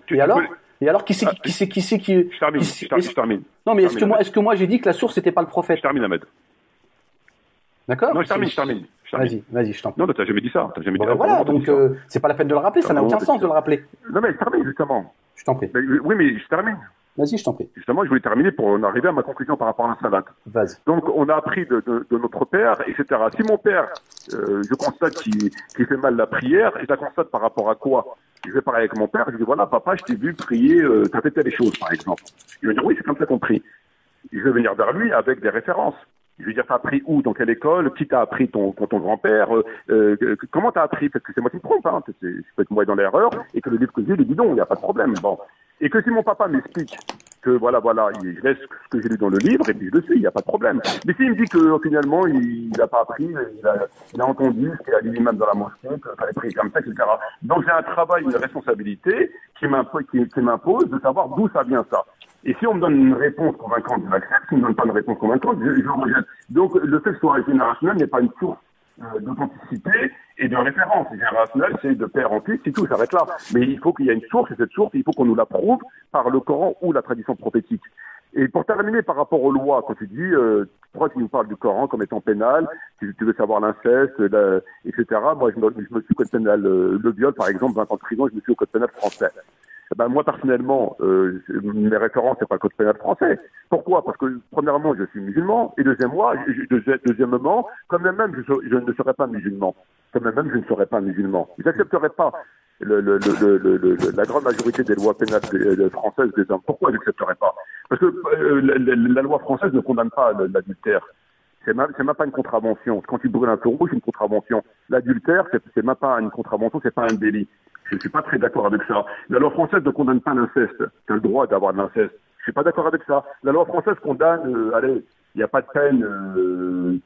et alors, qui c'est qui... Je termine. Non, mais est-ce que moi j'ai dit que la source n'était pas le prophète? Je termine, Ahmed. D'accord? Non, je termine. Vas-y, je t'en prie. Non, t'as jamais dit ça. Voilà, donc c'est pas la peine de le rappeler, ça n'a aucun sens de le rappeler. Non, mais je termine, justement. Je t'en prie. Oui, mais je termine. Vas-y, je t'en prie. Justement, je voulais terminer pour en arriver à ma conclusion par rapport à la salade. Vas-y. Donc, on a appris de notre père, etc. Si mon père, je constate qu'il fait mal la prière, et je la constate par rapport à quoi? Je vais parler avec mon père, je dis voilà, papa, je t'ai vu prier, t'as fait telle chose, par exemple. Il va dire oui, c'est comme ça qu'on prie. Je vais venir vers lui avec des références. Je vais dire, t'as appris où, dans quelle école, qui t'a appris ton grand-père, comment t'as appris, parce que c'est moi qui me trompe, hein, c'est peut-être moi dans l'erreur, et que le livre que j'ai, il est bidon, il n'y a pas de problème. Bon. Et que si mon papa m'explique que voilà, je laisse ce que j'ai lu dans le livre, et puis je le suis, il n'y a pas de problème. Mais s'il me dit que finalement, il n'a pas appris, il a entendu ce qu'il a dit lui-même dans la mosquée, qu'il fallait prier comme ça, etc. Donc j'ai un travail, une responsabilité qui m'impose de savoir d'où ça vient ça. Et si on me donne une réponse convaincante, je l'accepte. Si on ne me donne pas une réponse convaincante, je rejette. Donc, le fait que ce soit générationnel n'est pas une source d'authenticité et de référence. Générationnel, c'est de père en fils, c'est tout, ça s'arrête là. Mais il faut qu'il y ait une source, et cette source, il faut qu'on nous la prouve par le Coran ou la tradition prophétique. Et pour terminer par rapport aux lois, quand tu dis, pourquoi tu nous parles du Coran comme étant pénal, tu veux savoir l'inceste, etc. Moi, je me suis au code pénal, le viol, par exemple, 20 ans de prison, je me suis au code pénal français. Ben, moi, personnellement, mes références, c'est pas le code pénal français. Pourquoi? Parce que, premièrement, je suis musulman, et deuxièmement, quand même, je ne serais pas musulman. Quand même, je ne serais pas musulman. J'accepterais pas la grande majorité des lois pénales françaises des hommes. Pourquoi je n'accepterais pas? Parce que la loi française ne condamne pas l'adultère. C'est même pas une contravention. Quand tu brûles un feu rouge, c'est une contravention. L'adultère, c'est même pas une contravention, c'est pas un délit. Je ne suis pas très d'accord avec ça. La loi française ne condamne pas l'inceste. Tu as le droit d'avoir de l'inceste. Je suis pas d'accord avec ça. La loi française condamne, il n'y a pas de peine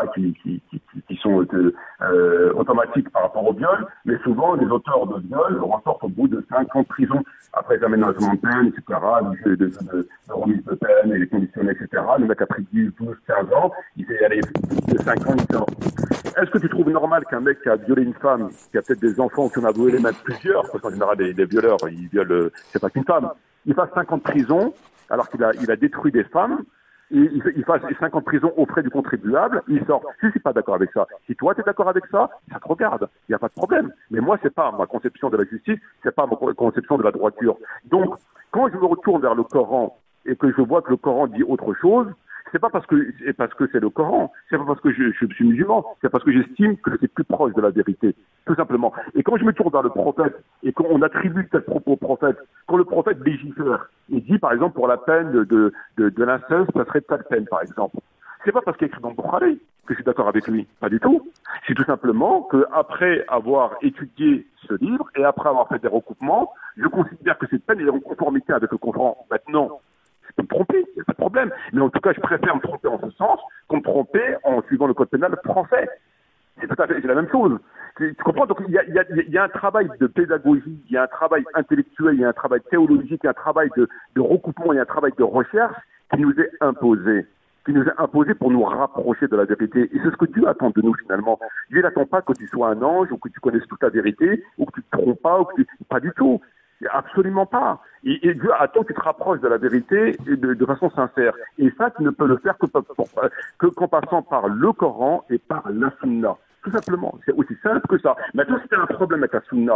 qui sont automatiques par rapport au viol, mais souvent les auteurs de viol ressortent au bout de 5 ans de prison, après les aménagements de peine, etc., de remise de peine, et les conditionnés, etc. Le mec a pris 10, 12, 15 ans, il fait aller de 5 ans, il sort. Est-ce que tu trouves normal qu'un mec qui a violé une femme, qui a peut-être des enfants, qui en a violé même plusieurs, parce qu'en général les violeurs, ils violent, c'est pas qu'une femme, il fasse 5 ans de prison, alors qu'il a détruit des femmes, et il fasse 5 ans de prison aux frais du contribuable, il sort. Je suis pas d'accord avec ça. Si toi, tu es d'accord avec ça, ça te regarde. Il n'y a pas de problème. Mais moi, c'est pas ma conception de la justice, c'est pas ma conception de la droiture. Donc, quand je me retourne vers le Coran et que je vois que le Coran dit autre chose, c'est pas parce que c'est le Coran, c'est pas parce que je suis musulman, c'est parce que j'estime que c'est plus proche de la vérité, tout simplement. Et quand je me tourne vers le prophète et qu'on attribue tel propos au prophète, quand le prophète légifère, il dit par exemple pour la peine de l'inceste, ça serait telle peine par exemple. C'est pas parce qu'il est écrit dans le Bukhari que je suis d'accord avec lui, pas du tout. C'est tout simplement que après avoir étudié ce livre et après avoir fait des recoupements, je considère que cette peine est en conformité avec le Coran. Maintenant, je peux me tromper, il n'y a pas de problème. Mais en tout cas, je préfère me tromper en ce sens qu'on me tromper en suivant le code pénal français. C'est la même chose. Tu comprends? Donc, il y a un travail de pédagogie, il y a un travail intellectuel, il y a un travail théologique, il y a un travail de recoupement, il y a un travail de recherche qui nous est imposé. Pour nous rapprocher de la vérité. Et c'est ce que Dieu attend de nous, finalement. Dieu n'attend pas que tu sois un ange, ou que tu connaisses toute la vérité, ou que tu te trompes pas, pas du tout. Absolument pas. Et Dieu attend que tu te rapproches de la vérité de façon sincère. Et ça, tu ne peux le faire qu'en passant par le Coran et par la Sunna. Tout simplement. C'est aussi simple que ça. Maintenant, si tu as un problème avec la Sunna,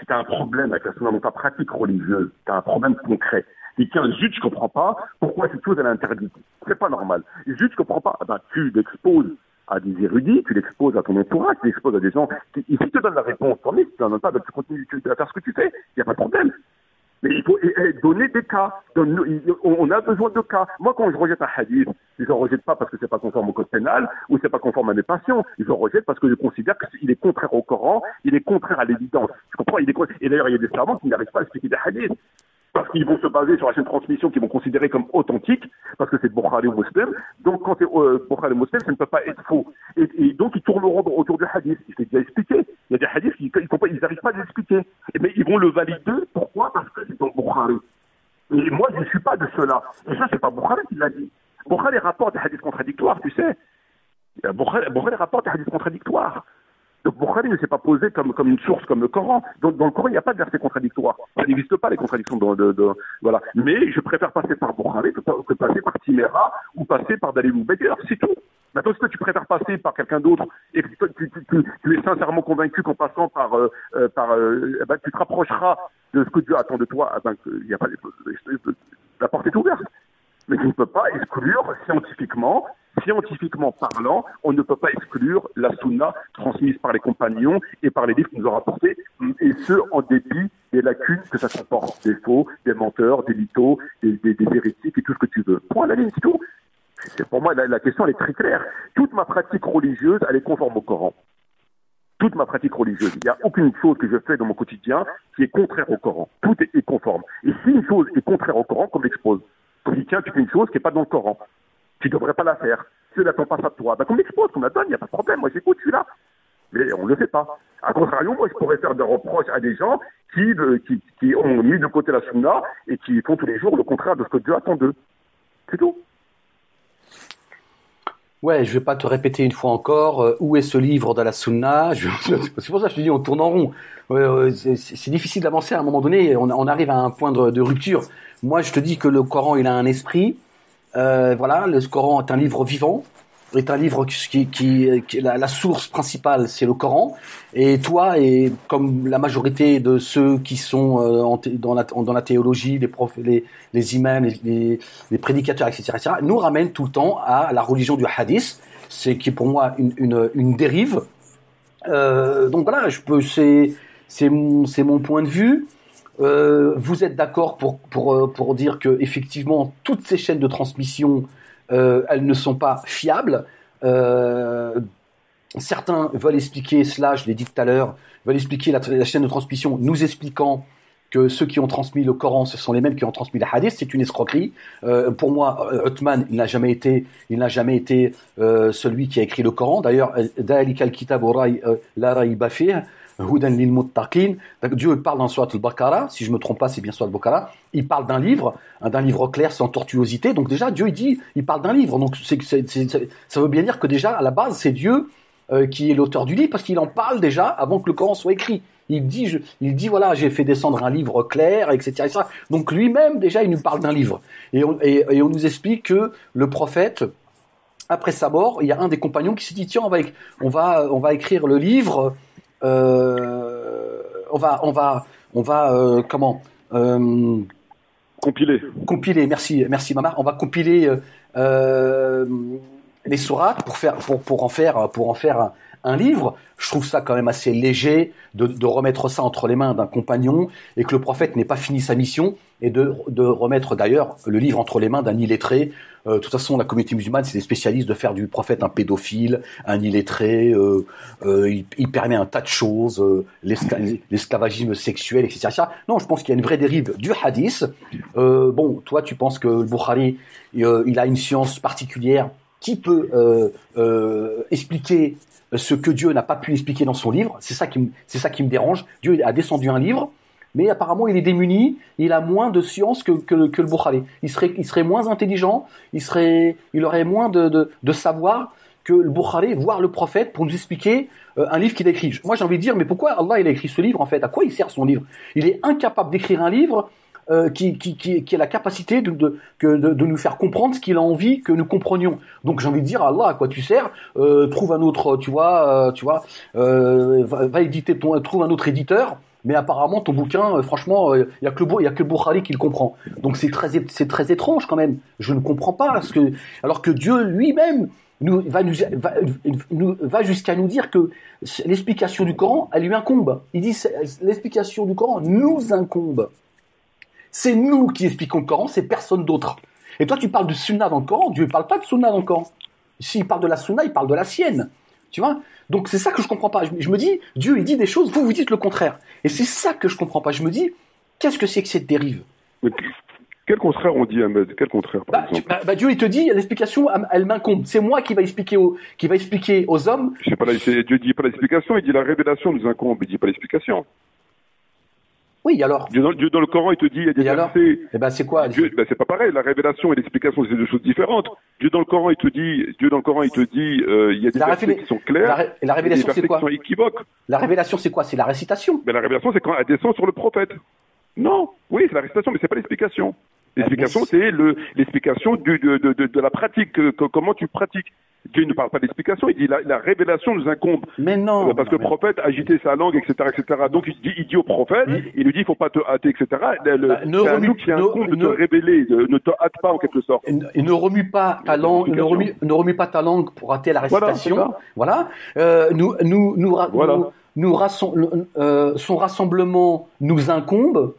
dans ta pratique religieuse, tu as un problème concret. Et tiens, zut, je comprends pas pourquoi cette chose elle est interdite. C'est pas normal. Zut, je comprends pas. Tu l'exposes à des érudits, tu l'exposes à ton entourage, tu l'exposes à des gens qui, si tu te donnes la réponse, tant mieux, si tu n'en donnes pas, tu continues à faire ce que tu fais. Il n'y a pas de problème. Mais il faut donner des cas. On a besoin de cas. Moi, quand je rejette un hadith, je ne rejette pas parce que c'est pas conforme au code pénal ou c'est pas conforme à mes passions. Je rejette parce que je considère qu'il est contraire au Coran, il est contraire à l'évidence. Tu comprends? Et d'ailleurs, il y a des savants qui n'arrivent pas à expliquer des hadiths. parce qu'ils vont se baser sur la chaîne de transmission qu'ils vont considérer comme authentique, parce que c'est Bukhari ou Muslim. Donc quand c'est Bukhari ou Muslim, ça ne peut pas être faux. Et donc ils tourneront autour du hadith. Je t'ai déjà expliqué. Il y a des hadiths ils n'arrivent pas à les expliquer. Mais ils vont le valider. Pourquoi? Parce que c'est dans Bukhari. Et moi, je ne suis pas de ceux-là. Et ça, c'est pas Bukhari qui l'a dit. Bukhari rapporte des hadiths contradictoires, tu sais. Bukhari rapporte des hadiths contradictoires. Donc Bukhari ne s'est pas posé comme une source comme le Coran. Donc dans le Coran, il n'y a pas de verset contradictoire. Ça n'existe pas les contradictions voilà. Mais je préfère passer par Bukhari que passer par Timera ou passer par Dalil ou Beger, c'est tout. Maintenant, si tu préfères passer par quelqu'un d'autre et que tu es sincèrement convaincu qu'en passant tu te rapprocheras de ce que Dieu attend de toi, il y a pas la porte est ouverte. Mais tu ne peux pas exclure scientifiquement parlant, on ne peut pas exclure la sunna transmise par les compagnons et par les livres qu'ils nous ont rapportés, et ce, en dépit des lacunes que ça comporte, des faux, des menteurs, des mythos, des hérétiques et tout ce que tu veux. Point à la ligne, c'est tout. Pour moi, la question, elle est très claire. Toute ma pratique religieuse, elle est conforme au Coran. Toute ma pratique religieuse. Il n'y a aucune chose que je fais dans mon quotidien qui est contraire au Coran. Tout est conforme. Et si une chose est contraire au Coran, comme l'expose, comme dit, tiens, tu fais une chose qui n'est pas dans le Coran, tu ne devrais pas la faire. Si on n'attend pas ça de toi, qu'on m'expose, qu'on la donne, il n'y a pas de problème. Moi, j'écoute, je suis là. Mais on ne le fait pas. A contrario, moi, je pourrais faire des reproches à des gens qui ont mis de côté la sunna et qui font tous les jours le contraire de ce que Dieu attend d'eux. C'est tout. Ouais, je vais pas te répéter une fois encore où est ce livre de la Sunna. C'est pour ça que je te dis on tourne en rond. C'est difficile d'avancer à un moment donné. On arrive à un point de rupture. Moi, je te dis que le Coran, il a un esprit. Voilà, le Coran est un livre vivant. Est un livre la source principale, c'est le Coran. Et toi, et comme la majorité de ceux qui sont dans la théologie, les imams, les prédicateurs, etc., nous ramènent tout le temps à la religion du hadith, c'est qui est pour moi une dérive. Donc voilà, c'est mon point de vue. Vous êtes d'accord pour dire que effectivement toutes ces chaînes de transmission elles ne sont pas fiables. Certains veulent expliquer cela, je l'ai dit tout à l'heure, veulent expliquer la chaîne de transmission, nous expliquant que ceux qui ont transmis le Coran, ce sont les mêmes qui ont transmis les hadiths. C'est une escroquerie. Pour moi, Uthman, il n'a jamais été celui qui a écrit le Coran. D'ailleurs, Dalika al-kitab la rayba fihi hudan lil muttaqin. Dieu parle dans Surat al-Baqarah, si je me trompe pas, c'est bien Surat al-Baqarah. Il parle d'un livre clair, sans tortuosité. Donc déjà, Dieu il parle d'un livre. Donc ça veut bien dire que déjà à la base, c'est Dieu qui est l'auteur du livre parce qu'il en parle déjà avant que le Coran soit écrit. Il dit voilà, j'ai fait descendre un livre clair, etc., etc. Donc lui-même déjà, il nous parle d'un livre. Et on nous explique que le prophète, après sa mort, il y a un des compagnons qui s'est dit tiens, on va écrire le livre. Compiler, merci Mamar. On va compiler les sourates pour en faire un livre. Je trouve ça quand même assez léger de remettre ça entre les mains d'un compagnon et que le prophète n'ait pas fini sa mission et de remettre d'ailleurs le livre entre les mains d'un illettré. De toute façon, la communauté musulmane, c'est des spécialistes de faire du prophète un pédophile, un illettré. Il permet un tas de choses, l'esclavagisme sexuel, etc. Non, je pense qu'il y a une vraie dérive du hadith. Bon, toi, tu penses que le Bukhari, il a une science particulière qui peut expliquer ce que Dieu n'a pas pu expliquer dans son livre. C'est ça qui me dérange. Dieu a descendu un livre, mais apparemment il est démuni, il a moins de science que le Bukhari. Il serait moins intelligent, il aurait moins de savoir que le Bukhari, voire le prophète, pour nous expliquer un livre qu'il a écrit. Moi j'ai envie de dire, mais pourquoi Allah il a écrit ce livre en fait? À quoi il sert son livre? Il est incapable d'écrire un livre qui a la capacité de nous faire comprendre ce qu'il a envie que nous comprenions. Donc j'ai envie de dire, Allah, à quoi tu sers? Trouve un autre, va éditer trouve un autre éditeur. Mais apparemment ton bouquin, franchement, il y a que le Bukhari qui le comprend. Donc c'est très étrange quand même. Je ne comprends pas alors que Dieu lui-même va jusqu'à nous dire que l'explication du Coran, elle lui incombe. Il dit l'explication du Coran nous incombe. C'est nous qui expliquons le Coran, c'est personne d'autre. Et toi, tu parles de sunna dans le Coran, Dieu ne parle pas de sunna dans le Coran. S'il parle de la sunna, il parle de la sienne. Tu vois? Donc c'est ça que je comprends pas. Je me dis, Dieu il dit des choses, vous dites le contraire. Et c'est ça que je comprends pas. Je me dis, qu'est-ce que c'est que cette dérive? Mais quel contraire on dit, Ahmed? Quel contraire, par exemple? Dieu, il te dit, l'explication, elle m'incombe. C'est moi qui va expliquer aux hommes. Je sais pas, Dieu dit pas l'explication, il dit la révélation nous incombe, il dit pas l'explication. Oui, alors. Dieu dans le Coran, il te dit, il y a des versets. Eh ben, c'est quoi? Dieu, c'est pas pareil. La révélation et l'explication, c'est deux choses différentes. Dieu dans le Coran, il te dit, il y a des versets qui sont clairs. Et la révélation, c'est quoi? Qui sont équivoques. La révélation, c'est quoi? C'est la récitation. Mais la révélation, c'est quand elle descend sur le prophète. Non. Oui, c'est la récitation, mais c'est pas l'explication. L'explication, c'est l'explication de la pratique, comment tu pratiques. Dieu ne parle pas d'explication, il dit la révélation nous incombe. Mais non. Parce que le prophète agitait sa langue, etc., etc. Donc il dit au prophète, il lui dit il faut pas te hâter, etc. C'est à nous qui incombe de te révéler, ne te hâte pas en quelque sorte. Et ne remue pas ta langue, ne remue pas ta langue pour hâter la récitation. Voilà. Son rassemblement nous incombe,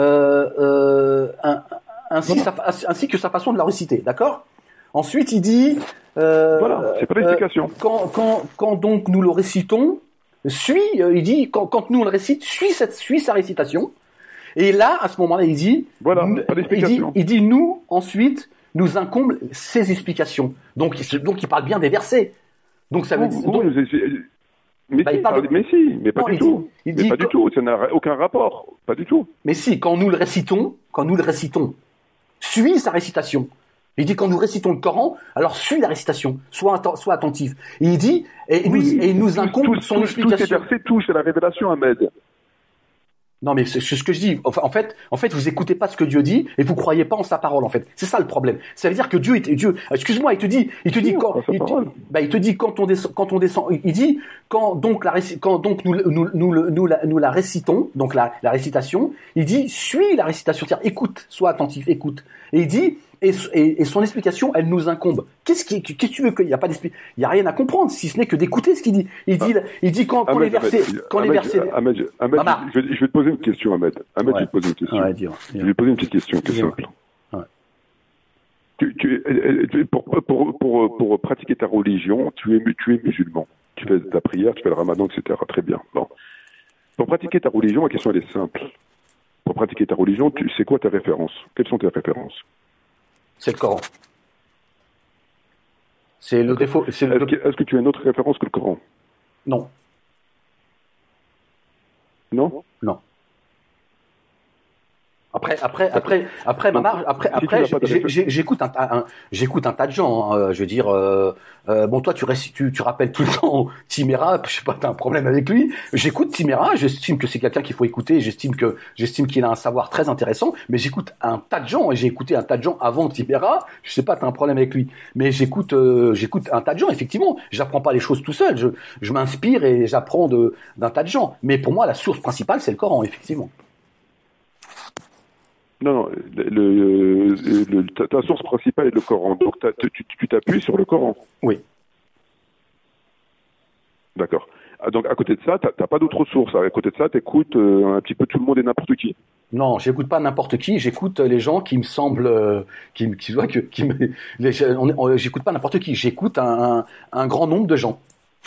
ainsi que sa façon de la réciter, d'accord? Ensuite, il dit, voilà, c'est pas l'explication. Quand donc nous le récitons, il dit, quand nous on le récite, suis sa récitation. Et là, à ce moment-là, il dit, voilà, pas d'explication. Il dit, nous, ensuite, nous incombe ses explications. Donc, il parle bien des versets. Donc, ça veut dire. Mais pas du tout. Pas du tout. Ça n'a aucun rapport. Pas du tout. Mais si, quand nous le récitons, suis sa récitation. Il dit quand nous récitons le Coran, alors suis la récitation, sois attentif. Et il dit il nous incombe son explication. Tous ces versets touchent à la révélation, Ahmed. Non, mais c'est ce que je dis. En fait, vous écoutez pas ce que Dieu dit et vous croyez pas en sa parole. En fait, c'est ça le problème. Ça veut dire que Dieu. Excuse-moi, il te dit quand on descend. Il dit quand donc nous la récitons, donc la récitation. Il dit suis la récitation. C'est-à-dire écoute, sois attentif, écoute. Et il dit et son explication, elle nous incombe. Qu'est-ce que tu veux qu'il y a pas d'explication? Il y a rien à comprendre si ce n'est que d'écouter ce qu'il dit. Il dit quand les versets. Ahmed, je vais te poser une question, Ahmed. Ahmed, je vais te poser une question. Ouais, je vais te poser une petite question, qui est simple. Ouais. Pour pratiquer ta religion, tu es musulman. Tu fais ta prière, tu fais le ramadan, etc. Très bien. Bon. Pour pratiquer ta religion, ma question elle est simple. Pour pratiquer ta religion, c'est quoi tes références? Quelles sont tes références? C'est le Coran. C'est le défaut. Est-ce que tu as une autre référence que le Coran? Non. Non. Après, Mamar, j'écoute un tas de gens. Je veux dire, bon, toi, tu rappelles tout le temps Timéra. Je sais pas, t'as un problème avec lui. J'écoute Timéra. J'estime que c'est quelqu'un qu'il faut écouter. J'estime qu'il a un savoir très intéressant. Mais j'écoute un tas de gens et j'ai écouté un tas de gens avant Timéra. Je sais pas, t'as un problème avec lui. Mais j'écoute un tas de gens. Effectivement, j'apprends pas les choses tout seul. Je m'inspire et j'apprends d'un tas de gens. Mais pour moi, la source principale, c'est le Coran, effectivement. Non, ta source principale est le Coran. Donc tu t'appuies sur le Coran. Oui. D'accord. Donc à côté de ça, t'as pas d'autres sources. À côté de ça, t'écoutes un petit peu tout le monde et n'importe qui. Non, j'écoute pas n'importe qui. J'écoute les gens qui me semblent, j'écoute pas n'importe qui. J'écoute un grand nombre de gens.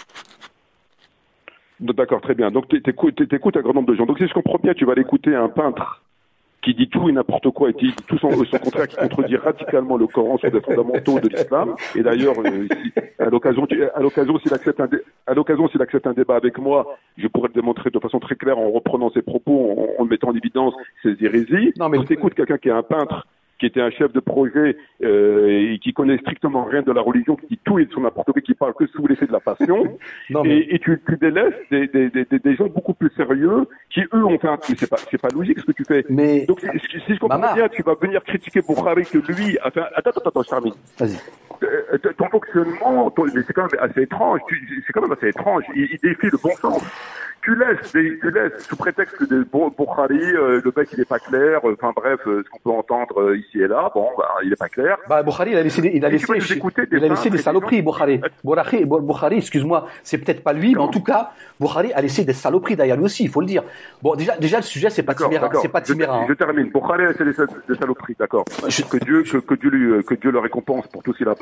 D'accord, très bien. Donc t'écoutes un grand nombre de gens. Donc si je comprends bien, tu vas aller écouter un peintre qui dit tout et n'importe quoi et qui dit tout son contraire, qui contredit radicalement le Coran sur des fondamentaux de l'islam. Et d'ailleurs, à l'occasion s'il accepte un débat avec moi, je pourrais le démontrer de façon très claire en reprenant ses propos, en mettant en évidence ses hérésies. Non, mais donc t'écoutes quelqu'un qui est un peintre, qui était un chef de projet et qui connaît strictement rien de la religion, qui dit tout et sur n'importe quoi, qui parle que sous l'effet de la passion, et tu délaisses des gens beaucoup plus sérieux qui eux ont fait un truc. C'est pas logique ce que tu fais. Mais donc si je comprends bien, tu vas venir critiquer Bukhari que lui a fait. Attends, je termine. Vas-y. Ton fonctionnement, mais c'est quand même assez étrange. Il défie le bon sens. Tu laisses sous prétexte que Bukhari, le mec il est pas clair. Enfin bref, ce qu'on peut entendre ici et là, bon, il est pas clair. Bukhari, il a laissé des saloperies. Bukhari, excuse-moi, c'est peut-être pas lui, mais en tout cas, Bukhari a laissé des saloperies derrière lui aussi, il faut le dire. Bon, déjà le sujet c'est pas Timéra, Je termine. Bukhari a laissé des saloperies, d'accord. Que Dieu le récompense pour tout ce qu'il a apporté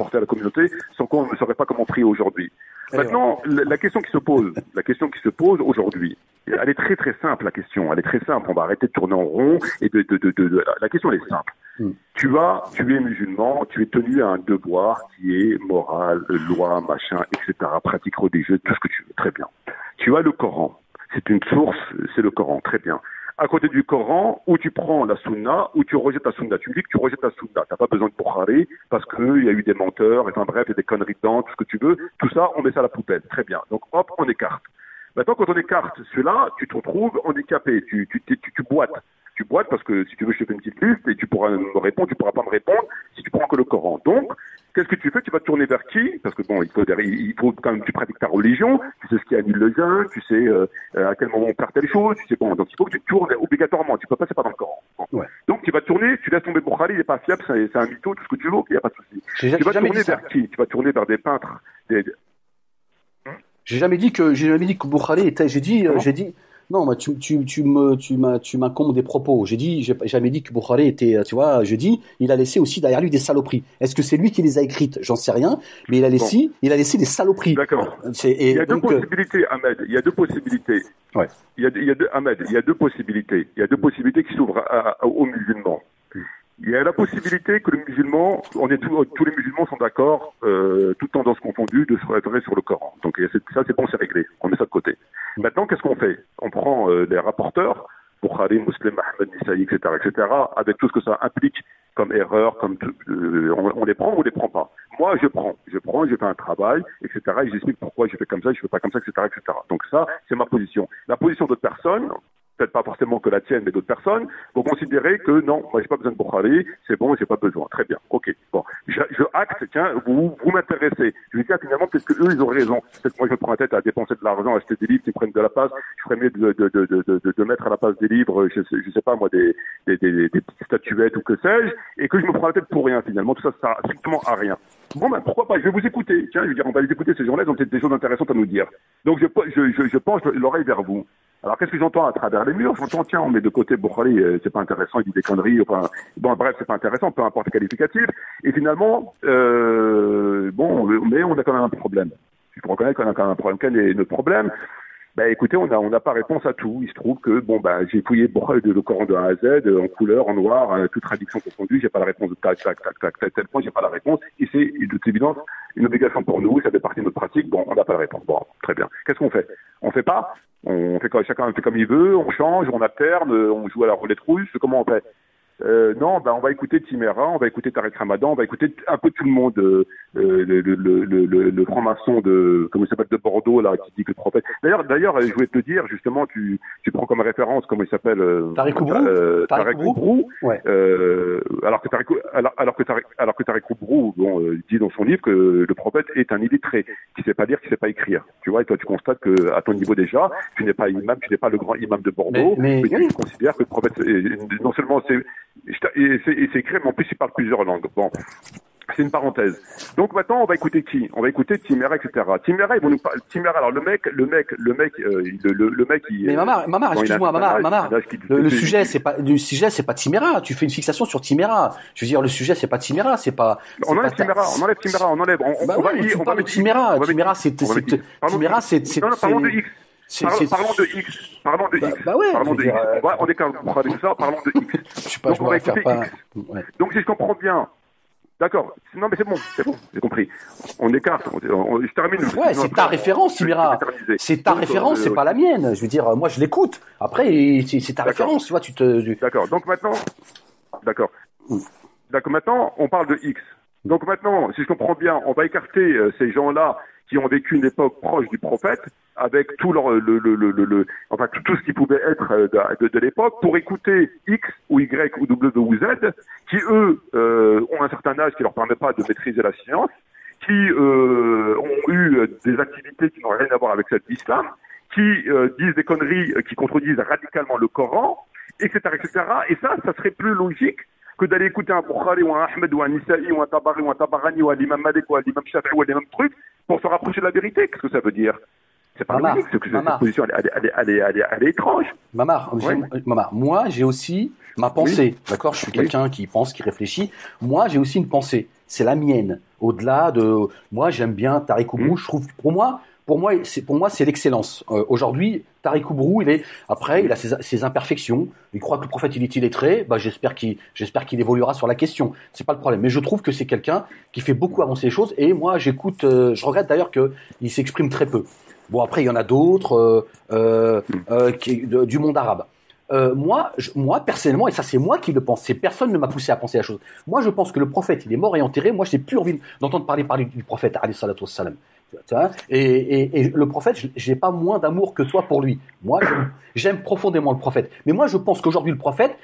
apporté à la communauté sans qu'on ne saurait pas comment prier aujourd'hui. Maintenant, la question qui se pose aujourd'hui, elle est très très simple, la question. Elle est très simple. On va arrêter de tourner en rond et la question elle est simple. Tu es musulman, tu es tenu à un devoir qui est moral, loi, machin, etc., pratique religieuse, tout ce que tu veux. Très bien. Tu as le Coran. C'est une source, c'est le Coran. Très bien. À côté du Coran, où tu prends la Sunna, ou tu rejettes la Sunna. Tu me dis que tu rejettes la Sunna. T'as pas besoin de Bukhari, parce qu'il y a eu des menteurs, enfin bref, il y a des conneries dedans, tout ce que tu veux. Tout ça, on met ça à la poubelle. Très bien. Donc hop, on écarte. Maintenant, quand on écarte cela, tu te retrouves handicapé. Tu boites. Tu boites parce que si tu veux, je te fais une petite liste et tu pourras me répondre, tu pourras pas me répondre si tu prends que le Coran. Donc, qu'est-ce que tu fais? Tu vas te tourner vers qui? Parce que bon, il faut quand même que tu pratiques ta religion, tu sais ce qui annule le jeûne, tu sais à quel moment on perd telle chose, tu sais bon. Donc il faut que tu tournes obligatoirement, tu peux pas, c'est pas dans le Coran. Bon. Ouais. Donc tu vas tourner, tu laisses tomber Bukhari, il est pas fiable, c'est un mytho, tout ce que tu veux, il n'y a pas de souci. Tu vas tourner vers qui? Tu vas tourner vers des peintres. J'ai jamais dit que Bukhari était. J'ai dit. Non, moi, tu m'incombes des propos. J'ai jamais dit que Bukhari était, tu vois, il a laissé aussi derrière lui des saloperies. Est-ce que c'est lui qui les a écrites? J'en sais rien, mais il a laissé des saloperies. D'accord. Il y a deux possibilités, Ahmed. Il y a deux possibilités. Ouais. Il y a deux possibilités. Il y a deux possibilités qui s'ouvrent aux musulmans. Il y a la possibilité que le musulman, tous les musulmans sont d'accord, toutes tendances confondues, de se référer sur le Coran. Donc ça, c'est bon, c'est réglé. On met ça de côté. Maintenant, qu'est-ce qu'on fait? On prend les rapporteurs, Bukhari, Muslim, Ahmed, Nisaï, etc., avec tout ce que ça implique comme erreur, on les prend ou on les prend pas. Moi, je prends, je fais un travail, etc., et j'explique pourquoi je fais comme ça, je fais pas comme ça, etc., etc. Donc ça, c'est ma position. La position d'autres personnes, peut-être pas forcément que la tienne, mais d'autres personnes, vont considérer que non, moi j'ai pas besoin de Bukhari, c'est bon, j'ai pas besoin. Très bien, ok. Bon, je acte, tiens, vous m'intéressez. Je me dis, finalement, peut-être que eux, ils ont raison. Peut-être que moi, je me prends la tête à dépenser de l'argent, à acheter des livres qui prennent de la place. Je ferais mieux de mettre à la place des livres, je sais pas, moi, des petites statuettes ou que sais-je, et que je me prends la tête pour rien, finalement. Tout ça, ça sert strictement à rien. Bon, ben, pourquoi pas? Je vais vous écouter. Tiens, je veux dire, on va les écouter, ces gens-là, ils ont peut-être des choses intéressantes à nous dire. Donc, je penche l'oreille vers vous. Alors, qu'est-ce que j'entends à travers les murs? J'entends, tiens, on met de côté Bukhari, c'est pas intéressant, il dit des conneries, enfin, bon, bref, c'est pas intéressant, peu importe le qualificatif. Et finalement, mais on a quand même un problème. Il faut reconnaître qu'on a quand même un problème. Quel est le problème? Bah, écoutez, on n'a pas réponse à tout. Il se trouve que, j'ai fouillé le Coran de A à Z, en couleur, en noir, toute traduction confondue, j'ai pas la réponse de tel point, j'ai pas la réponse. Et c'est, de toute évidence, une obligation pour nous, ça fait partie de notre pratique, on n'a pas la réponse. Bon, très bien. Qu'est-ce qu'on fait? On fait pas? Chacun fait comme il veut, on change, on alterne, on joue à la roulette russe, comment on fait? Non, on va écouter Timéra, on va écouter Tariq Ramadan, on va écouter un peu tout le monde, le franc-maçon comment il s'appelle, de Bordeaux, là, qui dit que le prophète. D'ailleurs, je voulais te dire, justement, tu prends comme référence, comment il s'appelle, Tariq Oubrou. Ouais. Alors que Tariq Oubrou, dit dans son livre que le prophète est un illettré, qui sait pas lire, qui sait pas écrire. Tu vois, et toi, tu constates que, à ton niveau déjà, tu n'es pas imam, tu n'es pas le grand imam de Bordeaux, mais tu considères que le prophète, non seulement c'est écrit, mais en plus il parle plusieurs langues. Bon, c'est une parenthèse. Donc maintenant, on va écouter qui? On va écouter Timéra, etc. Timéra, ils vont nous parler. Timéra, alors le mec, il. Mais Mamar, excuse-moi, Mamar. Le sujet, c'est pas Timéra. Tu fais une fixation sur Timéra. Je veux dire, le sujet, c'est pas Timéra, c'est pas. On enlève Timéra. On parle de Timéra. Timéra, c'est. Timéra, c'est. Parlons de X. Parlons de X. Bah ouais. Parlons de X. On est quand même avec ça. Parlons de X. Je sais pas, je pourrais faire pas. Ouais. Donc si je comprends bien. D'accord. Non, mais c'est bon, j'ai compris. On écarte, je termine. Ouais, c'est ta référence, Timéra. C'est ta référence, c'est pas la mienne. Je veux dire, moi, je l'écoute. Après, c'est ta référence, tu vois, D'accord. Donc maintenant, maintenant, on parle de X. Donc maintenant, si je comprends bien, on va écarter ces gens-là qui ont vécu une époque proche du prophète, avec tout tout ce qui pouvait être de l'époque, pour écouter X ou Y ou W ou Z, qui eux ont un certain âge qui leur permet pas de maîtriser la science, qui ont eu des activités qui n'ont rien à voir avec celle d'islam, qui disent des conneries qui contredisent radicalement le Coran, etc., etc. Et ça serait plus logique que d'aller écouter un Bukhari ou un Ahmed ou un Nisaï ou un Tabari ou un Tabarani ou un Imam Malik ou un Imam Shafi'i ou un Imam truc pour se rapprocher de la vérité. Qu'est-ce que ça veut dire? C'est pas logique. Cette position, elle est étrange. Mamar, moi, j'ai aussi ma pensée. Oui. D'accord? Je suis quelqu'un qui pense, qui réfléchit. Moi, j'ai aussi une pensée. C'est la mienne. Au-delà de, moi, j'aime bien Tariq Oubrou. Je trouve, pour moi, c'est l'excellence. Aujourd'hui, Tariq Oubrou, après, il a ses imperfections. Il croit que le prophète, il est illettré. Bah, j'espère qu'il évoluera sur la question. C'est pas le problème. Mais je trouve que c'est quelqu'un qui fait beaucoup avancer les choses. Et moi, j'écoute, je regrette d'ailleurs qu'il s'exprime très peu. Bon, après, il y en a d'autres, du monde arabe. Moi, personnellement, et ça c'est moi qui le pense, personne ne m'a poussé à penser la chose. Moi, je pense que le prophète, il est mort et enterré. Moi, je n'ai plus envie d'entendre parler du prophète, alayhi salatu wassalam. Et le prophète, j'ai pas moins d'amour que toi pour lui. Moi, j'aime profondément le prophète. Mais moi, je pense qu'aujourd'hui, le prophète,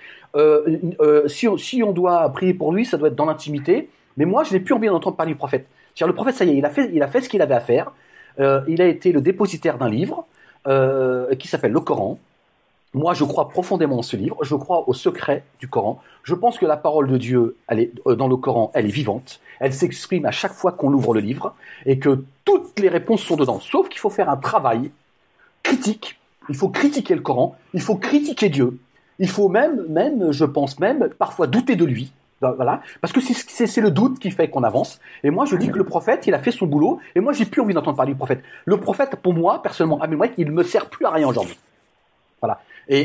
si on doit prier pour lui, ça doit être dans l'intimité. Mais moi, je n'ai plus envie d'entendre parler du prophète. C'est-à-dire, le prophète, ça y est, il a fait ce qu'il avait à faire. Il a été le dépositaire d'un livre qui s'appelle le Coran. Moi, je crois profondément en ce livre. Je crois au secret du Coran. Je pense que la parole de Dieu, dans le Coran, elle est vivante. Elle s'exprime à chaque fois qu'on ouvre le livre et que toutes les réponses sont dedans. Sauf qu'il faut faire un travail critique. Il faut critiquer le Coran. Il faut critiquer Dieu. Il faut même, je pense même, parfois douter de lui. Voilà, parce que c'est le doute qui fait qu'on avance. Et moi, je dis que le prophète, il a fait son boulot. Et moi, j'ai plus envie d'entendre parler du prophète. Le prophète, pour moi, personnellement, il me sert plus à rien aujourd'hui. Voilà.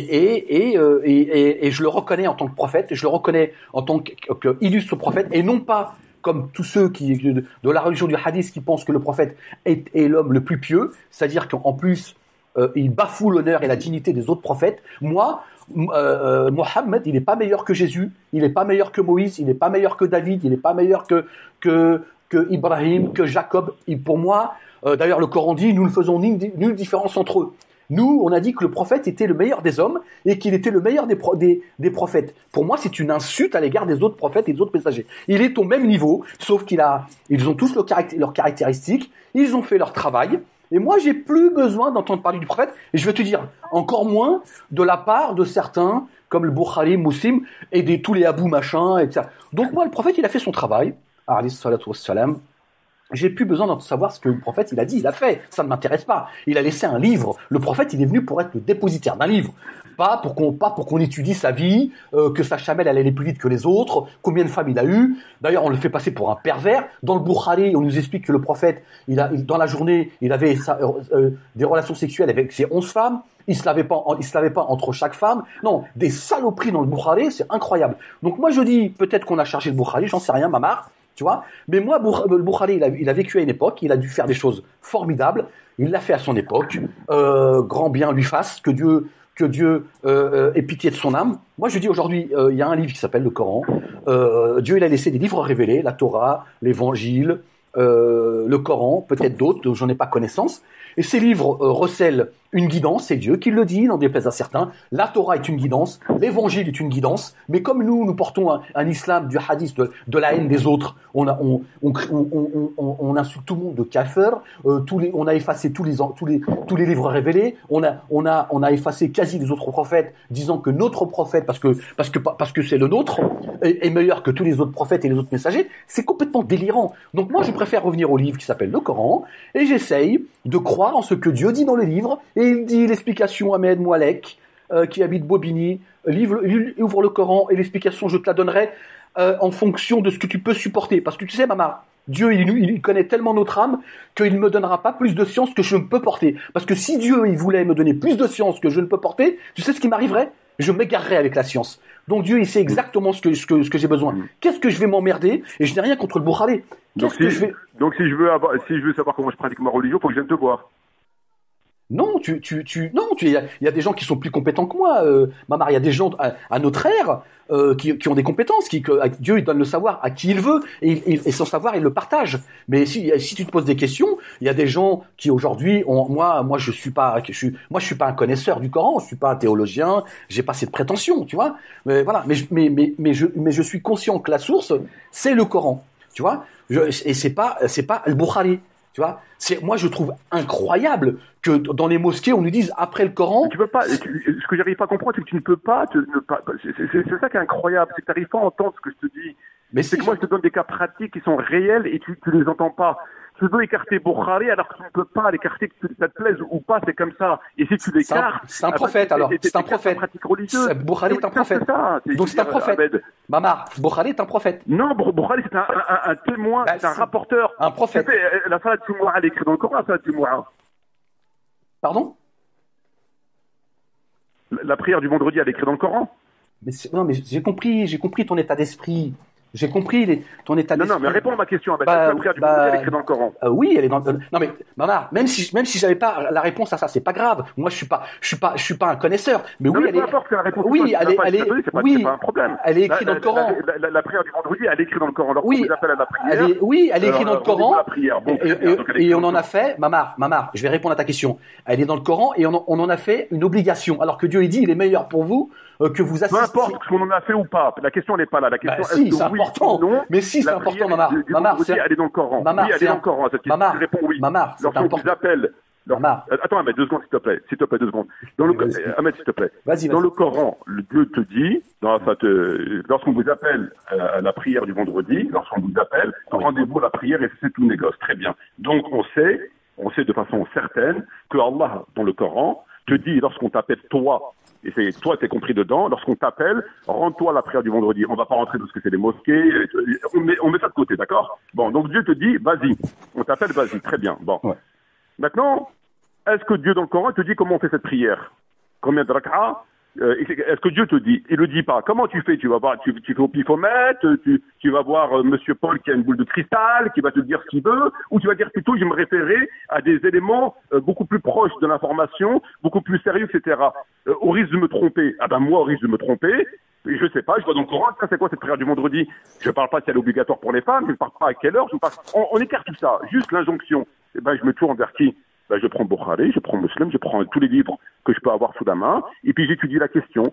Et je le reconnais en tant que prophète, je le reconnais en tant qu'illustre prophète, et non pas comme tous ceux de la religion du hadith qui pensent que le prophète est l'homme le plus pieux, c'est-à-dire qu'en plus il bafoue l'honneur et la dignité des autres prophètes. Moi, Mohammed, il n'est pas meilleur que Jésus, il n'est pas meilleur que Moïse, il n'est pas meilleur que David, il n'est pas meilleur que Ibrahim, que Jacob. Pour moi, d'ailleurs le Coran dit, nous ne faisons nulle différence entre eux. Nous, on a dit que le prophète était le meilleur des hommes et qu'il était le meilleur des prophètes. Pour moi, c'est une insulte à l'égard des autres prophètes et des autres messagers. Il est au même niveau, sauf ils ont tous leurs caractéristiques, ils ont fait leur travail. Et moi, j'ai plus besoin d'entendre parler du prophète. Et je vais te dire, encore moins de la part de certains, comme le Bukhari, Muslim, et tous les Abou machin, etc. Donc moi, le prophète, il a fait son travail. Alayhi salatu wassalam. J'ai plus besoin de savoir ce que le prophète il a dit, il a fait. Ça ne m'intéresse pas. Il a laissé un livre. Le prophète, il est venu pour être le dépositaire d'un livre. Pas pour qu'on étudie sa vie, que sa chamelle elle allait plus vite que les autres, combien de femmes il a eu. D'ailleurs, on le fait passer pour un pervers. Dans le Bukhari, on nous explique que le prophète, dans la journée, il avait des relations sexuelles avec ses 11 femmes. Il se lavait pas entre chaque femme. Non, des saloperies dans le Bukhari, c'est incroyable. Donc moi, je dis, peut-être qu'on a chargé le Bukhari, j'en sais rien, Mamar. Tu vois, mais moi, le Bukhari, il a vécu à une époque, il a dû faire des choses formidables, il l'a fait à son époque, grand bien lui fasse, que Dieu ait pitié de son âme. Moi, je dis aujourd'hui, il y a un livre qui s'appelle le Coran, Dieu, il a laissé des livres révélés, la Torah, l'Évangile, le Coran, peut-être d'autres dont j'en ai pas connaissance, et ces livres recèlent une guidance, c'est Dieu qui le dit, n'en déplaise à certains. La Torah est une guidance, l'Évangile est une guidance, mais comme nous portons un islam du hadith, de la haine des autres, on insulte tout le monde de kafir, on a effacé tous les livres révélés, on a effacé quasi les autres prophètes, disant que notre prophète, parce que c'est le nôtre, est meilleur que tous les autres prophètes et les autres messagers. C'est complètement délirant. Donc moi, je préfère revenir au livre qui s'appelle le Coran, et j'essaye de croire en ce que Dieu dit dans le livre. Et il dit l'explication à Ahmed Moualek, qui habite Bobigny, ouvre le Coran et l'explication, je te la donnerai en fonction de ce que tu peux supporter. Parce que tu sais, Mama, Dieu, il connaît tellement notre âme qu'il ne me donnera pas plus de science que je ne peux porter. Parce que si Dieu, il voulait me donner plus de science que je ne peux porter, tu sais ce qui m'arriverait? Je m'égarerais avec la science. Donc Dieu, il sait exactement ce que j'ai besoin. Qu'est-ce que je vais m'emmerder? Et je n'ai rien contre le Bukhari. Donc si je veux savoir comment je pratique ma religion, il faut que je vienne te voir. Non, il y a des gens qui sont plus compétents que moi, Mamar. Il y a des gens à notre ère qui ont des compétences, Dieu il donne le savoir à qui il veut et son savoir il le partage. Mais si tu te poses des questions, il y a des gens qui aujourd'hui moi je suis pas un connaisseur du Coran, je suis pas un théologien, j'ai pas cette prétention, tu vois. Mais voilà, mais je suis conscient que la source c'est le Coran, tu vois. Et c'est pas le Bukhari. Tu vois, moi je trouve incroyable que dans les mosquées on nous dise après le Coran. Tu peux pas. Ce que j'arrive pas à comprendre, c'est que tu ne peux pas. C'est ça qui est incroyable, c'est que tu n'arrives pas à entendre ce que je te dis. Mais c'est que moi je te donne des cas pratiques qui sont réels et tu les entends pas. tu veux écarter Bukhari alors que tu ne peux pas l'écarter, que ça te plaise ou pas, c'est comme ça. Et si tu l'écartes, c'est un prophète alors. C'est un prophète. Pratique religieuse. Bukhari est un prophète. Donc c'est un prophète. Mamar, Bukhari est un prophète. Non, Bukhari c'est un témoin, c'est un rapporteur. Un prophète. La salat Jumu'ah, elle est écrite dans le Coran, la salat Jumu'ah. Pardon? La prière du vendredi, elle est écrite dans le Coran. Non, mais j'ai compris ton état d'esprit. J'ai compris ton état d'esprit. Non, mais réponds à ma question. La prière du vendredi, elle est écrite dans le Coran. Oui, elle est dans. Non, mais Mamar, même si j'avais pas la réponse à ça, c'est pas grave. Moi, je suis pas un connaisseur. Mais oui, elle est. Peu importe la réponse. Oui, elle est. Oui, c'est pas un problème. Elle est écrite dans le Coran. La prière du vendredi, elle est écrite dans le Coran. Oui. On appelle à la prière. Oui, elle est écrite dans le Coran. Et on en a fait, Mamar, je vais répondre à ta question. Elle est dans le Coran et on en a fait une obligation. Alors que Dieu dit, il est meilleur pour vous que vous assistiez. Peu importe ce qu'on en a fait ou pas. La question n'est pas là. La question si, c'est important. Non. Mais si, c'est important, Mamar. Mamar, elle est dans le Coran. Mamar, oui, elle est dans le Coran. Mamar, tu réponds oui. Mamar, c'est important. Lorsqu'on vous appelle. Attends, Ahmed, 2 secondes, s'il te plaît. S'il te plaît, 2 secondes. Ahmed, s'il te plaît. Vas-y. Dans le Coran, le Dieu te dit, lorsqu'on vous appelle à la prière du vendredi, lorsqu'on vous appelle, rendez-vous à la prière et c'est tout négoce. Très bien. Donc, on sait de façon certaine que Allah, dans le Coran, te dit, lorsqu'on t'appelle toi, et c'est toi, t'es compris dedans, lorsqu'on t'appelle, rends-toi à la prière du vendredi. On va pas rentrer dans ce que c'est les mosquées, on met ça de côté, d'accord? Bon, donc Dieu te dit, vas-y. On t'appelle, vas-y. Très bien. Bon. Ouais. Maintenant, est-ce que Dieu dans le Coran te dit comment on fait cette prière? Combien de rak'a? Est-ce que Dieu te dit? Il le dit pas. Comment tu fais? Tu vas voir, tu fais au pifomètre, tu vas voir Monsieur Paul qui a une boule de cristal, qui va te dire ce qu'il veut, ou tu vas dire plutôt je vais me référer à des éléments beaucoup plus proches de l'information, beaucoup plus sérieux, etc. Au risque de me tromper. Ah ben moi, au risque de me tromper, je sais pas, je vois dans le Coran, ça c'est quoi cette prière du vendredi? Je parle pas si elle est obligatoire pour les femmes, je ne parle pas à quelle heure, on écarte tout ça, juste l'injonction. Eh ben je me tourne vers qui? Ben, je prends Bukhari, je prends Muslim, je prends tous les livres que je peux avoir sous la main, et puis j'étudie la question,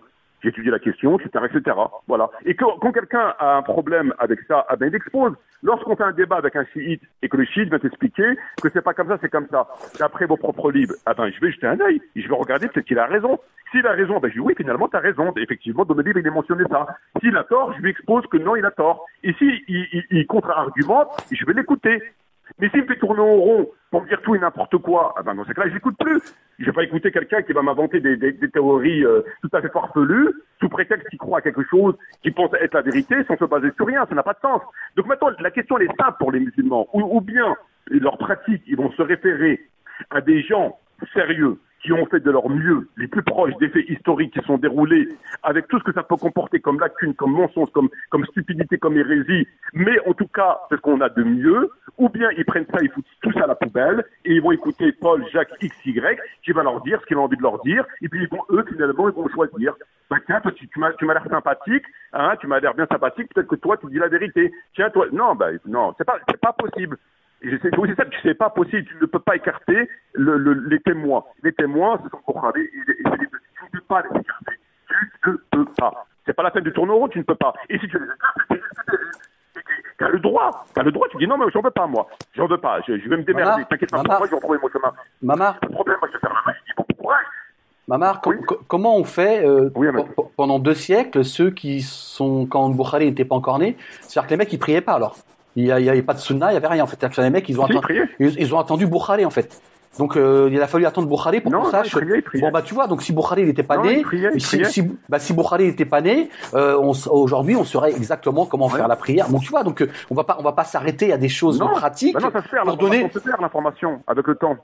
etc. Voilà. Et quand quelqu'un a un problème avec ça, il expose. Lorsqu'on fait un débat avec un chiite, et que le chiite va t'expliquer que c'est pas comme ça, c'est comme ça, d'après vos propres livres, je vais jeter un œil, je vais regarder peut-être qu'il a raison. S'il a raison, je dis oui, finalement, t'as raison. Effectivement, dans le livre, il est mentionné ça. S'il a tort, je lui expose que non, il a tort. Et il contre-argumente, je vais l'écouter. Mais s'il me fait tourner en rond pour me dire tout et n'importe quoi, dans ce cas-là, je n'écoute plus. Je vais pas écouter quelqu'un qui va m'inventer des théories tout à fait farfelues, sous prétexte qu'il croit à quelque chose, qui pense être la vérité, sans se baser sur rien. Ça n'a pas de sens. Donc maintenant, la question elle est simple pour les musulmans. Ou bien, leur pratique, ils vont se référer à des gens sérieux, qui ont fait de leur mieux, les plus proches des faits historiques qui sont déroulés, avec tout ce que ça peut comporter comme lacune, comme mensonge, comme stupidité, comme hérésie, mais en tout cas, c'est ce qu'on a de mieux, ou bien ils prennent ça, ils foutent tout ça à la poubelle, et ils vont écouter Paul, Jacques, XY, qui va leur dire ce qu'il a envie de leur dire, et puis finalement, ils vont choisir. Tiens, toi, tu m'as l'air sympathique, tu m'as l'air bien sympathique, peut-être que toi, tu dis la vérité. Tiens, toi, non, c'est pas possible. C'est ça que c'est pas possible, tu ne peux pas écarter les témoins. Les témoins, ce sont Bukhari, tu ne peux pas les écarter. Tu ne peux pas. C'est pas la peine de tourner au rond, tu ne peux pas. Et si tu les écartes, tu as le droit. Tu dis non, mais j'en veux pas, moi. J'en veux pas. Je vais me démerder. T'inquiète pas, moi, je vais retrouver mon chemin. Mamar. Le problème, moi, je te fais un je dis bon courage. Mamar, comment on fait pendant 2 siècles, ceux qui sont, quand Bukhari n'était pas encore né, c'est-à-dire que les mecs, ils priaient pas alors. Il y avait pas de sunna, il y avait rien en fait. Les mecs, ils ont attendu Bukhari en fait. Donc il a fallu attendre Bukhari pour qu'on sache. Bon tu vois, donc si Bukhari n'était pas né, si Bukhari n'était pas né, aujourd'hui on saurait exactement comment faire la prière. Donc tu vois, donc on va pas s'arrêter à des choses pratiques. Non, ça se perd. On se perd l'information avec le temps.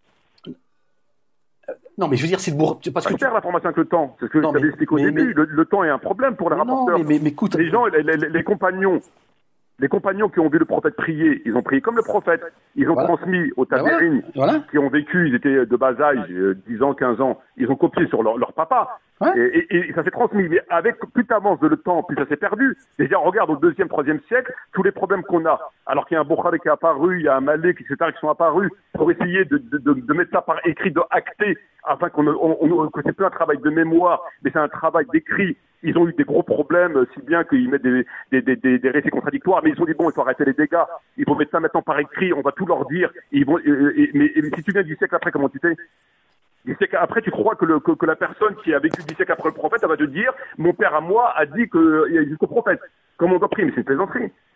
Non, mais je veux dire, c'est parce que tu perds l'information avec le temps. C'est ce que je t'avais expliqué au début. Le temps est un problème pour les rapporteurs. Mais écoute, les gens, les compagnons. Les compagnons qui ont vu le prophète prier, ils ont prié comme le prophète. Ils ont transmis aux tabi'in qui ont vécu, ils étaient de bas âge, 10 ans, 15 ans. Ils ont copié sur leur papa. Ouais. Et ça s'est transmis. Mais avec plus t'avances le temps, plus ça s'est perdu. Déjà, regarde au 2e, 3e siècle, tous les problèmes qu'on a. Alors qu'il y a un Bukhari qui est apparu, il y a un Malik, etc., qui sont apparus pour essayer de mettre ça par écrit, de acter, afin que c'est plus un travail de mémoire, mais c'est un travail d'écrit. Ils ont eu des gros problèmes, si bien qu'ils mettent des récits contradictoires, mais ils ont dit bon, il faut arrêter les dégâts, il faut mettre ça maintenant par écrit, on va tout leur dire. Mais si tu viens 10 siècles après, comment tu fais? 10 siècles après, tu crois que la personne qui a vécu 10 siècles après le prophète, elle va te dire mon père à moi a dit qu'il y a jusqu'au prophète. Comment on doit prier? Mais c'est une plaisanterie.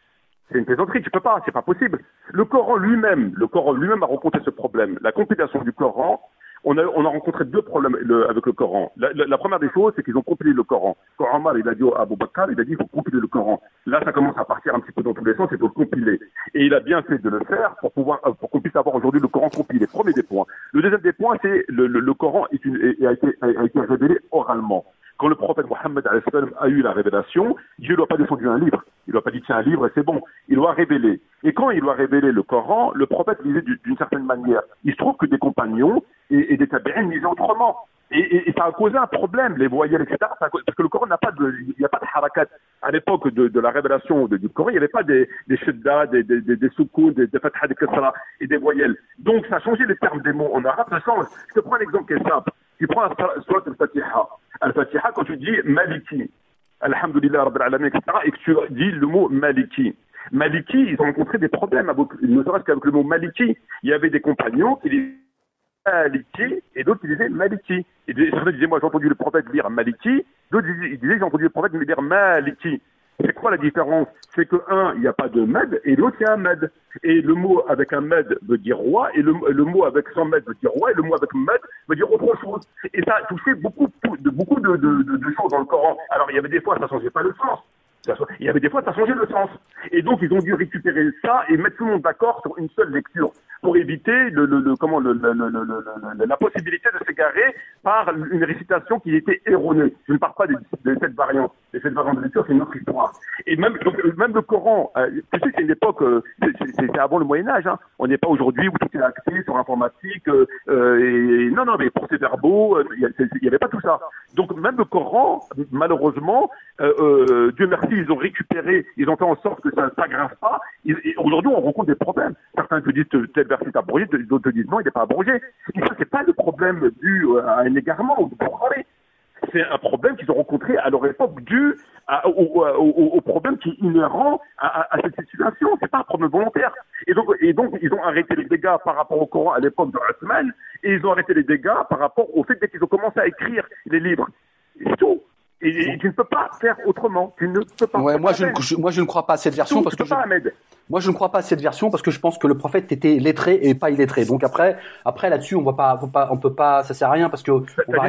C'est une plaisanterie, tu peux pas, c'est pas possible. Le Coran lui-même a rencontré ce problème. La compilation du Coran, on a rencontré deux problèmes avec le Coran. La première des choses, c'est qu'ils ont compilé le Coran. Quand Omar, il a dit à Abu Bakr, il a dit, il faut compiler le Coran. Là, ça commence à partir un petit peu dans tous les sens, il faut le compiler. Et il a bien fait de le faire pour qu'on puisse avoir aujourd'hui le Coran compilé. Premier des points. Le deuxième des points, c'est le Coran a été révélé oralement. Quand le prophète Mohammed a eu la révélation, Dieu ne lui a pas descendu un livre. Il ne lui a pas dit tiens un livre et c'est bon. Il lui a révélé. Et quand il lui a révélé le Coran, le prophète lisait d'une certaine manière. Il se trouve que des compagnons et des tabi'in lisaient autrement. Et ça a causé un problème, les voyelles, etc. Parce que le Coran il n'y a pas de harakat. À l'époque de la révélation du Coran, il n'y avait pas des shidda, des soukoun, des fatha, des kasra et des voyelles. Donc ça a changé les termes des mots en arabe, ça change. Je te prends un exemple qui est simple. Tu prends la sourate al-Fatiha. Al-Fatiha, quand tu dis Maliki, Alhamdulillah Rabbil Alamin, etc., et que tu dis le mot Maliki. Maliki, ils ont rencontré des problèmes, ne serait-ce qu'avec le mot Maliki. Il y avait des compagnons qui disaient Maliki, et d'autres qui disaient Maliki. Et certains disaient, moi j'ai entendu le prophète dire Maliki, d'autres disaient, j'ai entendu le prophète dire Maliki. C'est quoi la différence? C'est que un, il n'y a pas de med, et l'autre, il y a un med. Et le mot avec un med veut dire roi, et le mot avec sans med veut dire roi, et le mot avec med veut dire autre chose. Et ça a touché beaucoup de choses dans le Coran. Alors, il y avait des fois, ça changeait pas le sens. Il y avait des fois, ça changeait le sens. Et donc, ils ont dû récupérer ça et mettre tout le monde d'accord sur une seule lecture pour éviter la possibilité de s'égarer par une récitation qui était erronée. Je ne parle pas de cette variante. Et cette variante de lecture, c'est une autre histoire. Et même le Coran, tu sais, c'est une époque, c'est avant le Moyen-Âge, hein. On n'est pas aujourd'hui où tout est axé sur l'informatique, non, mais procès-verbaux, il n'y avait pas tout ça. Donc, même le Coran, malheureusement, Dieu merci, ils ont récupéré, ils ont fait en sorte que ça ne s'aggrave pas. Aujourd'hui, on rencontre des problèmes. Certains te disent tel verset est abrogé, d'autres te disent non, il n'est pas abrogé. Et ça, c'est pas le problème dû à un égarement ou de parler. C'est un problème qu'ils ont rencontré à leur époque dû au problème qui est inhérent à cette situation. C'est pas un problème volontaire. Et donc, ils ont arrêté les dégâts par rapport au Coran à l'époque de Othman, et ils ont arrêté les dégâts par rapport au fait qu'ils ont commencé à écrire les livres. C'est tout. Et tu ne peux pas faire autrement. Tu ne peux pas. Ouais, moi je ne crois pas à cette version parce que moi je ne crois pas à cette version parce que je pense que le prophète était lettré et pas illettré. Donc après là-dessus on peut pas, ça sert à rien parce que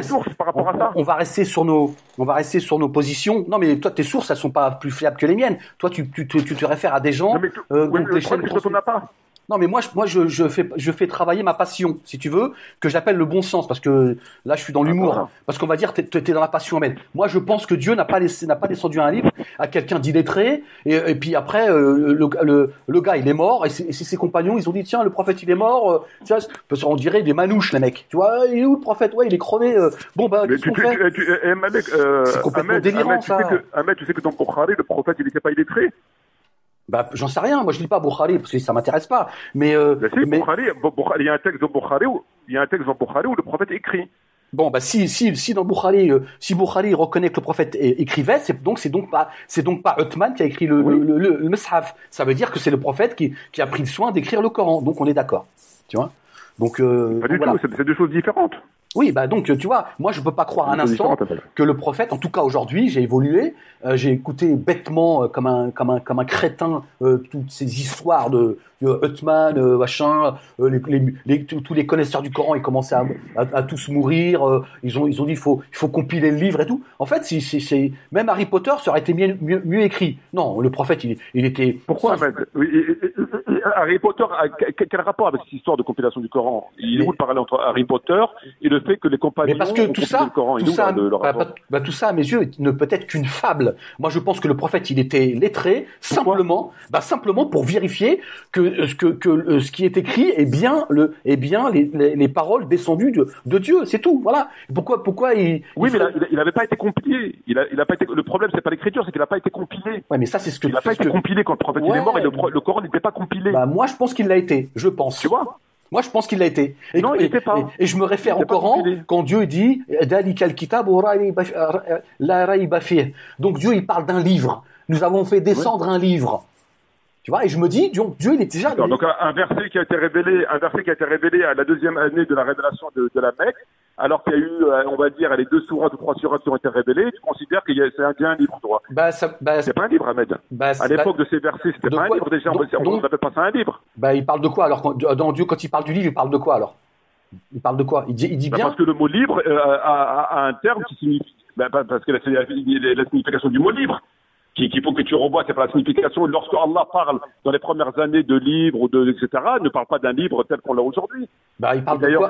on va rester sur nos positions. Non mais toi tes sources elles sont pas plus fiables que les miennes. Toi tu te réfères à des gens donc tes chaînes qu'on n'a pas. Non, mais moi, je fais travailler ma passion, si tu veux, que j'appelle le bon sens, parce que là, je suis dans l'humour. Parce qu'on va dire, t'es dans la passion humaine. Moi, je pense que Dieu n'a pas descendu un livre à quelqu'un d'illettré, et puis après, le gars, il est mort, et ses compagnons, ils ont dit, tiens, le prophète, il est mort, tu vois, on dirait des manouches, les mecs. Tu vois, il est où le prophète? Ouais, il est crevé, bon, bah, qu'est-ce qu'on fait? C'est complètement délirant, ça. Tu sais que dans Bukhari, le prophète, il n'était pas illettré? Bah, j'en sais rien. Moi, je lis pas Bukhari parce que ça m'intéresse pas. Mais, Bukhari, il y a un texte dans Bukhari où le prophète écrit. Bon, bah, si dans Bukhari, si Bukhari reconnaît que le prophète écrivait, c'est donc pas Othman qui a écrit le Mus'haf. Ça veut dire que c'est le prophète qui a pris le soin d'écrire le Coran. Donc, on est d'accord. Tu vois? Donc, pas du tout. C'est deux choses différentes. Oui, bah donc tu vois, moi je peux pas croire un instant que le prophèt, en tout cas aujourd'hui, j'ai évolué, j'ai écouté bêtement comme un crétin toutes ces histoires de Othman, machin, tous les connaisseurs du Coran, ils commençaient à tous mourir, ils ont dit il faut compiler le livre et tout. En fait, c'est même Harry Potter ça aurait été mieux écrit. Non, le prophète il était. Pourquoi Harry Potter quel rapport avec cette histoire de compilation du Coran? Il est où le parallèle entre Harry Potter et le fait que les compagnons mais parce que tout ça, le Coran, tout ça, à mes yeux, ne peut être qu'une fable. Moi, je pense que le prophète, il était lettré, simplement pour vérifier que ce qui est écrit est bien les paroles descendues de Dieu. C'est tout. Voilà. Pourquoi il. Oui, mais il n'avait pas été compilé. Il a pas été. Le problème, c'est pas l'écriture, c'est qu'il n'a pas été compilé. Ouais, mais ça, c'est ce que. Il n'a pas été compilé quand le prophète il est mort et le Coran n'était pas compilé. Bah, moi, je pense qu'il l'a été. Je pense. Tu vois. Moi, je pense qu'il l'a été. Non, il n'était pas. Et je me réfère au Coran quand Dieu dit Dalikal kitab la rayba fih. Donc Dieu, il parle d'un livre. Nous avons fait descendre un livre. Tu vois, et je me dis, Dieu, il est déjà. Donc un verset qui a été révélé à la deuxième année de la révélation de la Mecque, alors qu'il y a eu, on va dire, les 2 sourates ou 3 sourates qui ont été révélées, tu considères que c'est bien un livre, toi? C'est pas un livre, Ahmed. À l'époque de ces versets, c'était pas un livre déjà, on n'appelle pas ça un livre. Il parle de quoi alors dans Dieu, quand il parle du livre, il parle de quoi alors? Il parle de quoi? Il dit bien. Parce que le mot livre a un terme qui signifie, parce que la signification du mot livre, qu'il faut que tu revoies, c'est pas la signification. Lorsque Allah parle dans les premières années de livres, etc., ne parle pas d'un livre tel qu'on l'a aujourd'hui. Il parle de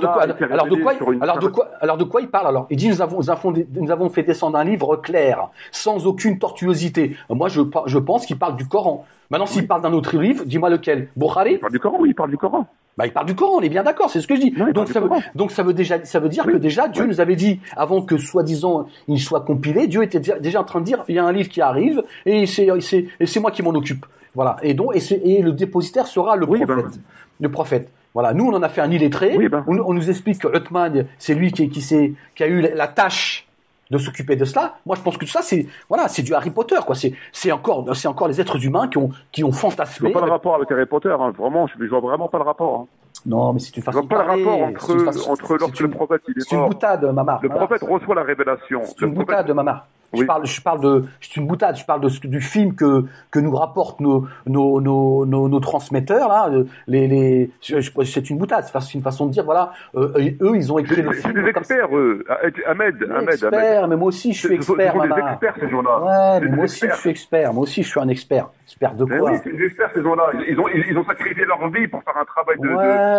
quoi? Alors de quoi il parle alors? Il dit nous avons fait descendre un livre clair, sans aucune tortuosité. Moi je pense qu'il parle du Coran. Maintenant s'il parle d'un autre livre, dis-moi lequel? Bukhari? Il parle du Coran, oui, il parle du Coran. Il parle du Coran, on est bien d'accord, c'est ce que je dis. Non, donc ça veut dire que déjà Dieu nous avait dit, avant que soi-disant il soit compilé, Dieu était déjà en train de dire il y a un livre qui arrive et c'est moi qui m'en occupe. Voilà. Et le dépositaire sera le prophète. Le prophète. Voilà. Nous on en a fait un illettré. On nous explique que Uthman, c'est lui qui a eu la tâche de s'occuper de cela. Moi je pense que tout ça c'est du Harry Potter quoi. C'est encore les êtres humains qui ont fantasmé. Je vois pas le rapport avec Harry Potter, hein. Vraiment, je vois vraiment pas le rapport. Hein. Non, mais c'est une façon de parler. Je vois pas le rapport entre lorsque le prophète il est mort. C'est une boutade, Mamar. Le prophète reçoit la révélation. C'est une boutade, Mamar. Oui. C'est une boutade. Je parle du film que nous rapportent nos transmetteurs là. C'est une boutade. C'est une façon de dire voilà. Eux, ils ont écrit le film. C'est des experts, Ahmed. Mais moi aussi, je suis expert, Maman. Des experts ces gens-là. Ouais, mais moi aussi, je suis expert. Moi aussi, je suis un expert. Expert de quoi? Oui, c'est des experts ces gens-là. Ils ont sacrifié leur vie pour faire un travail de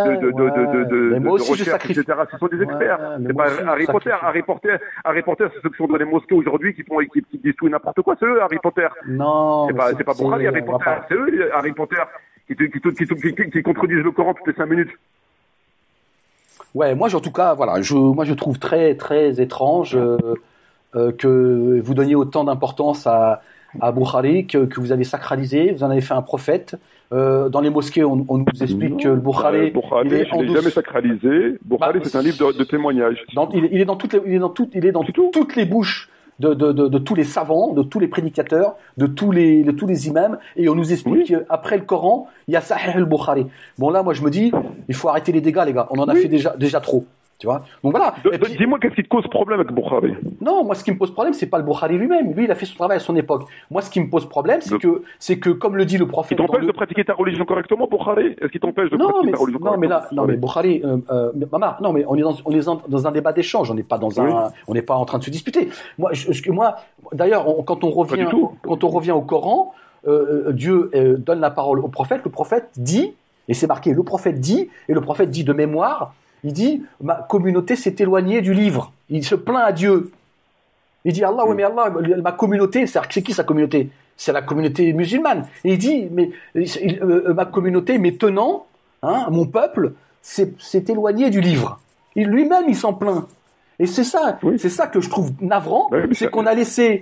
recherche, etc. Ce sont des experts. C'est pas Harry Potter. Harry Potter, c'est ceux qui sont dans les mosquées aujourd'hui qui disent tout et n'importe quoi. C'est eux, Harry Potter. Non. C'est pas Bukhari, Harry Potter. C'est eux, Harry Potter, qui contredisent le Coran toutes les 5 minutes. Ouais, moi, en tout cas, voilà, je trouve très, très étrange que vous donniez autant d'importance à Bukhari, que vous avez sacralisé, vous en avez fait un prophète. Dans les mosquées, on nous explique que le Bukhari, il est jamais sacralisé. Bukhari, c'est un livre de témoignages. Il est dans toutes les bouches de tous les savants, de tous les prédicateurs, de tous les imams, et on nous explique qu'après le Coran, il y a Sahih al-Bukhari. Bon là, moi je me dis, il faut arrêter les dégâts, les gars. On en a fait déjà trop. Tu vois. Donc voilà. Dis-moi qu'est-ce qui te cause problème avec Bukhari? Non, moi ce qui me pose problème, c'est pas le Bukhari lui-même. Lui, il a fait son travail à son époque. Moi, ce qui me pose problème, c'est que comme le dit le prophète. Il t'empêche de pratiquer ta religion correctement, Bukhari? Est-ce qu'il t'empêche de pratiquer ta religion correctement? Non, mais Bukhari, Mamar, non, mais on est dans un débat d'échange. On n'est pas on n'est pas en train de se disputer. D'ailleurs, quand on revient au Coran, Dieu donne la parole au prophète. Le prophète dit, et c'est marqué, le prophète dit de mémoire. Il dit, ma communauté s'est éloignée du livre. Il se plaint à Dieu. Il dit, Allah, oui, mais Allah, ma communauté, c'est qui sa communauté? C'est la communauté musulmane. Et il dit, mais ma communauté, mes tenants, mon peuple, s'est éloigné du livre. Lui-même, il s'en plaint. Et c'est ça que je trouve navrant, c'est qu'on a laissé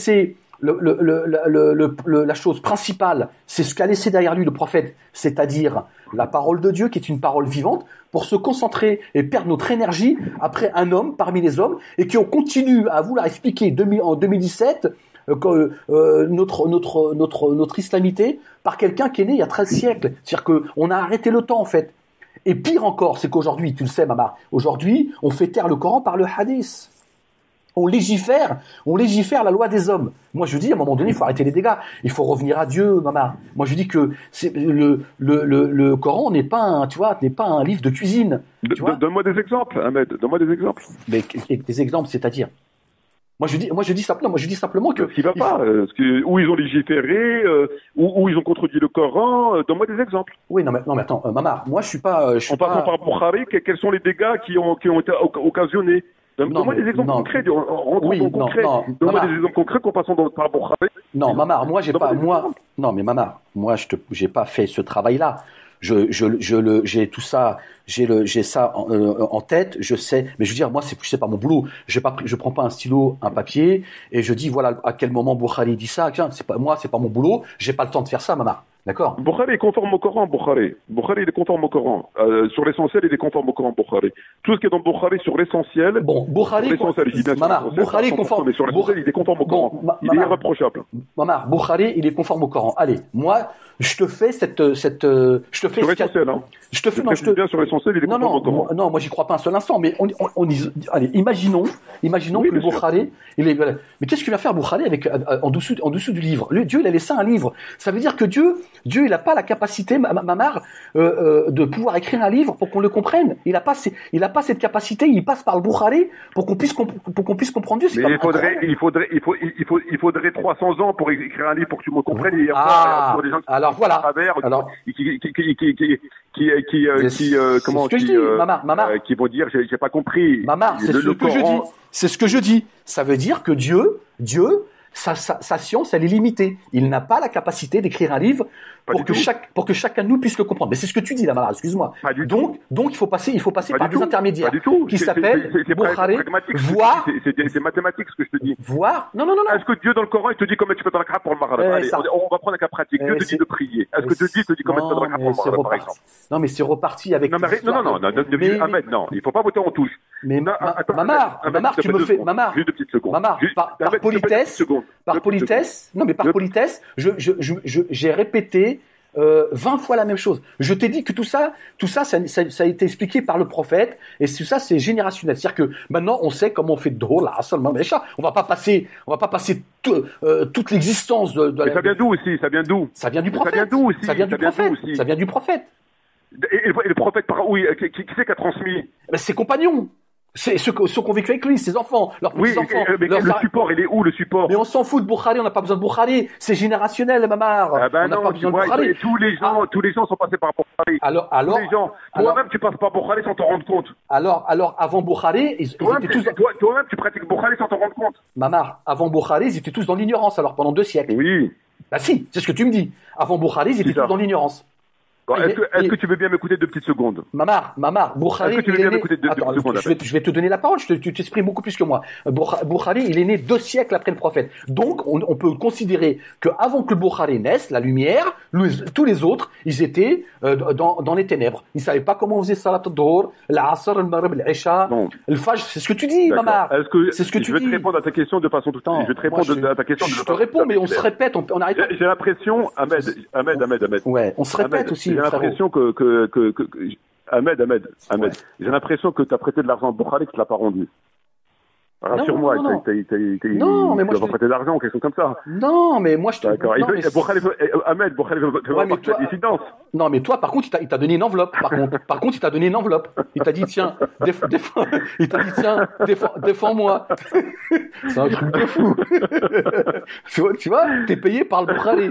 la chose principale, c'est ce qu'a laissé derrière lui le prophète, c'est-à-dire la parole de Dieu qui est une parole vivante, pour se concentrer et perdre notre énergie après un homme parmi les hommes, et qui on continue à vouloir expliquer en 2017 notre islamité par quelqu'un qui est né il y a 13 siècles. C'est-à-dire qu'on a arrêté le temps en fait. Et pire encore, c'est qu'aujourd'hui, tu le sais Mamar, aujourd'hui on fait taire le Coran par le hadith. On légifère la loi des hommes. Moi, je dis, à un moment donné, il faut arrêter les dégâts. Il faut revenir à Dieu, Mamar. Moi, je dis que le Coran n'est pas un livre de cuisine. Donne-moi des exemples, Ahmed. Donne-moi des exemples. Mais des exemples, c'est-à-dire? Moi, je dis simplement que. Ce qui va pas. Où ils ont légiféré, où ils ont contredit le Coran. Donne-moi des exemples. Oui, non, mais attends, Mamar. Moi, je suis pas. En passant par Bukhari, quels sont les dégâts qui ont été occasionnés? Donne-moi des exemples concrets. Donne-moi des exemples concrets qu'en passant par Bukhari. Non, Mamar, moi j'ai pas fait ce travail-là. J'ai tout ça, j'ai ça en tête, je sais, mais je veux dire, moi c'est pas mon boulot. Je prends pas un stylo, un papier et je dis voilà à quel moment Bukhari dit ça. Tiens, c'est pas mon boulot. J'ai pas le temps de faire ça, Mamar. D'accord. Bukhari est conforme au Coran, Bukhari. Bukhari, il est conforme au Coran. Sur l'essentiel, il est conforme au Coran, Bukhari. Tout ce qui est dans Bukhari sur l'essentiel. Bon, Bukhari. Mamar, Bukhari est conforme. Mais sur l'essentiel, il est conforme au Coran. Il est irréprochable. Mamar, Bukhari, il est conforme au Coran. Allez, moi, je te fais je te fais sur l'essentiel, hein. Je te fais, bien sur l'essentiel, il est conforme au Coran. Non, moi, j'y crois pas un seul instant, mais allez, imaginons que le Bukhari, il est, mais qu'est-ce qu'il va faire Bukhari avec, en dessous du livre? Dieu, il a laissé un livre. Ça veut dire que Dieu, il a pas la capacité, Mamar, de pouvoir écrire un livre pour qu'on le comprenne. Il a pas cette capacité, il passe par le Bukhari pour qu'on puisse comprendre Dieu. Mais il faudrait 300 ans pour écrire un livre pour que tu me comprennes. Il y a des gens qui alors voilà. travers, qui vont dire j'ai pas compris. Mamar, c'est ce que je dis. C'est ce que je dis. Ça veut dire que Dieu, sa science, elle est limitée. Il n'a pas la capacité d'écrire un livre pour que chacun de nous puisse le comprendre. Mais c'est ce que tu dis là, Mamar, excuse-moi. Donc il faut passer par des intermédiaires qui s'appellent Bukhari, voire. C'est mathématique ce que je te dis. Voir. Non. Est-ce que Dieu dans le Coran il te dit comment tu peux te rak'a pour le Maghreb? Allez, on va prendre un cas pratique. Dieu te dit de prier. Est-ce que Dieu te dit comment tu peux te rak'a pour le Maghreb, par exemple? Non, mais c'est reparti avec. Non, Ahmed, non, il faut pas voter en touche. Mais Mamar, tu me fais, Mamar, juste 2 petites secondes. Mamar, par politesse, non mais par politesse, j'ai répété 20 fois la même chose. Je t'ai dit que tout ça a été expliqué par le prophète, et tout ça c'est générationnel. C'est-à-dire que maintenant on sait comment on fait Dhuhr, l'Asr, Maghrib. On va pas passer toute l'existence de Mais ça vient d'où aussi? Ça vient d'où? Ça vient du prophète. Ça vient du prophète. Et le prophète par où? Qui c'est qui a transmis? Ben, ses compagnons. C'est ceux qui ont vécu avec lui, ses enfants, leurs petits-enfants. Mais le support, il est où, le support? Mais on s'en fout de Bukhari, on n'a pas besoin de Bukhari. C'est générationnel, Mamar. Ah ben on n'a pas besoin de Bukhari. Tous les gens sont passés par Bukhari. Alors, tous les gens. Toi-même, tu passes par Bukhari sans t'en rendre compte. Alors, avant Bukhari, ils étaient tous... Toi-même, tu pratiques Bukhari sans t'en rendre compte. Mamar, avant Bukhari, ils étaient tous dans l'ignorance, alors, pendant 2 siècles. Oui. Bah si, c'est ce que tu me dis. Avant Bukhari, ils étaient tous dans l'ignorance. Bon, est-ce que tu veux bien m'écouter 2 petites secondes? Mamar, Bukhari, est-ce que tu veux bien m'écouter 2 petites secondes? Je vais te donner la parole, tu t'exprimes beaucoup plus que moi. Bukhari, il est né 2 siècles après le prophète. Donc, on peut considérer qu'avant que le Bukhari naisse, la lumière, tous les autres, ils étaient dans les ténèbres. Ils savaient pas comment on faisait Salat al-Dhuhr, l'Asr, al-Maghrib, l'Isha, le Fajr. C'est ce que tu dis, Mamar. C'est ce que tu dis. Je vais te répondre à ta question de façon tout à fait. Je vais te répondre à ta question. Je te réponds, mais on se répète, on arrête pas. J'ai l'impression, Ahmed. Ouais, on se répète aussi. J'ai l'impression que Ahmed, j'ai l'impression que tu as prêté de l'argent à Bukhari et que tu l'as pas rendu. Rassure-moi, tu vas prêter de l'argent ou quelque chose comme ça. Non, mais moi je te... D'accord. Ahmed, Bukhari veut voir ta dissidence. Non, mais toi, par contre, il t'a donné une enveloppe. Par contre, il t'a donné une enveloppe. Il t'a dit, tiens, défends-moi. C'est un truc de fou. Tu vois, t'es payé par le Bukhari.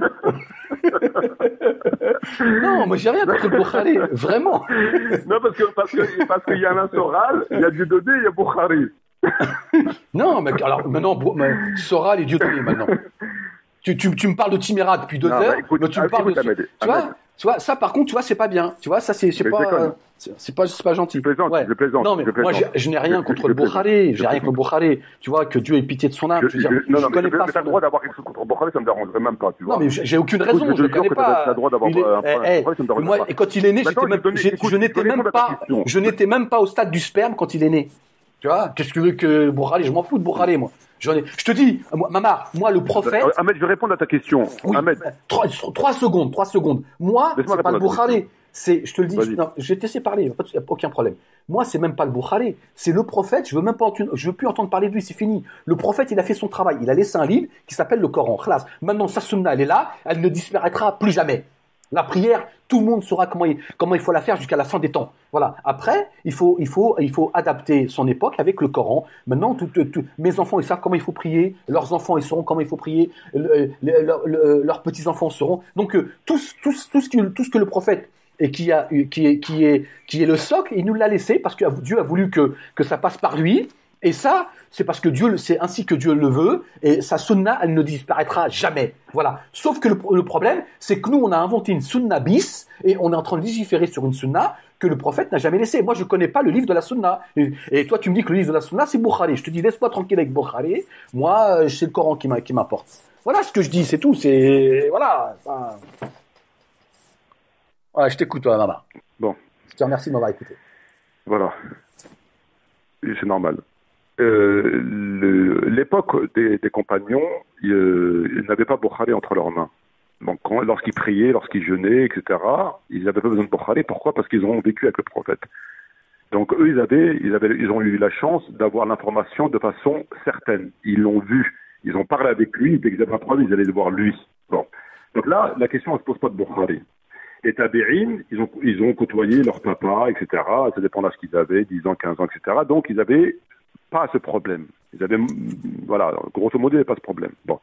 Non, moi j'ai rien contre le Bukhari, vraiment. Non, parce qu'il y a l'un Soral, il y a Dieudonné, il y a Bukhari. Non, mais alors maintenant, Soral et Dieudonné maintenant. Tu me parles de Timéra depuis 2 heures, mais tu me parles de... Tu vois, ça par contre, tu vois, c'est pas bien. Tu vois, ça c'est pas gentil. Je plaisante. Non, mais moi je n'ai rien contre le Bukhari, j'ai rien contre le Bukhari. Tu vois, que Dieu ait pitié de son âme. Je connais pas. T'as le droit d'avoir quelque chose contre le Bukhari, ça me dérangerait même pas, tu vois. Non, mais j'ai aucune raison, je le connais pas. T'as le droit d'avoir moi, et quand il est né, je n'étais même pas au stade du sperme quand il est né. Tu vois, qu'est-ce que tu veux que Bukhari, je m'en fous de Bukhari, moi. Je te dis, Mamar, moi, le prophète... Ahmed, je vais répondre à ta question. Oui, Ahmed. 3 secondes. Moi, c'est pas le Bukhari. Je te le dis, non, je vais te laisser parler, il n'y a aucun problème. Moi, c'est même pas le Bukhari. C'est le prophète, je veux plus entendre parler de lui, c'est fini. Le prophète, il a fait son travail. Il a laissé un livre qui s'appelle le Coran. Khalas. Maintenant, sa sunna, elle est là, elle ne disparaîtra plus jamais. La prière, tout le monde saura comment il faut la faire jusqu'à la fin des temps. Voilà. Après, il faut adapter son époque avec le Coran. Maintenant, mes enfants, ils savent comment il faut prier. Leurs enfants, ils sauront comment il faut prier. Leurs petits enfants sauront. Donc, tout ce que le prophète et qui est le socle, il nous l'a laissé parce que Dieu a voulu que ça passe par lui. Et ça, c'est parce que c'est ainsi que Dieu le veut, et sa sunna, elle ne disparaîtra jamais. Voilà. Sauf que le problème, c'est que nous, on a inventé une sunna bis, et on est en train de légiférer sur une sunna que le prophète n'a jamais laissée. Moi, je connais pas le livre de la sunna. Et toi, tu me dis que le livre de la sunna, c'est Bukhari. Je te dis, laisse-moi tranquille avec Bukhari. Moi, c'est le Coran qui m'apporte. Voilà ce que je dis, c'est tout. Voilà. Ouais, je t'écoute, toi, Mama. Bon. Je te remercie de m'avoir écouté. Voilà. C'est normal. L'époque des compagnons, ils n'avaient pas Bukhari entre leurs mains. Donc, lorsqu'ils priaient, lorsqu'ils jeûnaient, etc., ils n'avaient pas besoin de Bukhari. Pourquoi? Parce qu'ils ont vécu avec le prophète. Donc, eux, ils ont eu la chance d'avoir l'information de façon certaine. Ils l'ont vu. Ils ont parlé avec lui. Dès qu'ils avaient un problème, ils allaient voir lui. Bon. Donc là, la question ne se pose pas de Bukhari. Les Tabi'in, ils ont côtoyé leur papa, etc. Ça dépend de l'âge qu'ils avaient, 10 ans, 15 ans, etc. Donc, ils n'avaient pas ce problème. Ils avaient, voilà, grosso modo, il n'y avait pas ce problème. Bon.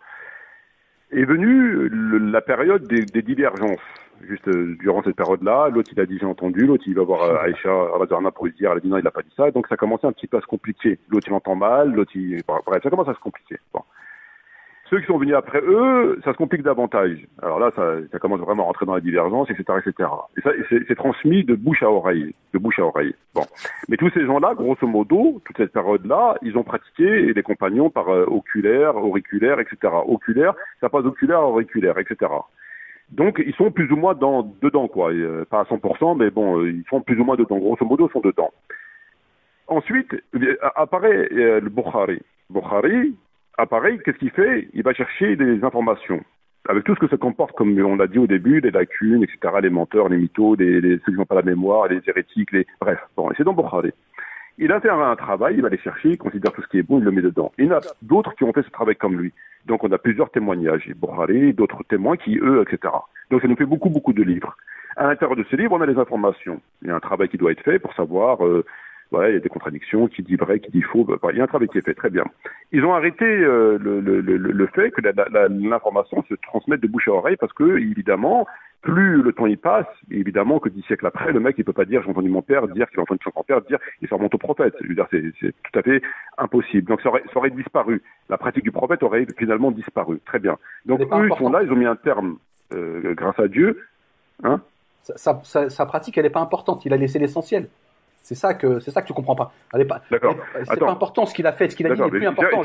Est venue la période des divergences. Juste durant cette période-là, l'autre il a dit j'ai entendu, l'autre il va voir Aïcha Razarna pour lui dire, elle a dit non, il n'a pas dit ça. Donc ça commençait un petit peu à se compliquer. L'autre il entend mal, l'autre il... Bref, ça commence à se compliquer. Bon. Ceux qui sont venus après eux, ça se complique davantage. Alors là, ça commence vraiment à rentrer dans la divergence, etc., etc. Et ça, c'est transmis de bouche à oreille, de bouche à oreille. Bon. Mais tous ces gens-là, grosso modo, toute cette période-là, ils ont pratiqué les compagnons par oculaire, auriculaire, etc. Oculaire, ça passe oculaire à auriculaire, etc. Donc, ils sont plus ou moins dedans, quoi. Pas à 100%, mais bon, ils sont plus ou moins dedans. Grosso modo, ils sont dedans. Ensuite, apparaît le Bukhari. Bukhari, apparaît, qu'est-ce qu'il fait? Il va chercher des informations. Avec tout ce que ça comporte, comme on l'a dit au début, les lacunes, etc., les menteurs, les mythos, ceux qui n'ont pas la mémoire, les hérétiques, bref. Bon, et c'est dans Bukhari. Il a fait un travail, il va aller chercher, il considère tout ce qui est bon, il le met dedans. Il y en a d'autres qui ont fait ce travail comme lui. Donc on a plusieurs témoignages. Bukhari, d'autres témoins qui, eux, etc. Donc ça nous fait beaucoup, beaucoup de livres. À l'intérieur de ces livres, on a les informations. Il y a un travail qui doit être fait pour savoir... voilà, il y a des contradictions, qui dit vrai, qui dit faux. Il y a un travail qui est fait, très bien. Ils ont arrêté le fait que l'information se transmette de bouche à oreille parce que, évidemment, plus le temps y passe, évidemment que 10 siècles après, le mec, il peut pas dire j'ai entendu mon père dire qu'il a entendu son grand-père dire il se remonte au prophète. Je veux dire, c'est tout à fait impossible. Donc ça aurait disparu. La pratique du prophète aurait finalement disparu. Très bien. Donc eux, ils sont là, ils ont mis un terme, grâce à Dieu. Hein? Sa pratique, elle n'est pas importante. Il a laissé l'essentiel. C'est ça que tu comprends pas. D'accord. C'est pas important ce qu'il a fait, ce qu'il a dit n'est plus important.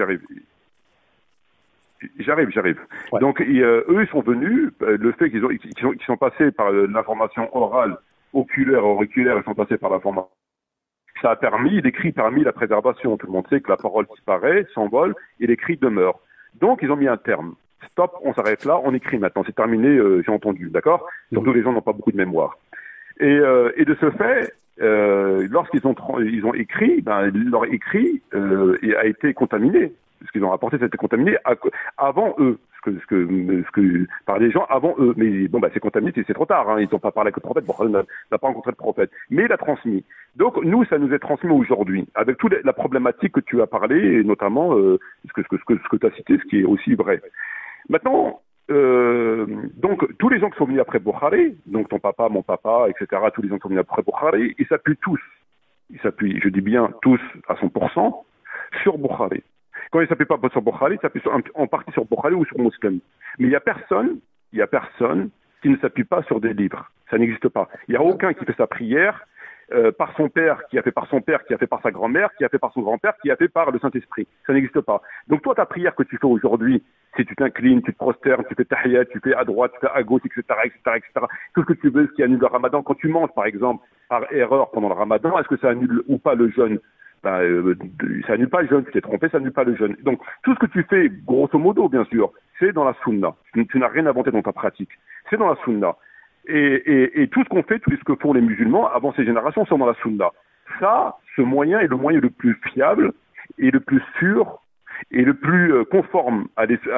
J'arrive. Ouais. Donc eux, ils sont venus. Le fait qu'ils sont passés par l'information orale, oculaire, auriculaire, ils sont passés par l'information. Ça a permis, l'écrit permis la préservation. Tout le monde sait que la parole disparaît, s'envole, et l'écrit demeure. Donc ils ont mis un terme. Stop, on s'arrête là, on écrit maintenant. C'est terminé, j'ai entendu, d'accord? Surtout les gens n'ont pas beaucoup de mémoire. Et de ce fait, lorsqu'ils ont écrit, leur écrit a été contaminé. Ce qu'ils ont rapporté, ça a été contaminé avant eux. Ce que par les gens avant eux. Mais bon, c'est contaminé, c'est trop tard. Hein. Ils n'ont pas parlé avec le prophète. Bon, n'a pas rencontré le prophète. Mais il a transmis. Donc nous, ça nous est transmis aujourd'hui, avec toute la problématique que tu as parlé, et notamment ce que tu as cité, ce qui est aussi vrai. Maintenant. Donc, tous les gens qui sont venus après Bukhari, donc ton papa, mon papa, etc., tous les gens qui sont venus après Bukhari, ils s'appuient tous, je dis bien tous à 100%, sur Bukhari. Quand ils ne s'appuient pas sur Bukhari, ils s'appuient en partie sur Bukhari ou sur Muslim. Mais il n'y a personne qui ne s'appuie pas sur des livres. Ça n'existe pas. Il n'y a aucun qui fait sa prière par son père, qui a fait par son père, qui a fait par sa grand-mère, qui a fait par son grand-père, qui a fait par le Saint-Esprit. Ça n'existe pas. Donc toi, ta prière que tu fais aujourd'hui, si tu t'inclines, tu te prosternes, tu fais tahiyat, tu fais à droite, tu fais à gauche, etc., tout ce que tu veux, ce qui annule le ramadan. Quand tu manges, par exemple, par erreur pendant le ramadan, est-ce que ça annule ou pas le jeûne? Ça annule pas le jeûne. Tu t'es trompé, ça annule pas le jeûne. Donc, tout ce que tu fais, grosso modo, bien sûr, c'est dans la sunna. Tu n'as rien inventé dans ta pratique. C'est dans la sunna. Et tout ce qu'on fait, tout ce que font les musulmans avant ces générations sont dans la sunna. Ça, ce moyen est le moyen le plus fiable et le plus sûr et le plus conforme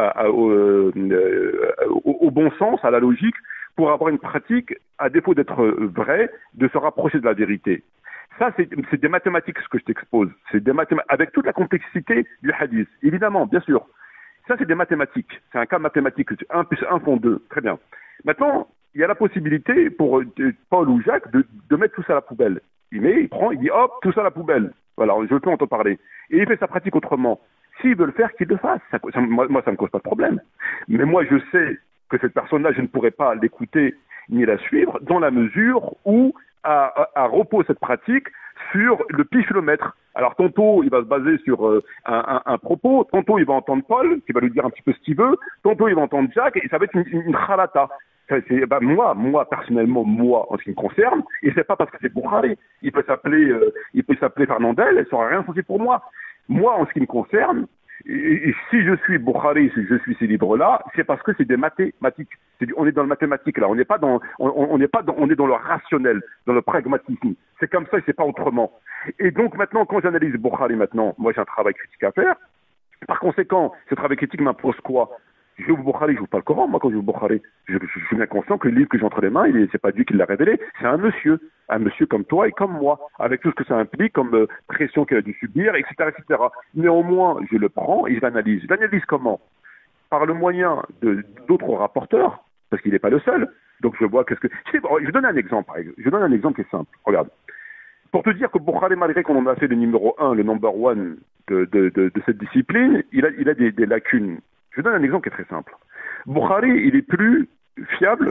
au bon sens, à la logique, pour avoir une pratique, à défaut d'être vrai, de se rapprocher de la vérité. Ça, c'est des mathématiques, ce que je t'expose. C'est des mathématiques, avec toute la complexité du hadith. Évidemment, bien sûr. Ça, c'est des mathématiques. C'est un cas mathématique. 1 plus 1 font 2. Très bien. Maintenant, il y a la possibilité pour Paul ou Jacques de mettre tout ça à la poubelle. Il dit hop, tout ça à la poubelle. Voilà, je peux entendre parler. Et il fait sa pratique autrement. S'il veut le faire, qu'il le fasse. Moi, ça me cause pas de problème. Mais moi, je sais que cette personne-là, je ne pourrais pas l'écouter ni la suivre dans la mesure où repose cette pratique sur le piflomètre. Alors, tantôt, il va se baser sur un propos, tantôt, il va entendre Paul, qui va lui dire un petit peu ce qu'il veut, tantôt, il va entendre Jacques, et ça va être une khalata. Moi, personnellement, moi, en ce qui me concerne, et c'est pas parce que c'est Bukhari. Il peut s'appeler Fernandel, ça n'aura rien changé pour moi. Moi, en ce qui me concerne, et si je suis Bukhari, si je suis ces livres-là, c'est parce que c'est des mathématiques. On est dans le mathématique, là. On n'est pas dans, on est dans le rationnel, dans le pragmatisme. C'est comme ça et c'est pas autrement. Et donc, maintenant, quand j'analyse Bukhari maintenant, moi, j'ai un travail critique à faire. Par conséquent, ce travail critique m'impose quoi? Je joue Bukhari, je joue pas le Coran. Moi, quand je joue Bukhari, je suis bien conscient que le livre que j'ai entre les mains, c'est pas Dieu qui l'a révélé, c'est un monsieur comme toi et comme moi, avec tout ce que ça implique comme pression qu'il a dû subir, etc., etc. Néanmoins, je le prends et je l'analyse. Je l'analyse comment? Par le moyen d'autres rapporteurs, parce qu'il n'est pas le seul. Donc je vois qu'est-ce que. Je donne un exemple, par exemple. Je donne un exemple qui est simple. Regarde. Pour te dire que Bukhari, malgré qu'on en a fait le numéro 1, le number one de cette discipline, il a des lacunes. Je donne un exemple qui est très simple. Bukhari, il est plus fiable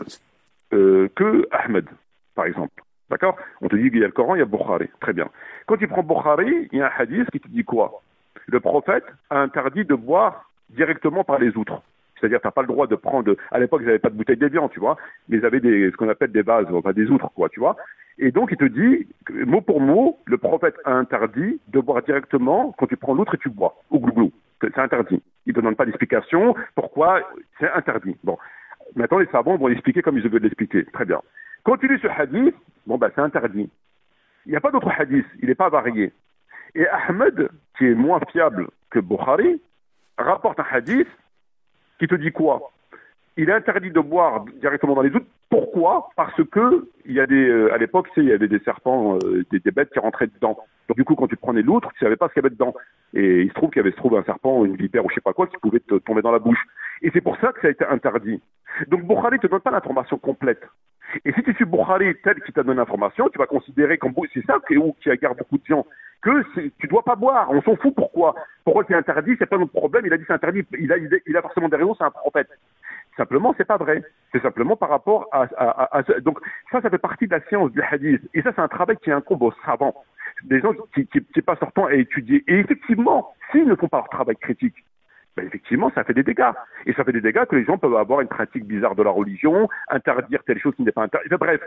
que Ahmed, par exemple. D'accord? On te dit qu'il y a le Coran, il y a Bukhari. Très bien. Quand tu prends Bukhari, il y a un hadith qui te dit quoi? Le prophète a interdit de boire directement par les outres. C'est-à-dire, tu n'as pas le droit de prendre. À l'époque, ils n'avaient pas de bouteille d'évian, tu vois, mais ils avaient ce qu'on appelle des vases, enfin des outres, quoi, tu vois. Et donc, il te dit, mot pour mot, le prophète a interdit de boire directement quand tu prends l'outre et tu bois, ou glouglou. C'est interdit. Il ne te donne pas d'explication. Pourquoi? C'est interdit. Bon. Maintenant, les savants vont l'expliquer comme ils veulent l'expliquer. Très bien. Quand tu lis ce hadith, c'est interdit. Il n'y a pas d'autre hadith. Il n'est pas varié. Et Ahmed, qui est moins fiable que Bukhari, rapporte un hadith qui te dit quoi? Il est interdit de boire directement dans les outres. Pourquoi? Parce que il y a à l'époque, il y avait des serpents, des bêtes qui rentraient dedans. Donc du coup, quand tu prenais l'outre, tu savais pas ce qu'il y avait dedans. Et il se trouve qu'il y avait un serpent, une vipère ou je sais pas quoi, qui pouvait te tomber dans la bouche. Et c'est pour ça que ça a été interdit. Donc Bukhari te donne pas l'information complète. Et si tu suis Bukhari tel qu'il t'a donné l'information, tu vas considérer comme c'est ça qui agarre beaucoup de gens, que tu dois pas boire. On s'en fout. Pourquoi c'est interdit? C'est pas notre problème. Il a dit c'est interdit. Il a forcément des raisons. C'est un prophète. Simplement, c'est pas vrai. C'est simplement par rapport à donc ça fait partie de la science du hadith. Et ça, c'est un travail qui incombe aux savants, des gens qui passent leur temps à étudier. Et effectivement, s'ils ne font pas leur travail critique, effectivement, ça fait des dégâts. Et ça fait des dégâts que les gens peuvent avoir une pratique bizarre de la religion, interdire telle chose qui n'est pas interdite. Bref.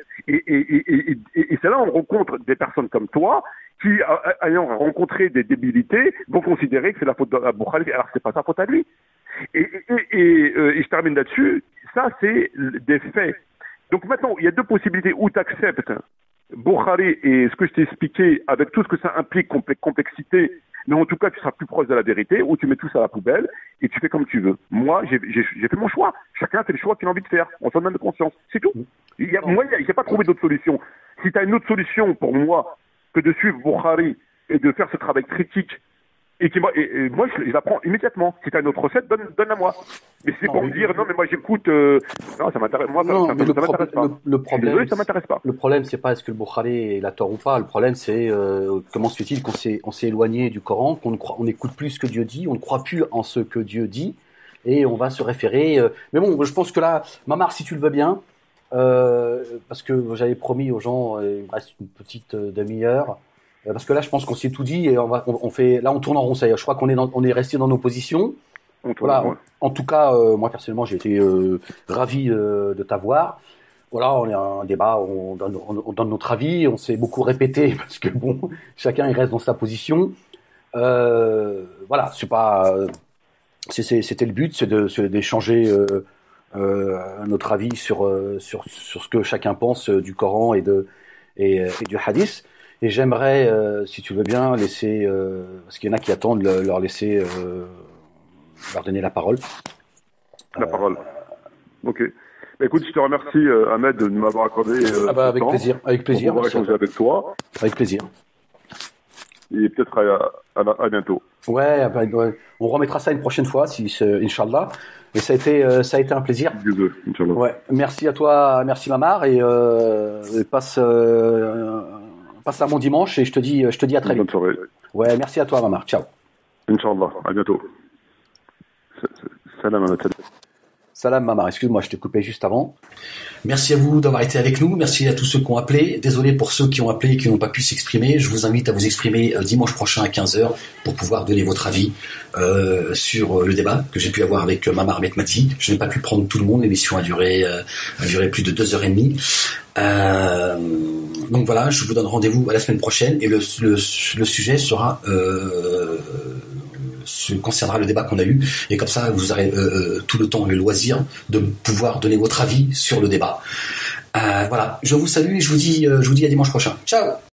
Et c'est là où on rencontre des personnes comme toi qui, ayant rencontré des débilités, vont considérer que c'est la faute de Bukhari, alors que c'est pas sa faute à lui. Et je termine là-dessus. Ça, c'est des faits. Donc maintenant, il y a deux possibilités où tu acceptes Bukhari et ce que je t'ai expliqué avec tout ce que ça implique, complexité, mais en tout cas, tu seras plus proche de la vérité, ou tu mets tout ça à la poubelle et tu fais comme tu veux. Moi, j'ai fait mon choix. Chacun fait le choix qu'il a envie de faire. On s'en donne de conscience. C'est tout. Moi, je n'ai pas trouvé d'autre solution. Si tu as une autre solution pour moi que de suivre Bukhari et de faire ce travail critique, et moi, je la prends immédiatement. Si tu as une autre recette, donne-la moi. Mais c'est pour me dire, non, mais moi, j'écoute, non, ça m'intéresse, moi, ça m'intéresse pas. Le problème, désolé, ça m'intéresse pas. Le problème, c'est pas est-ce que le Bukhari est la tort ou pas. Le problème, c'est, comment se fait-il qu'on s'est éloigné du Coran, on n'écoute plus ce que Dieu dit, on ne croit plus en ce que Dieu dit, et on va se référer, mais bon, je pense que là, Mamar, si tu le veux bien, parce que j'avais promis aux gens, il me reste une petite demi-heure, parce que là, je pense qu'on s'est tout dit et on tourne en rond. Ça y est, je crois qu'on est resté dans nos positions. Voilà. En tout cas, moi personnellement, j'ai été ravi de t'avoir. Voilà, on est un débat, on donne notre avis, on s'est beaucoup répété parce que bon, chacun il reste dans sa position. Voilà, c'est pas, c'était le but, c'est d'échanger notre avis sur ce que chacun pense du Coran et du Hadith. Et j'aimerais, si tu veux bien, laisser, parce qu'il y en a qui attendent, leur laisser, leur donner la parole. La parole. Ok. Écoute, je te remercie, Ahmed, de m'avoir accordé avec temps plaisir, avec plaisir. On va échanger avec toi. Avec plaisir. Et peut-être à bientôt. Ouais, on remettra ça une prochaine fois, Inch'Allah. Et ça a été un plaisir. Désolé, Inch'Allah. Ouais. Merci à toi, merci Mamar, et passe un bon dimanche et je te dis à très vite. Bonne soirée. Ouais, merci à toi, Mamar. Ciao. Inch'Allah. À bientôt. Salam alaikum. Salam Mamar, excuse-moi, je t'ai coupé juste avant. Merci à vous d'avoir été avec nous. Merci à tous ceux qui ont appelé. Désolé pour ceux qui ont appelé et qui n'ont pas pu s'exprimer. Je vous invite à vous exprimer dimanche prochain à 15h pour pouvoir donner votre avis sur le débat que j'ai pu avoir avec Mamar Metmati. Je n'ai pas pu prendre tout le monde. L'émission a duré plus de 2h30. Donc voilà, je vous donne rendez-vous à la semaine prochaine et le sujet sera concernera le débat qu'on a eu, et comme ça vous aurez tout le temps, le loisir de pouvoir donner votre avis sur le débat. Voilà, je vous salue et je vous dis à dimanche prochain. Ciao.